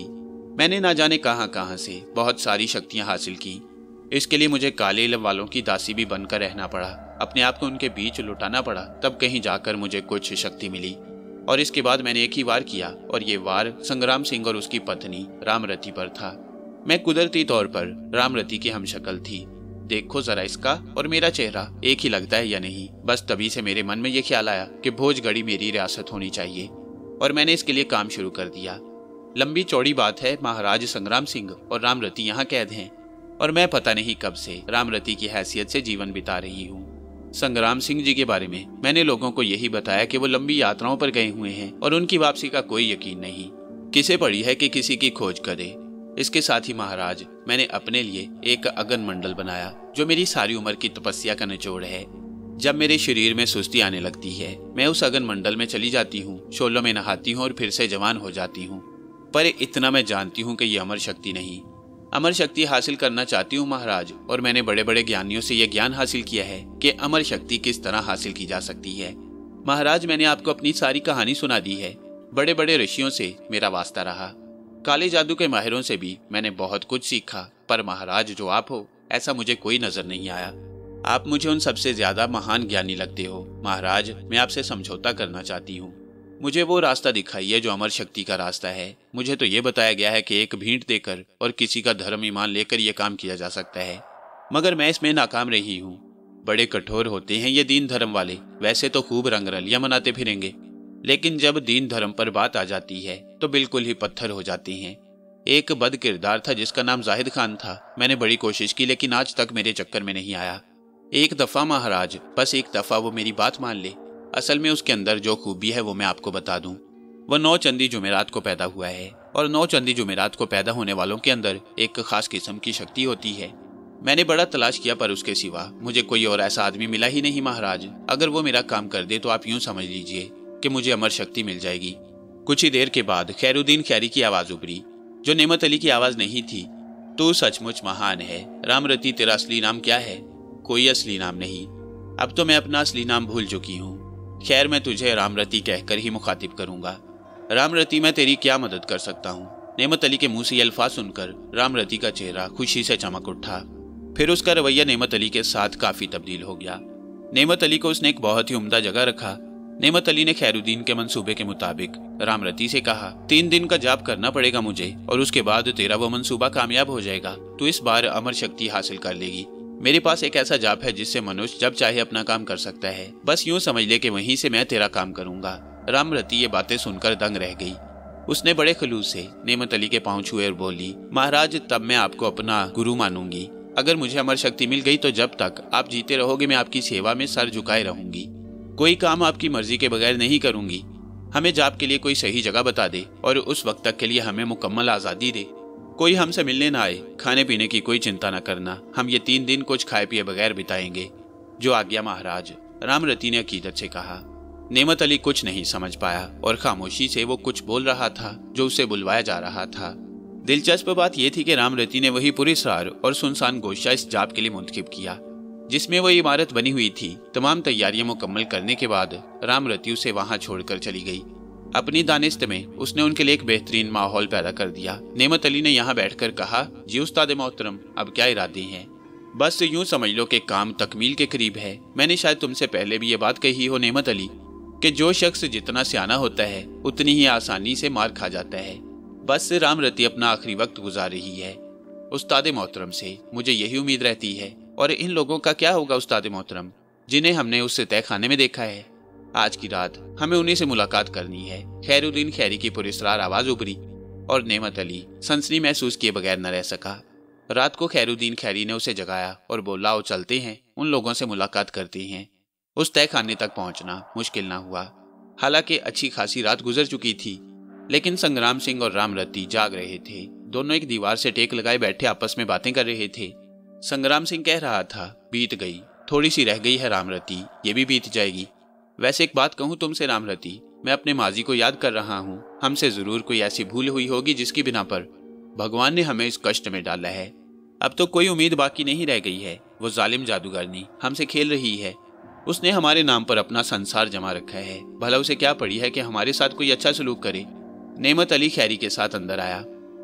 मैंने ना जाने कहां कहां से बहुत सारी शक्तियां हासिल की। इसके लिए मुझे काले वालों की दासी भी बनकर रहना पड़ा, अपने आप को उनके बीच लुटाना पड़ा, तब कहीं जाकर मुझे कुछ शक्ति मिली। और इसके बाद मैंने एक ही वार किया और ये वार संग्राम सिंह और उसकी पत्नी रामरती पर था। मैं कुदरती तौर पर रामरती की हमशक्ल थी। देखो जरा इसका और मेरा चेहरा एक ही लगता है या नहीं। बस तभी से मेरे मन में यह ख्याल आया कि भोजगढ़ी मेरी रियासत होनी चाहिए और मैंने इसके लिए काम शुरू कर दिया। लंबी चौड़ी बात है, महाराज संग्राम सिंह और रामरती यहाँ कैद हैं और मैं पता नहीं कब से रामरती की हैसियत से जीवन बिता रही हूँ। संग्राम सिंह जी के बारे में मैंने लोगों को यही बताया कि वो लंबी यात्राओं पर गए हुए हैं और उनकी वापसी का कोई यकीन नहीं। किसे पड़ी है कि किसी की खोज करे। इसके साथ ही महाराज मैंने अपने लिए एक अगन मंडल बनाया जो मेरी सारी उम्र की तपस्या का निचोड़ है। जब मेरे शरीर में सुस्ती आने लगती है मैं उस अगन मंडल में चली जाती हूँ, शोलों में नहाती हूँ और फिर से जवान हो जाती हूँ। पर इतना मैं जानती हूँ कि ये अमर शक्ति नहीं। अमर शक्ति हासिल करना चाहती हूँ महाराज, और मैंने बड़े बड़े ज्ञानियों से यह ज्ञान हासिल किया है कि अमर शक्ति किस तरह हासिल की जा सकती है। महाराज मैंने आपको अपनी सारी कहानी सुना दी है। बड़े बड़े ऋषियों से मेरा वास्ता रहा, काले जादू के माहिरों से भी मैंने बहुत कुछ सीखा, पर महाराज जो आप हो ऐसा मुझे कोई नजर नहीं आया। आप मुझे उन सबसे ज्यादा महान ज्ञानी लगते हो। महाराज मैं आपसे समझौता करना चाहती हूँ। मुझे वो रास्ता दिखाइए जो अमर शक्ति का रास्ता है। मुझे तो ये बताया गया है कि एक भींट देकर और किसी का धर्म ईमान लेकर यह काम किया जा सकता है, मगर मैं इसमें नाकाम रही हूँ। बड़े कठोर होते हैं ये दीन धर्म वाले। वैसे तो खूब रंगरलियां मनाते फिरेंगे, लेकिन जब दीन धर्म पर बात आ जाती है तो बिल्कुल ही पत्थर हो जाते हैं। एक बद किरदार था जिसका नाम जाहिद खान था। मैंने बड़ी कोशिश की लेकिन आज तक मेरे चक्कर में नहीं आया। एक दफा महाराज, बस एक दफा वो मेरी बात मान ले। असल में उसके अंदर जो खूबी है वो मैं आपको बता दूं। वह नौ चंदी जुमेरात को पैदा हुआ है और नौ चंदी जुमेरात को पैदा होने वालों के अंदर एक खास किस्म की शक्ति होती है। मैंने बड़ा तलाश किया पर उसके सिवा मुझे कोई और ऐसा आदमी मिला ही नहीं महाराज। अगर वो मेरा काम कर दे तो आप यूं समझ लीजिए कि मुझे अमर शक्ति मिल जाएगी। कुछ ही देर के बाद खैरुद्दीन खैरी की आवाज उभरी, जो नेमत अली की आवाज नहीं थी। तू सचमुच महान है। रामरती तेरा असली नाम क्या है? कोई असली नाम नहीं। अब तो मैं अपना असली नाम भूल चुकी हूँ। खैर मैं तुझे रामरती कहकर ही मुखातिब करूंगा। रामरती मैं तेरी क्या मदद कर सकता हूँ? नेमत अली के मुंह से ये अल्फाज सुनकर रामरती का चेहरा खुशी से चमक उठा। फिर उसका रवैया नेमत अली के साथ काफी तब्दील हो गया। नेमत अली को उसने एक बहुत ही उम्दा जगह रखा। नेमत अली ने खैरुद्दीन के मंसूबे के मुताबिक रामरती से कहा, तीन दिन का जाप करना पड़ेगा मुझे और उसके बाद तेरा वो मंसूबा कामयाब हो जाएगा। तू इस बार अमर शक्ति हासिल कर लेगी। मेरे पास एक ऐसा जाप है जिससे मनुष्य जब चाहे अपना काम कर सकता है। बस यूं समझ ले कि वहीं से मैं तेरा काम करूंगा। रामरती ये बातें सुनकर दंग रह गई। उसने बड़े खलूस से नेमत अली के पांव छुए और बोली, महाराज तब मैं आपको अपना गुरु मानूंगी। अगर मुझे अमर शक्ति मिल गई तो जब तक आप जीते रहोगे मैं आपकी सेवा में सर झुकाए रहूंगी। कोई काम आपकी मर्जी के बगैर नहीं करूंगी। हमें जाप के लिए कोई सही जगह बता दे और उस वक्त तक के लिए हमें मुकम्मल आजादी दे। कोई हमसे मिलने ना आए। खाने पीने की कोई चिंता न करना। हम ये तीन दिन कुछ खाए पिए बगैर बिताएंगे। जो आज्ञा महाराज, रामरती ने अकीदत से कहा। नेमत अली कुछ नहीं समझ पाया और खामोशी से वो कुछ बोल रहा था जो उसे बुलवाया जा रहा था। दिलचस्प बात यह थी कि रामरती ने वही पुरस्कार और सुनसान गोशा इस जाप के लिए मुंतखब किया जिसमें वह इमारत बनी हुई थी। तमाम तैयारियां मुकम्मल करने के बाद रामरती उसे वहां छोड़कर चली गई। अपनी दानिश्त में उसने उनके लिए एक बेहतरीन माहौल पैदा कर दिया। नेमत अली ने यहाँ बैठकर कहा, जी उस्ताद मोहतरम, अब क्या इरादे हैं? बस यूं समझ लो कि काम तकमील के करीब है। मैंने शायद तुमसे पहले भी ये बात कही हो नेमत अली कि जो शख्स जितना सियाना होता है उतनी ही आसानी से मार खा जाता है। बस रामरती अपना आखिरी वक्त गुजार रही है। उस्ताद मोहतरम से मुझे यही उम्मीद रहती है। और इन लोगों का क्या होगा उस्ताद मोहतरम, जिन्हें हमने उस तय खाने में देखा है? आज की रात हमें उन्हीं से मुलाकात करनी है। खैरुद्दीन खैरी की पुरस्कार आवाज उभरी और नेमत अली सनसनी महसूस किए बगैर न रह सका। रात को खैरुद्दीन खैरी ने उसे जगाया और बोला, आओ चलते हैं, उन लोगों से मुलाकात करते हैं। उस तय खाने तक पहुंचना मुश्किल ना हुआ। हालांकि अच्छी खासी रात गुजर चुकी थी, लेकिन संग्राम सिंह और रामरती जाग रहे थे। दोनों एक दीवार से टेक लगाए बैठे आपस में बातें कर रहे थे। संग्राम सिंह कह रहा था, बीत गई, थोड़ी सी रह गई है रामरती, ये भी बीत जाएगी। वैसे एक बात कहूँ तुमसे रामरती, मैं अपने माजी को याद कर रहा हूँ। हमसे जरूर कोई ऐसी भूल हुई होगी जिसकी बिना पर भगवान ने हमें इस कष्ट में डाला है। अब तो कोई उम्मीद बाकी नहीं रह गई है। वो जालिम जादूगरनी हमसे खेल रही है। उसने हमारे नाम पर अपना संसार जमा रखा है। भला उसे क्या पड़ी है कि हमारे साथ कोई अच्छा सलूक करे? नेमत अली खैरी के साथ अंदर आया।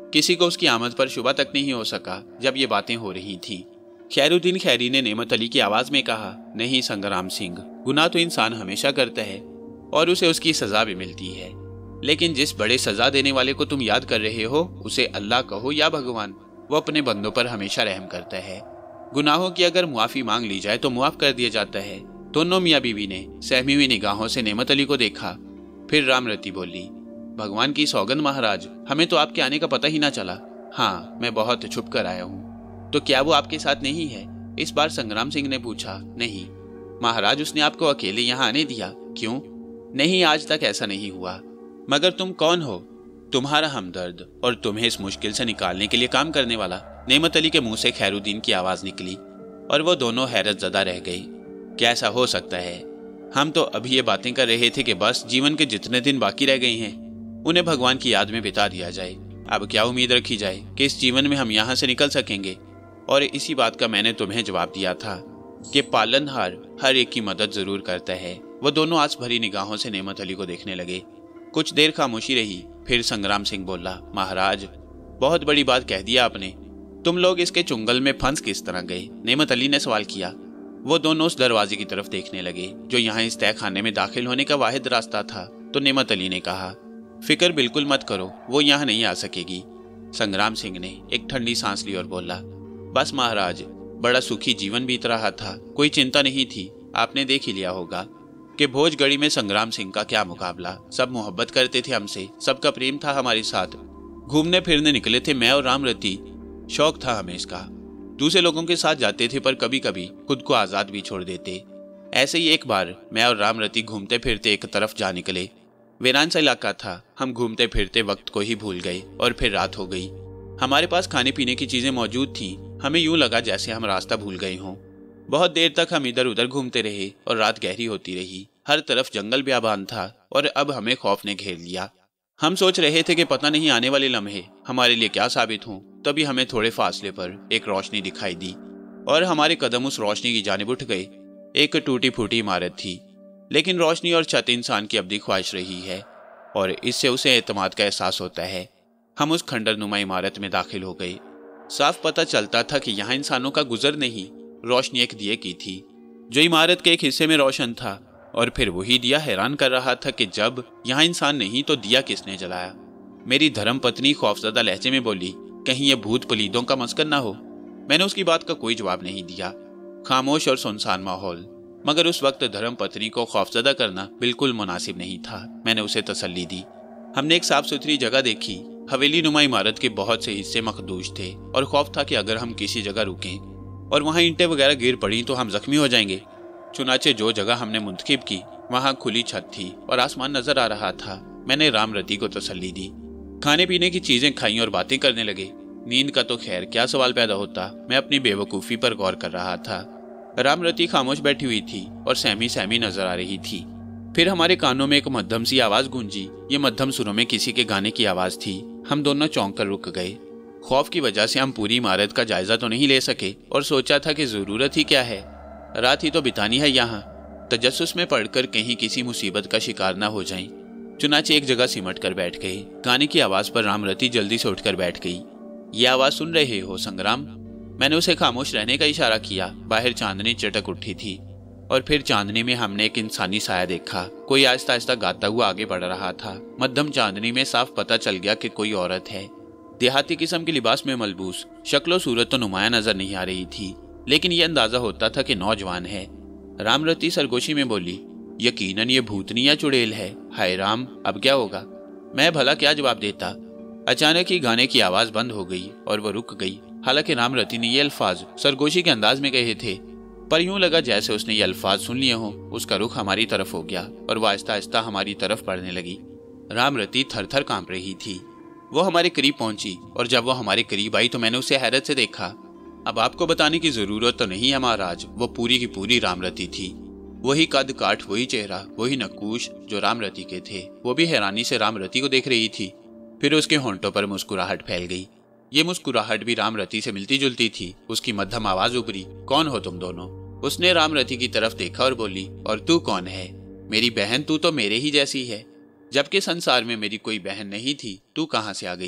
किसी को उसकी आमद पर शुबा तक नहीं हो सका जब ये बातें हो रही थीं। खैरुद्दीन खैरी ने नेमत अली की आवाज में कहा, नहीं संग्राम सिंह, गुनाह तो इंसान हमेशा करता है और उसे उसकी सजा भी मिलती है, लेकिन जिस बड़े सजा देने वाले को तुम याद कर रहे हो उसे अल्लाह कहो या भगवान, वो अपने बंदों पर हमेशा रहम करता है। गुनाहों की अगर मुआफी मांग ली जाए तो मुआफ कर दिया जाता है। दोनों मियाँ बीवी ने सहमी हुई निगाहों से नेमत अली को देखा। फिर रामरती बोली, भगवान की सौगंध महाराज, हमें तो आपके आने का पता ही ना चला। हाँ, मैं बहुत छुप कर आया हूँ। तो क्या वो आपके साथ नहीं है? इस बार संग्राम सिंह ने पूछा। नहीं महाराज, उसने आपको अकेले यहाँ आने दिया। क्यों? नहीं, आज तक ऐसा नहीं हुआ। मगर तुम कौन हो? तुम्हारा हमदर्द और तुम्हें इस मुश्किल से निकालने के लिए काम करने वाला। नेमत अली के मुंह से खैरुद्दीन की आवाज निकली और वो दोनों हैरत ज़दा रह गई। कैसा हो सकता है? हम तो अभी ये बातें कर रहे थे कि बस जीवन के जितने दिन बाकी रह गए हैं उन्हें भगवान की याद में बिता दिया जाए। अब क्या उम्मीद रखी जाए कि इस जीवन में हम यहाँ से निकल सकेंगे? और इसी बात का मैंने तुम्हें जवाब दिया था कि पालनहार हर एक की मदद जरूर करता है। वो दोनों आस भरी निगाहों से नेमत अली को देखने लगे। कुछ देर खामोशी रही। फिर संग्राम सिंह बोला, महाराज, बहुत बड़ी बात कह दिया आपने। तुम लोग इसके चुंगल में फंस किस तरह गए? नेमत अली ने सवाल किया। वो दोनों उस दरवाजे की तरफ देखने लगे जो यहाँ इस तय खाने में दाखिल होने का वाहिद रास्ता था। तो नेमत अली ने कहा, फिक्र बिल्कुल मत करो, वो यहाँ नहीं आ सकेगी। संग्राम सिंह ने एक ठंडी सांस ली और बोला, बस महाराज, बड़ा सुखी जीवन बीत रहा था, कोई चिंता नहीं थी। आपने देख ही लिया होगा कि भोजगढ़ी में संग्राम सिंह का क्या मुकाबला। सब मोहब्बत करते थे हमसे, सबका प्रेम था हमारे साथ। घूमने फिरने निकले थे मैं और रामरती, शौक था हमें इसका। दूसरे लोगों के साथ जाते थे पर कभी कभी खुद को आजाद भी छोड़ देते। ऐसे ही एक बार मैं और रामरती घूमते फिरते एक तरफ जा निकले। वीरान सा इलाका था। हम घूमते फिरते वक्त को ही भूल गए और फिर रात हो गई। हमारे पास खाने पीने की चीजें मौजूद थीं। हमें यूं लगा जैसे हम रास्ता भूल गए हों। बहुत देर तक हम इधर उधर घूमते रहे और रात गहरी होती रही। हर तरफ जंगल ब्याबान था और अब हमें खौफ ने घेर लिया। हम सोच रहे थे कि पता नहीं आने वाले लम्हे हमारे लिए क्या साबित हों। तभी हमें थोड़े फासले पर एक रोशनी दिखाई दी और हमारे कदम उस रोशनी की जानिब उठ गए। एक टूटी फूटी इमारत थी, लेकिन रोशनी और छत इंसान की अब्दी ख्वाहिश रही है और इससे उसे एतमाद का एहसास होता है। हम उस खंडरनुमा इमारत में दाखिल हो गए। साफ पता चलता था कि यहाँ इंसानों का गुजर नहीं, रोशनी एक दिए की थी जो इमारत के एक हिस्से में रोशन था। और फिर वही दिया हैरान कर रहा था कि जब यहाँ इंसान नहीं तो दिया किसने जलाया। मेरी धर्म पत्नी खौफजदा लहजे में बोली, कहीं ये भूत पलीदों का मस्कर ना हो। मैंने उसकी बात का कोई जवाब नहीं दिया। खामोश और सुनसान माहौल, मगर उस वक्त धर्म पत्नी को खौफजदा करना बिल्कुल मुनासिब नहीं था। मैंने उसे तसल्ली दी। हमने एक साफ सुथरी जगह देखी। हवेली नुमा इमारत के बहुत से हिस्से मखदूश थे और खौफ था कि अगर हम किसी जगह रुकें और वहाँ ईंटें वगैरह गिर पड़ी तो हम जख्मी हो जाएंगे। चुनाचे जो जगह हमने मुंतखिब की वहाँ खुली छत थी और आसमान नजर आ रहा था। मैंने रामरती को तसल्ली दी। खाने पीने की चीजें खाई और बातें करने लगे। नींद का तो खैर क्या सवाल पैदा होता। मैं अपनी बेवकूफ़ी पर गौर कर रहा था। रामरती खामोश बैठी हुई थी और सहमी सहमी नजर आ रही थी। फिर हमारे कानों में एक मध्यम सी आवाज गूंजी। ये मध्यम सुरों में किसी के गाने की आवाज थी। हम दोनों चौंक कर रुक गए। खौफ की वजह से हम पूरी इमारत का जायजा तो नहीं ले सके और सोचा था कि जरूरत ही क्या है, रात ही तो बितानी है यहाँ, तजस्सुस में पड़कर कहीं किसी मुसीबत का शिकार ना हो जाएं। चुनाचे एक जगह सिमट कर बैठ गए। गाने की आवाज पर रामरती जल्दी से उठकर बैठ गई। ये आवाज सुन रहे हो संग्राम? मैंने उसे खामोश रहने का इशारा किया। बाहर चांदनी चटक उठी थी और फिर चांदनी में हमने एक इंसानी साया देखा। कोई आहिस्ता आहिस्ता गाता हुआ आगे बढ़ रहा था। मध्यम चांदनी में साफ पता चल गया कि कोई औरत है। देहाती किस्म के लिबास में मलबूस, शक्लो सूरत तो नुमाया नजर नहीं आ रही थी, लेकिन यह अंदाजा होता था कि नौजवान है। रामरती सरगोशी में बोली, यकीनन ये भूतनी या चुड़ैल है। हाय राम, अब क्या होगा? मैं भला क्या जवाब देता। अचानक ही गाने की आवाज बंद हो गई और वो रुक गई। हालांकि रामरती ने ये अल्फाज सरगोशी के अंदाज में कहे थे, पर यूं लगा जैसे उसने ये अल्फाज सुन लिए हों। उसका रुख हमारी तरफ हो गया और वह आहिस्ता आहिस्ता हमारी तरफ बढ़ने लगी। रामरती थर थर कांप रही थी। वो हमारे करीब पहुंची और जब वो हमारे करीब आई तो मैंने उसे हैरत से देखा। अब आपको बताने की जरूरत तो नहीं है महाराज, वो पूरी की पूरी रामरती थी। वही कद काठ, वही चेहरा, वही नक्कूश जो रामरती के थे। वो भी हैरानी से रामरती को देख रही थी। फिर उसके होंठों पर मुस्कुराहट फैल गई। ये मुस्कुराहट भी रामरती से मिलती जुलती थी। उसकी मध्यम आवाज उभरी, कौन हो तुम दोनों? उसने रामरती की तरफ देखा और बोली, और तू कौन है? मेरी बहन, तू तो मेरे ही जैसी है। जबकि संसार में मेरी कोई बहन नहीं थी, तू कहाँ से आ गई?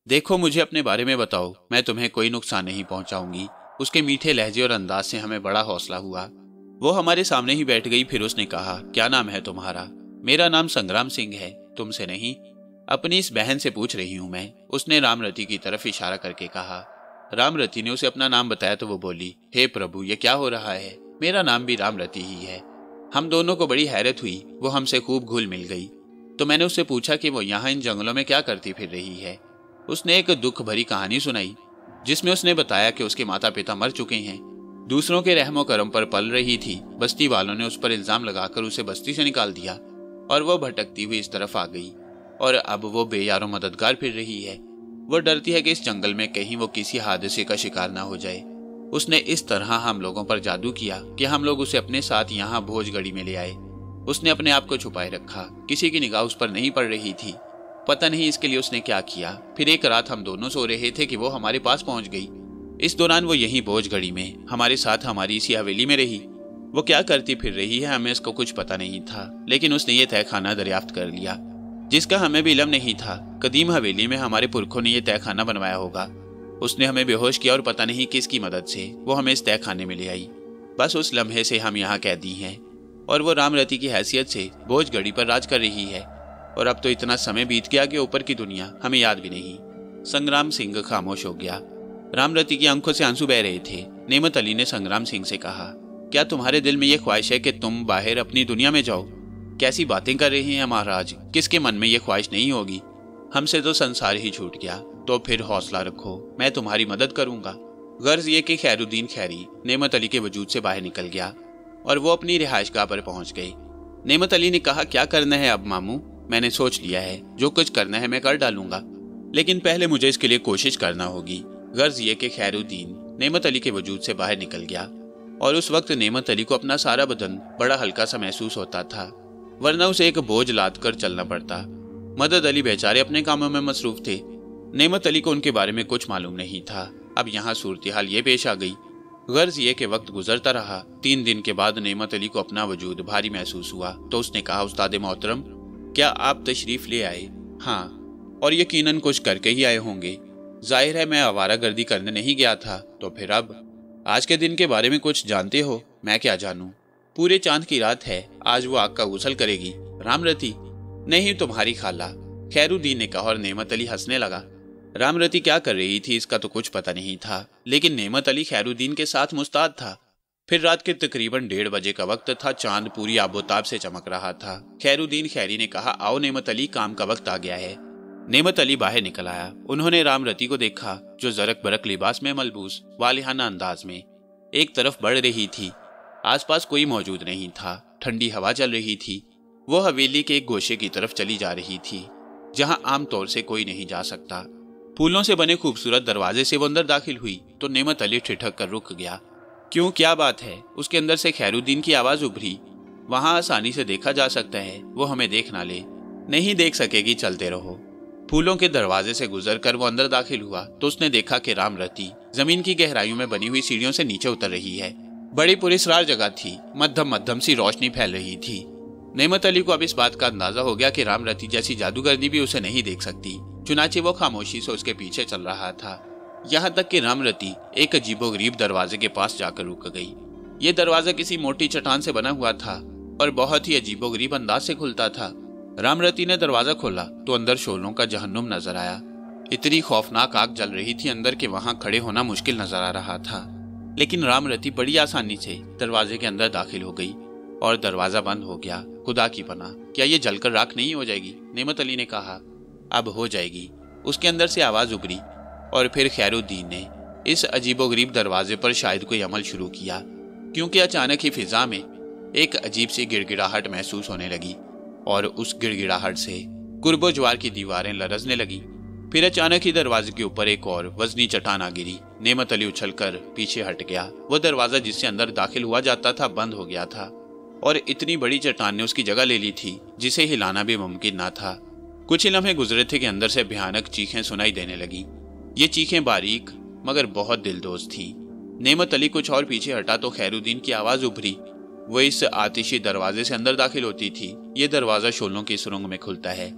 देखो, मुझे अपने बारे में बताओ, मैं तुम्हें कोई नुकसान नहीं पहुंचाऊंगी। उसके मीठे लहजे और अंदाज से हमें बड़ा हौसला हुआ। वो हमारे सामने ही बैठ गई। फिर उसने कहा, क्या नाम है तुम्हारा? मेरा नाम संग्राम सिंह है। तुमसे नहीं, अपनी इस बहन से पूछ रही हूं मैं, उसने रामरती की तरफ इशारा करके कहा। रामरती ने उसे अपना नाम बताया तो वो बोली, हे प्रभु, ये क्या हो रहा है? मेरा नाम भी रामरती ही है। हम दोनों को बड़ी हैरत हुई। वो हमसे खूब घुल मिल गई। तो मैंने उससे पूछा कि वो यहाँ इन जंगलों में क्या करती फिर रही है। उसने एक दुख भरी कहानी सुनाई, जिसमें उसने बताया कि उसके माता पिता मर चुके हैं, दूसरों के रहमो करम पर पल रही थी। बस्ती वालों ने उस पर इल्जाम लगाकर उसे बस्ती से निकाल दिया और वो भटकती हुई इस तरफ आ गई और अब वो बेयारो मददगार फिर रही है। वो डरती है कि इस जंगल में कहीं वो किसी हादसे का शिकार ना हो जाए। उसने इस तरह हम लोगों पर जादू किया कि हम लोग उसे अपने साथ यहाँ भोजगढ़ी में ले आए। उसने अपने आप को छुपाए रखा, किसी की निगाह उस पर नहीं पड़ रही थी। पता नहीं इसके लिए उसने क्या किया। फिर एक रात हम दोनों सो रहे थे कि वो हमारे पास पहुंच गई। इस दौरान वो यहीं भोजगढ़ी में हमारे साथ हमारी इसी हवेली में रही। वो क्या करती फिर रही है हमें इसको कुछ पता नहीं था, लेकिन उसने ये तहखाना दरियाफ्त कर लिया जिसका हमें भी इल्म नहीं था। कदीम हवेली में हमारे पुरखों ने यह तहखाना बनवाया होगा। उसने हमें बेहोश किया और पता नहीं किसकी मदद से वो हमें इस तहखाने में ले आई। बस उस लम्हे से हम यहाँ कैदी हैं और वो रामरती की हैसियत से भोजगढ़ी पर राज कर रही है। और अब तो इतना समय बीत गया कि ऊपर की दुनिया हमें याद भी नहीं। संग्राम सिंह खामोश हो गया। रामरती की आंखों से आंसू बह रहे थे। नेमत अली ने संग्राम सिंह से कहा, क्या तुम्हारे दिल में यह ख्वाहिश है कि तुम बाहर अपनी दुनिया में जाओ? कैसी बातें कर रहे हैं महाराज, किसके मन में यह ख्वाहिश नहीं होगी? हमसे तो संसार ही छूट गया। तो फिर हौसला रखो, मैं तुम्हारी मदद करूंगा। गर्ज ये कि खैरुद्दीन खैरी नेमत अली के वजूद से बाहर निकल गया और वो अपनी रिहाइशगाह पर पहुंच गए। नेमत अली ने कहा, क्या करना है अब मामू? मैंने सोच लिया है, जो कुछ करना है मैं कर डालूंगा, लेकिन पहले मुझे इसके लिए कोशिश करना होगी। गर्ज ये कि खैरुद्दीन नेमत अली के वजूद से बाहर निकल गया और उस वक्त नेमत अली को अपना सारा बदन बड़ा हल्का सा महसूस होता था, वरना उसे एक बोझ लाद कर चलना पड़ता। मदद अली बेचारे अपने कामों में मसरूफ थे। नेमत अली को उनके बारे में कुछ मालूम नहीं था। अब यहाँ सूरत हाल ये पेश आ गई। गर्ज ये कि वक्त गुजरता रहा। तीन दिन के बाद नेमत अली को अपना वजूद भारी महसूस हुआ तो उसने कहा, उस्ताद मोहतरम, क्या आप तशरीफ ले आए? हाँ, और यकीनन कुछ करके ही आए होंगे। जाहिर है मैं आवारागर्दी करने नहीं गया था। तो फिर अब आज के दिन के बारे में कुछ जानते हो? मैं क्या जानूं? पूरे चांद की रात है, आज वो आग का गुसल करेगी। रामरती? नहीं, तुम्हारी खाला, खैरुद्दीन ने कहा और नेमत अली हंसने लगा। रामरती क्या कर रही थी इसका तो कुछ पता नहीं था, लेकिन नेमत अली खैरुद्दीन के साथ मुस्ताद था। फिर रात के तकरीबन डेढ़ बजे का वक्त था। चांद पूरी आबोताब से चमक रहा था। खैरुद्दीन खैरी ने कहा, आओ नेमत अली, काम का वक्त आ गया है। नेमत अली बाहर निकल आया। उन्होंने रामरती को देखा जो जरक बरक लिबास में मलबूस वालिहाना अंदाज में एक तरफ बढ़ रही थी। आसपास कोई मौजूद नहीं था। ठंडी हवा चल रही थी। वो हवेली के एक गोशे की तरफ चली जा रही थी जहां आमतौर से कोई नहीं जा सकता। फूलों से बने खूबसूरत दरवाजे से वो अंदर दाखिल हुई तो नेमत अली ठिठक कर रुक गया। क्यों, क्या बात है? उसके अंदर से खैरुद्दीन की आवाज उभरी। वहां आसानी से देखा जा सकता है, वो हमें देख ना ले। नहीं देख सकेगी, चलते रहो। फूलों के दरवाजे से गुजरकर वो अंदर दाखिल हुआ तो उसने देखा कि रामरती जमीन की गहराइयों में बनी हुई सीढ़ियों से नीचे उतर रही है। बड़ी पुरस्कार जगह थी। मध्यम मध्यम सी रोशनी फैल रही थी। नेमत अली को अब इस बात का अंदाजा हो गया कि रामरती जैसी जादूगरनी भी उसे नहीं देख सकती। चुनाचे वो खामोशी से उसके पीछे चल रहा था, यहाँ तक कि रामरती एक अजीबोगरीब दरवाजे के पास जाकर रुक गई। ये दरवाजा किसी मोटी चट्टान से बना हुआ था और बहुत ही अजीबोगरीब अंदाज से खुलता था। रामरती ने दरवाजा खोला तो अंदर शोलों का जहन्नुम नजर आया। इतनी खौफनाक आग जल रही थी अंदर के वहां खड़े होना मुश्किल नजर आ रहा था। लेकिन रामरती बड़ी आसानी से दरवाजे के अंदर दाखिल हो गई और दरवाजा बंद हो गया। खुदा की पनाह, क्या ये जलकर राख नहीं हो जाएगी? नेमत अली ने कहा, अब हो जाएगी। उसके अंदर से आवाज उभरी और फिर खैरुद्दीन ने इस अजीबोगरीब दरवाजे पर शायद कोई अमल शुरू किया, क्योंकि अचानक ही फिजा में एक अजीब सी गिड़गिड़ाहट महसूस होने लगी और उस गिड़गिड़ाहट से कुर्बो ज्वार की दीवारें लरजने लगी। फिर अचानक ही दरवाजे के ऊपर एक और वजनी चट्टान आ गिरी। नेमत अली उछलकर पीछे हट गया। वो दरवाजा जिससे अंदर दाखिल हुआ जाता था बंद हो गया था और इतनी बड़ी चट्टान ने उसकी जगह ले ली थी जिसे हिलाना भी मुमकिन ना था। कुछ ही लम्हे गुजरे थे कि अंदर से भयानक चीखें सुनाई देने लगी। ये चीखें बारीक मगर बहुत दिलदोज थी। नेमत अली कुछ और पीछे हटा तो खैरुद्दीन की आवाज उभरी। वो इस आतिशी दरवाजे से अंदर दाखिल होती थी। ये दरवाजा शोलों की सुरंग में खुलता है।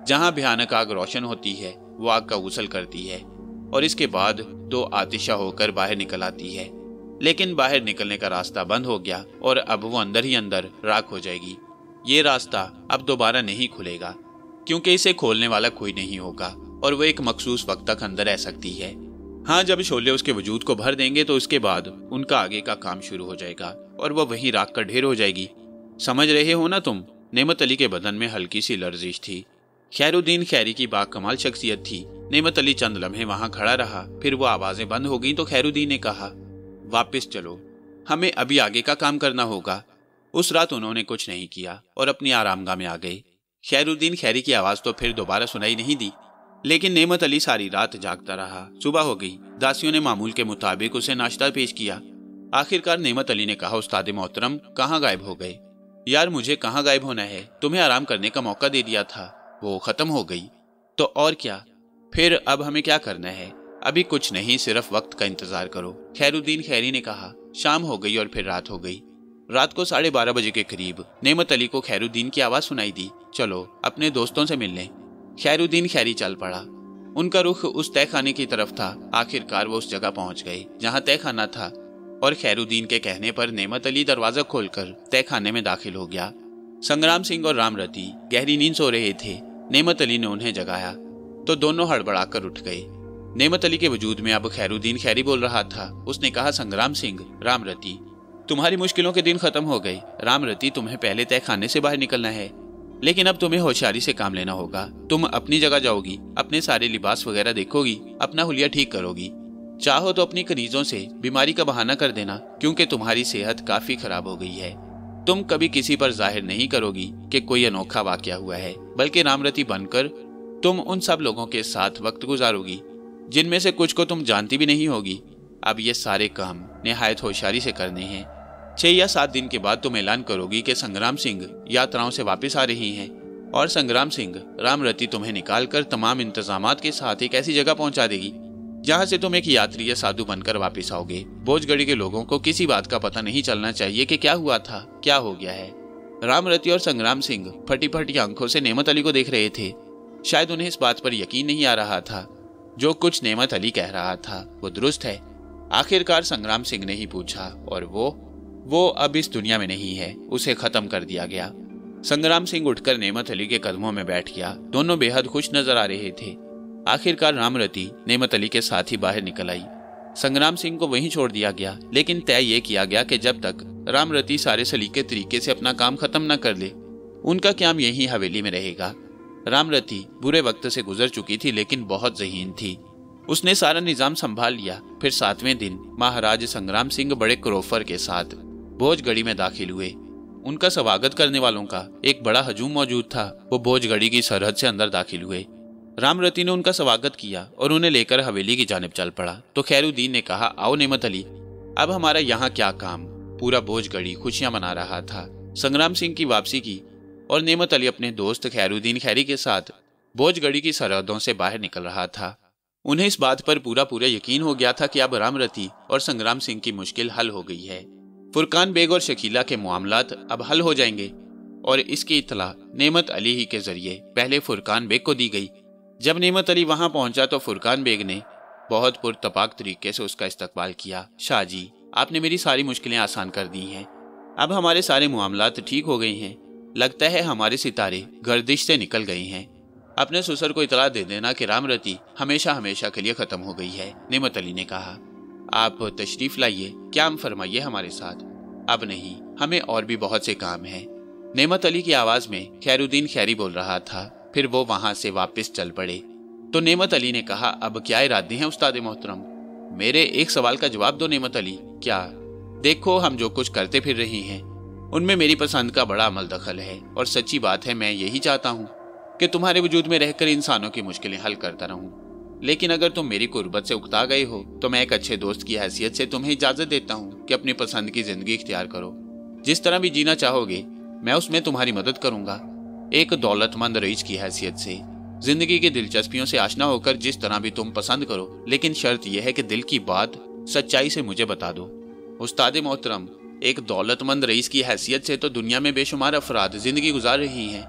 जहां भयानक आग रोशन होती है वो आग का गुसल करती है और इसके बाद दो आतिशा होकर बाहर निकल आती है। लेकिन बाहर निकलने का रास्ता बंद हो गया और अब वो अंदर ही अंदर राख हो जाएगी। ये रास्ता अब दोबारा नहीं खुलेगा क्योंकि इसे खोलने वाला कोई नहीं होगा और वो एक मखसूस वक्त तक अंदर रह सकती है। हाँ, जब शोले उसके वजूद को भर देंगे तो उसके बाद उनका आगे का काम शुरू हो जाएगा और वह वहीं राख का ढेर हो जाएगी। समझ रहे हो ना तुम? नेमत अली के बदन में हल्की सी लर्जिश थी। खैरुद्दीन खैरी की बाकमाल शख्सियत थी। नेमत अली चंद लम्हे वहां खड़ा रहा, फिर वो आवाजें बंद हो गईं तो खैरुद्दीन ने कहा, वापस चलो, हमें अभी आगे का काम करना होगा। उस रात उन्होंने कुछ नहीं किया और अपनी आरामगाह में आ गए। खैरुद्दीन खैरी की आवाज तो फिर दोबारा सुनाई नहीं दी, लेकिन नेमत अली सारी रात जागता रहा। सुबह हो गई। दासियों ने मामूल के मुताबिक उसे नाश्ता पेश किया। आखिरकार नेमत अली ने कहा, उस्ताद मोहतरम कहाँ गायब हो गए? यार, मुझे कहाँ गायब होना है, तुम्हें आराम करने का मौका दे दिया था, वो खत्म हो गई। तो और क्या? फिर अब हमें क्या करना है? अभी कुछ नहीं, सिर्फ वक्त का इंतजार करो, खैरुद्दीन खैरी ने कहा। शाम हो गई और फिर रात हो गई। रात को साढ़े बारह बजे के करीब नेमत अली को खैरुद्दीन की आवाज सुनाई दी, चलो अपने दोस्तों से मिलने। खैरुद्दीन खैरी चल पड़ा। उनका रुख उस तहखाने की तरफ था। आखिरकार वो उस जगह पहुंच गए जहां तहखाना था और खैरुद्दीन के कहने पर नेमत अली दरवाजा खोलकर तहखाने में दाखिल हो गया। संग्राम सिंह और रामरती गहरी नींद सो रहे थे। नेमत अली ने उन्हें जगाया तो दोनों हड़बड़ाकर उठ गए। नेमत अली के वजूद में अब खैरुद्दीन खैरी बोल रहा था। उसने कहा, संग्राम सिंह, रामरती, तुम्हारी मुश्किलों के दिन खत्म हो गए। रामरती, तुम्हें पहले तहखाने से बाहर निकलना है, लेकिन अब तुम्हें होशियारी से काम लेना होगा। तुम अपनी जगह जाओगी, अपने सारे लिबास वगैरह देखोगी, अपना हुलिया ठीक करोगी। चाहो तो अपनी कनीजों से बीमारी का बहाना कर देना, क्योंकि तुम्हारी सेहत काफी खराब हो गई है। तुम कभी किसी पर जाहिर नहीं करोगी कि कोई अनोखा वाकया हुआ है, बल्कि रामरती बनकर तुम उन सब लोगों के साथ वक्त गुजारोगी जिनमें से कुछ को तुम जानती भी नहीं होगी। अब ये सारे काम निहायत होशियारी से करने हैं। छह या सात दिन के बाद तुम ऐलान करोगी कि संग्राम सिंह यात्राओं से वापस आ रही हैं और संग्राम सिंह, रामरती तुम्हें निकालकर तमाम इंतजामात के साथ एक ऐसी जगह पहुंचा देगी जहां से तुम एक यात्री या साधु बनकर वापस आओगे। भोजगढ़ी के लोगों को किसी बात का पता नहीं चलना चाहिए कि क्या हुआ था, क्या हो गया है। रामरती और संग्राम सिंह फटी फटी आंखों से नेमत अली को देख रहे थे। शायद उन्हें इस बात पर यकीन नहीं आ रहा था जो कुछ नेमत अली कह रहा था वो दुरुस्त है। आखिरकार संग्राम सिंह ने ही पूछा, और वो वो अब इस दुनिया में नहीं है, उसे खत्म कर दिया गया। संग्राम सिंह उठकर नेमत अली के कदमों में बैठ गया। दोनों बेहद खुश नजर आ रहे थे। आखिरकार रामरती नेमत अली के साथ ही बाहर निकल आई। संग्राम सिंह को वहीं छोड़ दिया गया, लेकिन तय ये किया गया कि जब तक रामरती सारे सलीके तरीके से अपना काम खत्म न कर ले, उनका क्याम यहीं हवेली में रहेगा। रामरती बुरे वक्त से गुजर चुकी थी, लेकिन बहुत ज़हीन थी। उसने सारा निजाम संभाल लिया। फिर सातवें दिन महाराज संग्राम सिंह बड़े क्रोफर के साथ भोजगढ़ी में दाखिल हुए। उनका स्वागत करने वालों का एक बड़ा हजूम मौजूद था। वो भोजगढ़ी की सरहद से अंदर दाखिल हुए। रामरती ने उनका स्वागत किया और उन्हें लेकर हवेली की जानिब चल पड़ा। तो खैरुद्दीन ने कहा, आओ नेमत अली, अब हमारा यहाँ क्या काम। पूरा भोजगढ़ी खुशियां मना रहा था संग्राम सिंह की वापसी की, और नेमत अली अपने दोस्त खैरुद्दीन खैरी के साथ भोजगढ़ी की सरहदों से बाहर निकल रहा था। उन्हें इस बात पर पूरा पूरा यकीन हो गया था कि अब रामरती और संग्राम सिंह की मुश्किल हल हो गई है। फुरकान बेग और शकीला के मामलात अब हल हो जाएंगे, और इसकी इतला नेमत अली ही के जरिए पहले फुरकान बेग को दी गई। जब नेमत अली वहां पहुंचा तो फुरकान बेग ने बहुत पुरतपाक तरीके से उसका इस्तकबाल किया। शाह जी, आपने मेरी सारी मुश्किलें आसान कर दी हैं। अब हमारे सारे मामलात ठीक हो गए हैं। लगता है हमारे सितारे गर्दिश से निकल गए हैं। अपने ससुर को इतला दे देना कि रामरती हमेशा हमेशा के लिए खत्म हो गई है। नेमत अली ने कहा, आप तशरीफ लाइए, क्या हम फरमाइए हमारे साथ। अब नहीं, हमें और भी बहुत से काम हैं। नेमत अली की आवाज में खैरुद्दीन खैरी बोल रहा था। फिर वो वहां से वापस चल पड़े। तो नेमत अली ने कहा, अब क्या इरादे हैं उस्ताद मोहतरम? मेरे एक सवाल का जवाब दो नेमत अली। क्या? देखो, हम जो कुछ करते फिर रही हैं उनमें मेरी पसंद का बड़ा अमल दखल है, और सच्ची बात है मैं यही चाहता हूँ कि तुम्हारे वजूद में रहकर इंसानों की मुश्किलें हल करता रहूं। लेकिन अगर तुम मेरी कुर्बत से उकता गए हो तो मैं एक अच्छे दोस्त की हैसियत से तुम्हें इजाजत देता हूँ कि अपनी पसंद की जिंदगी इख्तियार करो। जिस तरह भी जीना चाहोगे मैं उसमें तुम्हारी मदद करूंगा। एक दौलतमंद रईस की हैसियत से जिंदगी की दिलचस्पियों से आशना होकर जिस तरह भी तुम पसंद करो, लेकिन शर्त यह है कि दिल की बात सच्चाई से मुझे बता दो। उस्ताद मोहतरम, एक दौलतमंद रईस की हैसियत से तो दुनिया में बेशुमार अफराद जिंदगी गुजार रही हैं,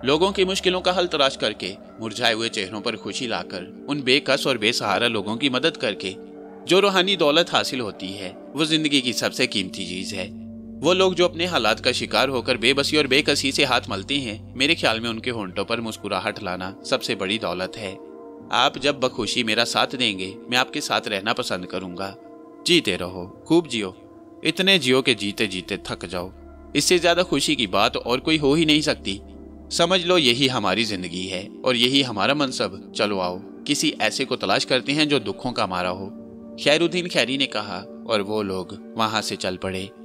लोगों की मुश्किलों का हल तलाश करके, मुरझाए हुए चेहरों पर खुशी लाकर, उन बेकस और बेसहारा लोगों की मदद करके जो रूहानी दौलत हासिल होती है, वो जिंदगी की सबसे कीमती चीज है। वो लोग जो अपने हालात का शिकार होकर बेबसी और बेकसी से हाथ मलते हैं, मेरे ख्याल में उनके होंठों पर मुस्कुराहट लाना सबसे बड़ी दौलत है। आप जब बखुशी मेरा साथ देंगे, मैं आपके साथ रहना पसंद करूंगा। जीते रहो, खूब जियो, इतने जियो के जीते जीते थक जाओ। इससे ज्यादा खुशी की बात और कोई हो ही नहीं सकती। समझ लो यही हमारी जिंदगी है और यही हमारा मनसब। चलो आओ, किसी ऐसे को तलाश करते हैं जो दुखों का मारा हो। खैरुद्दीन खैरी ने कहा और वो लोग वहां से चल पड़े।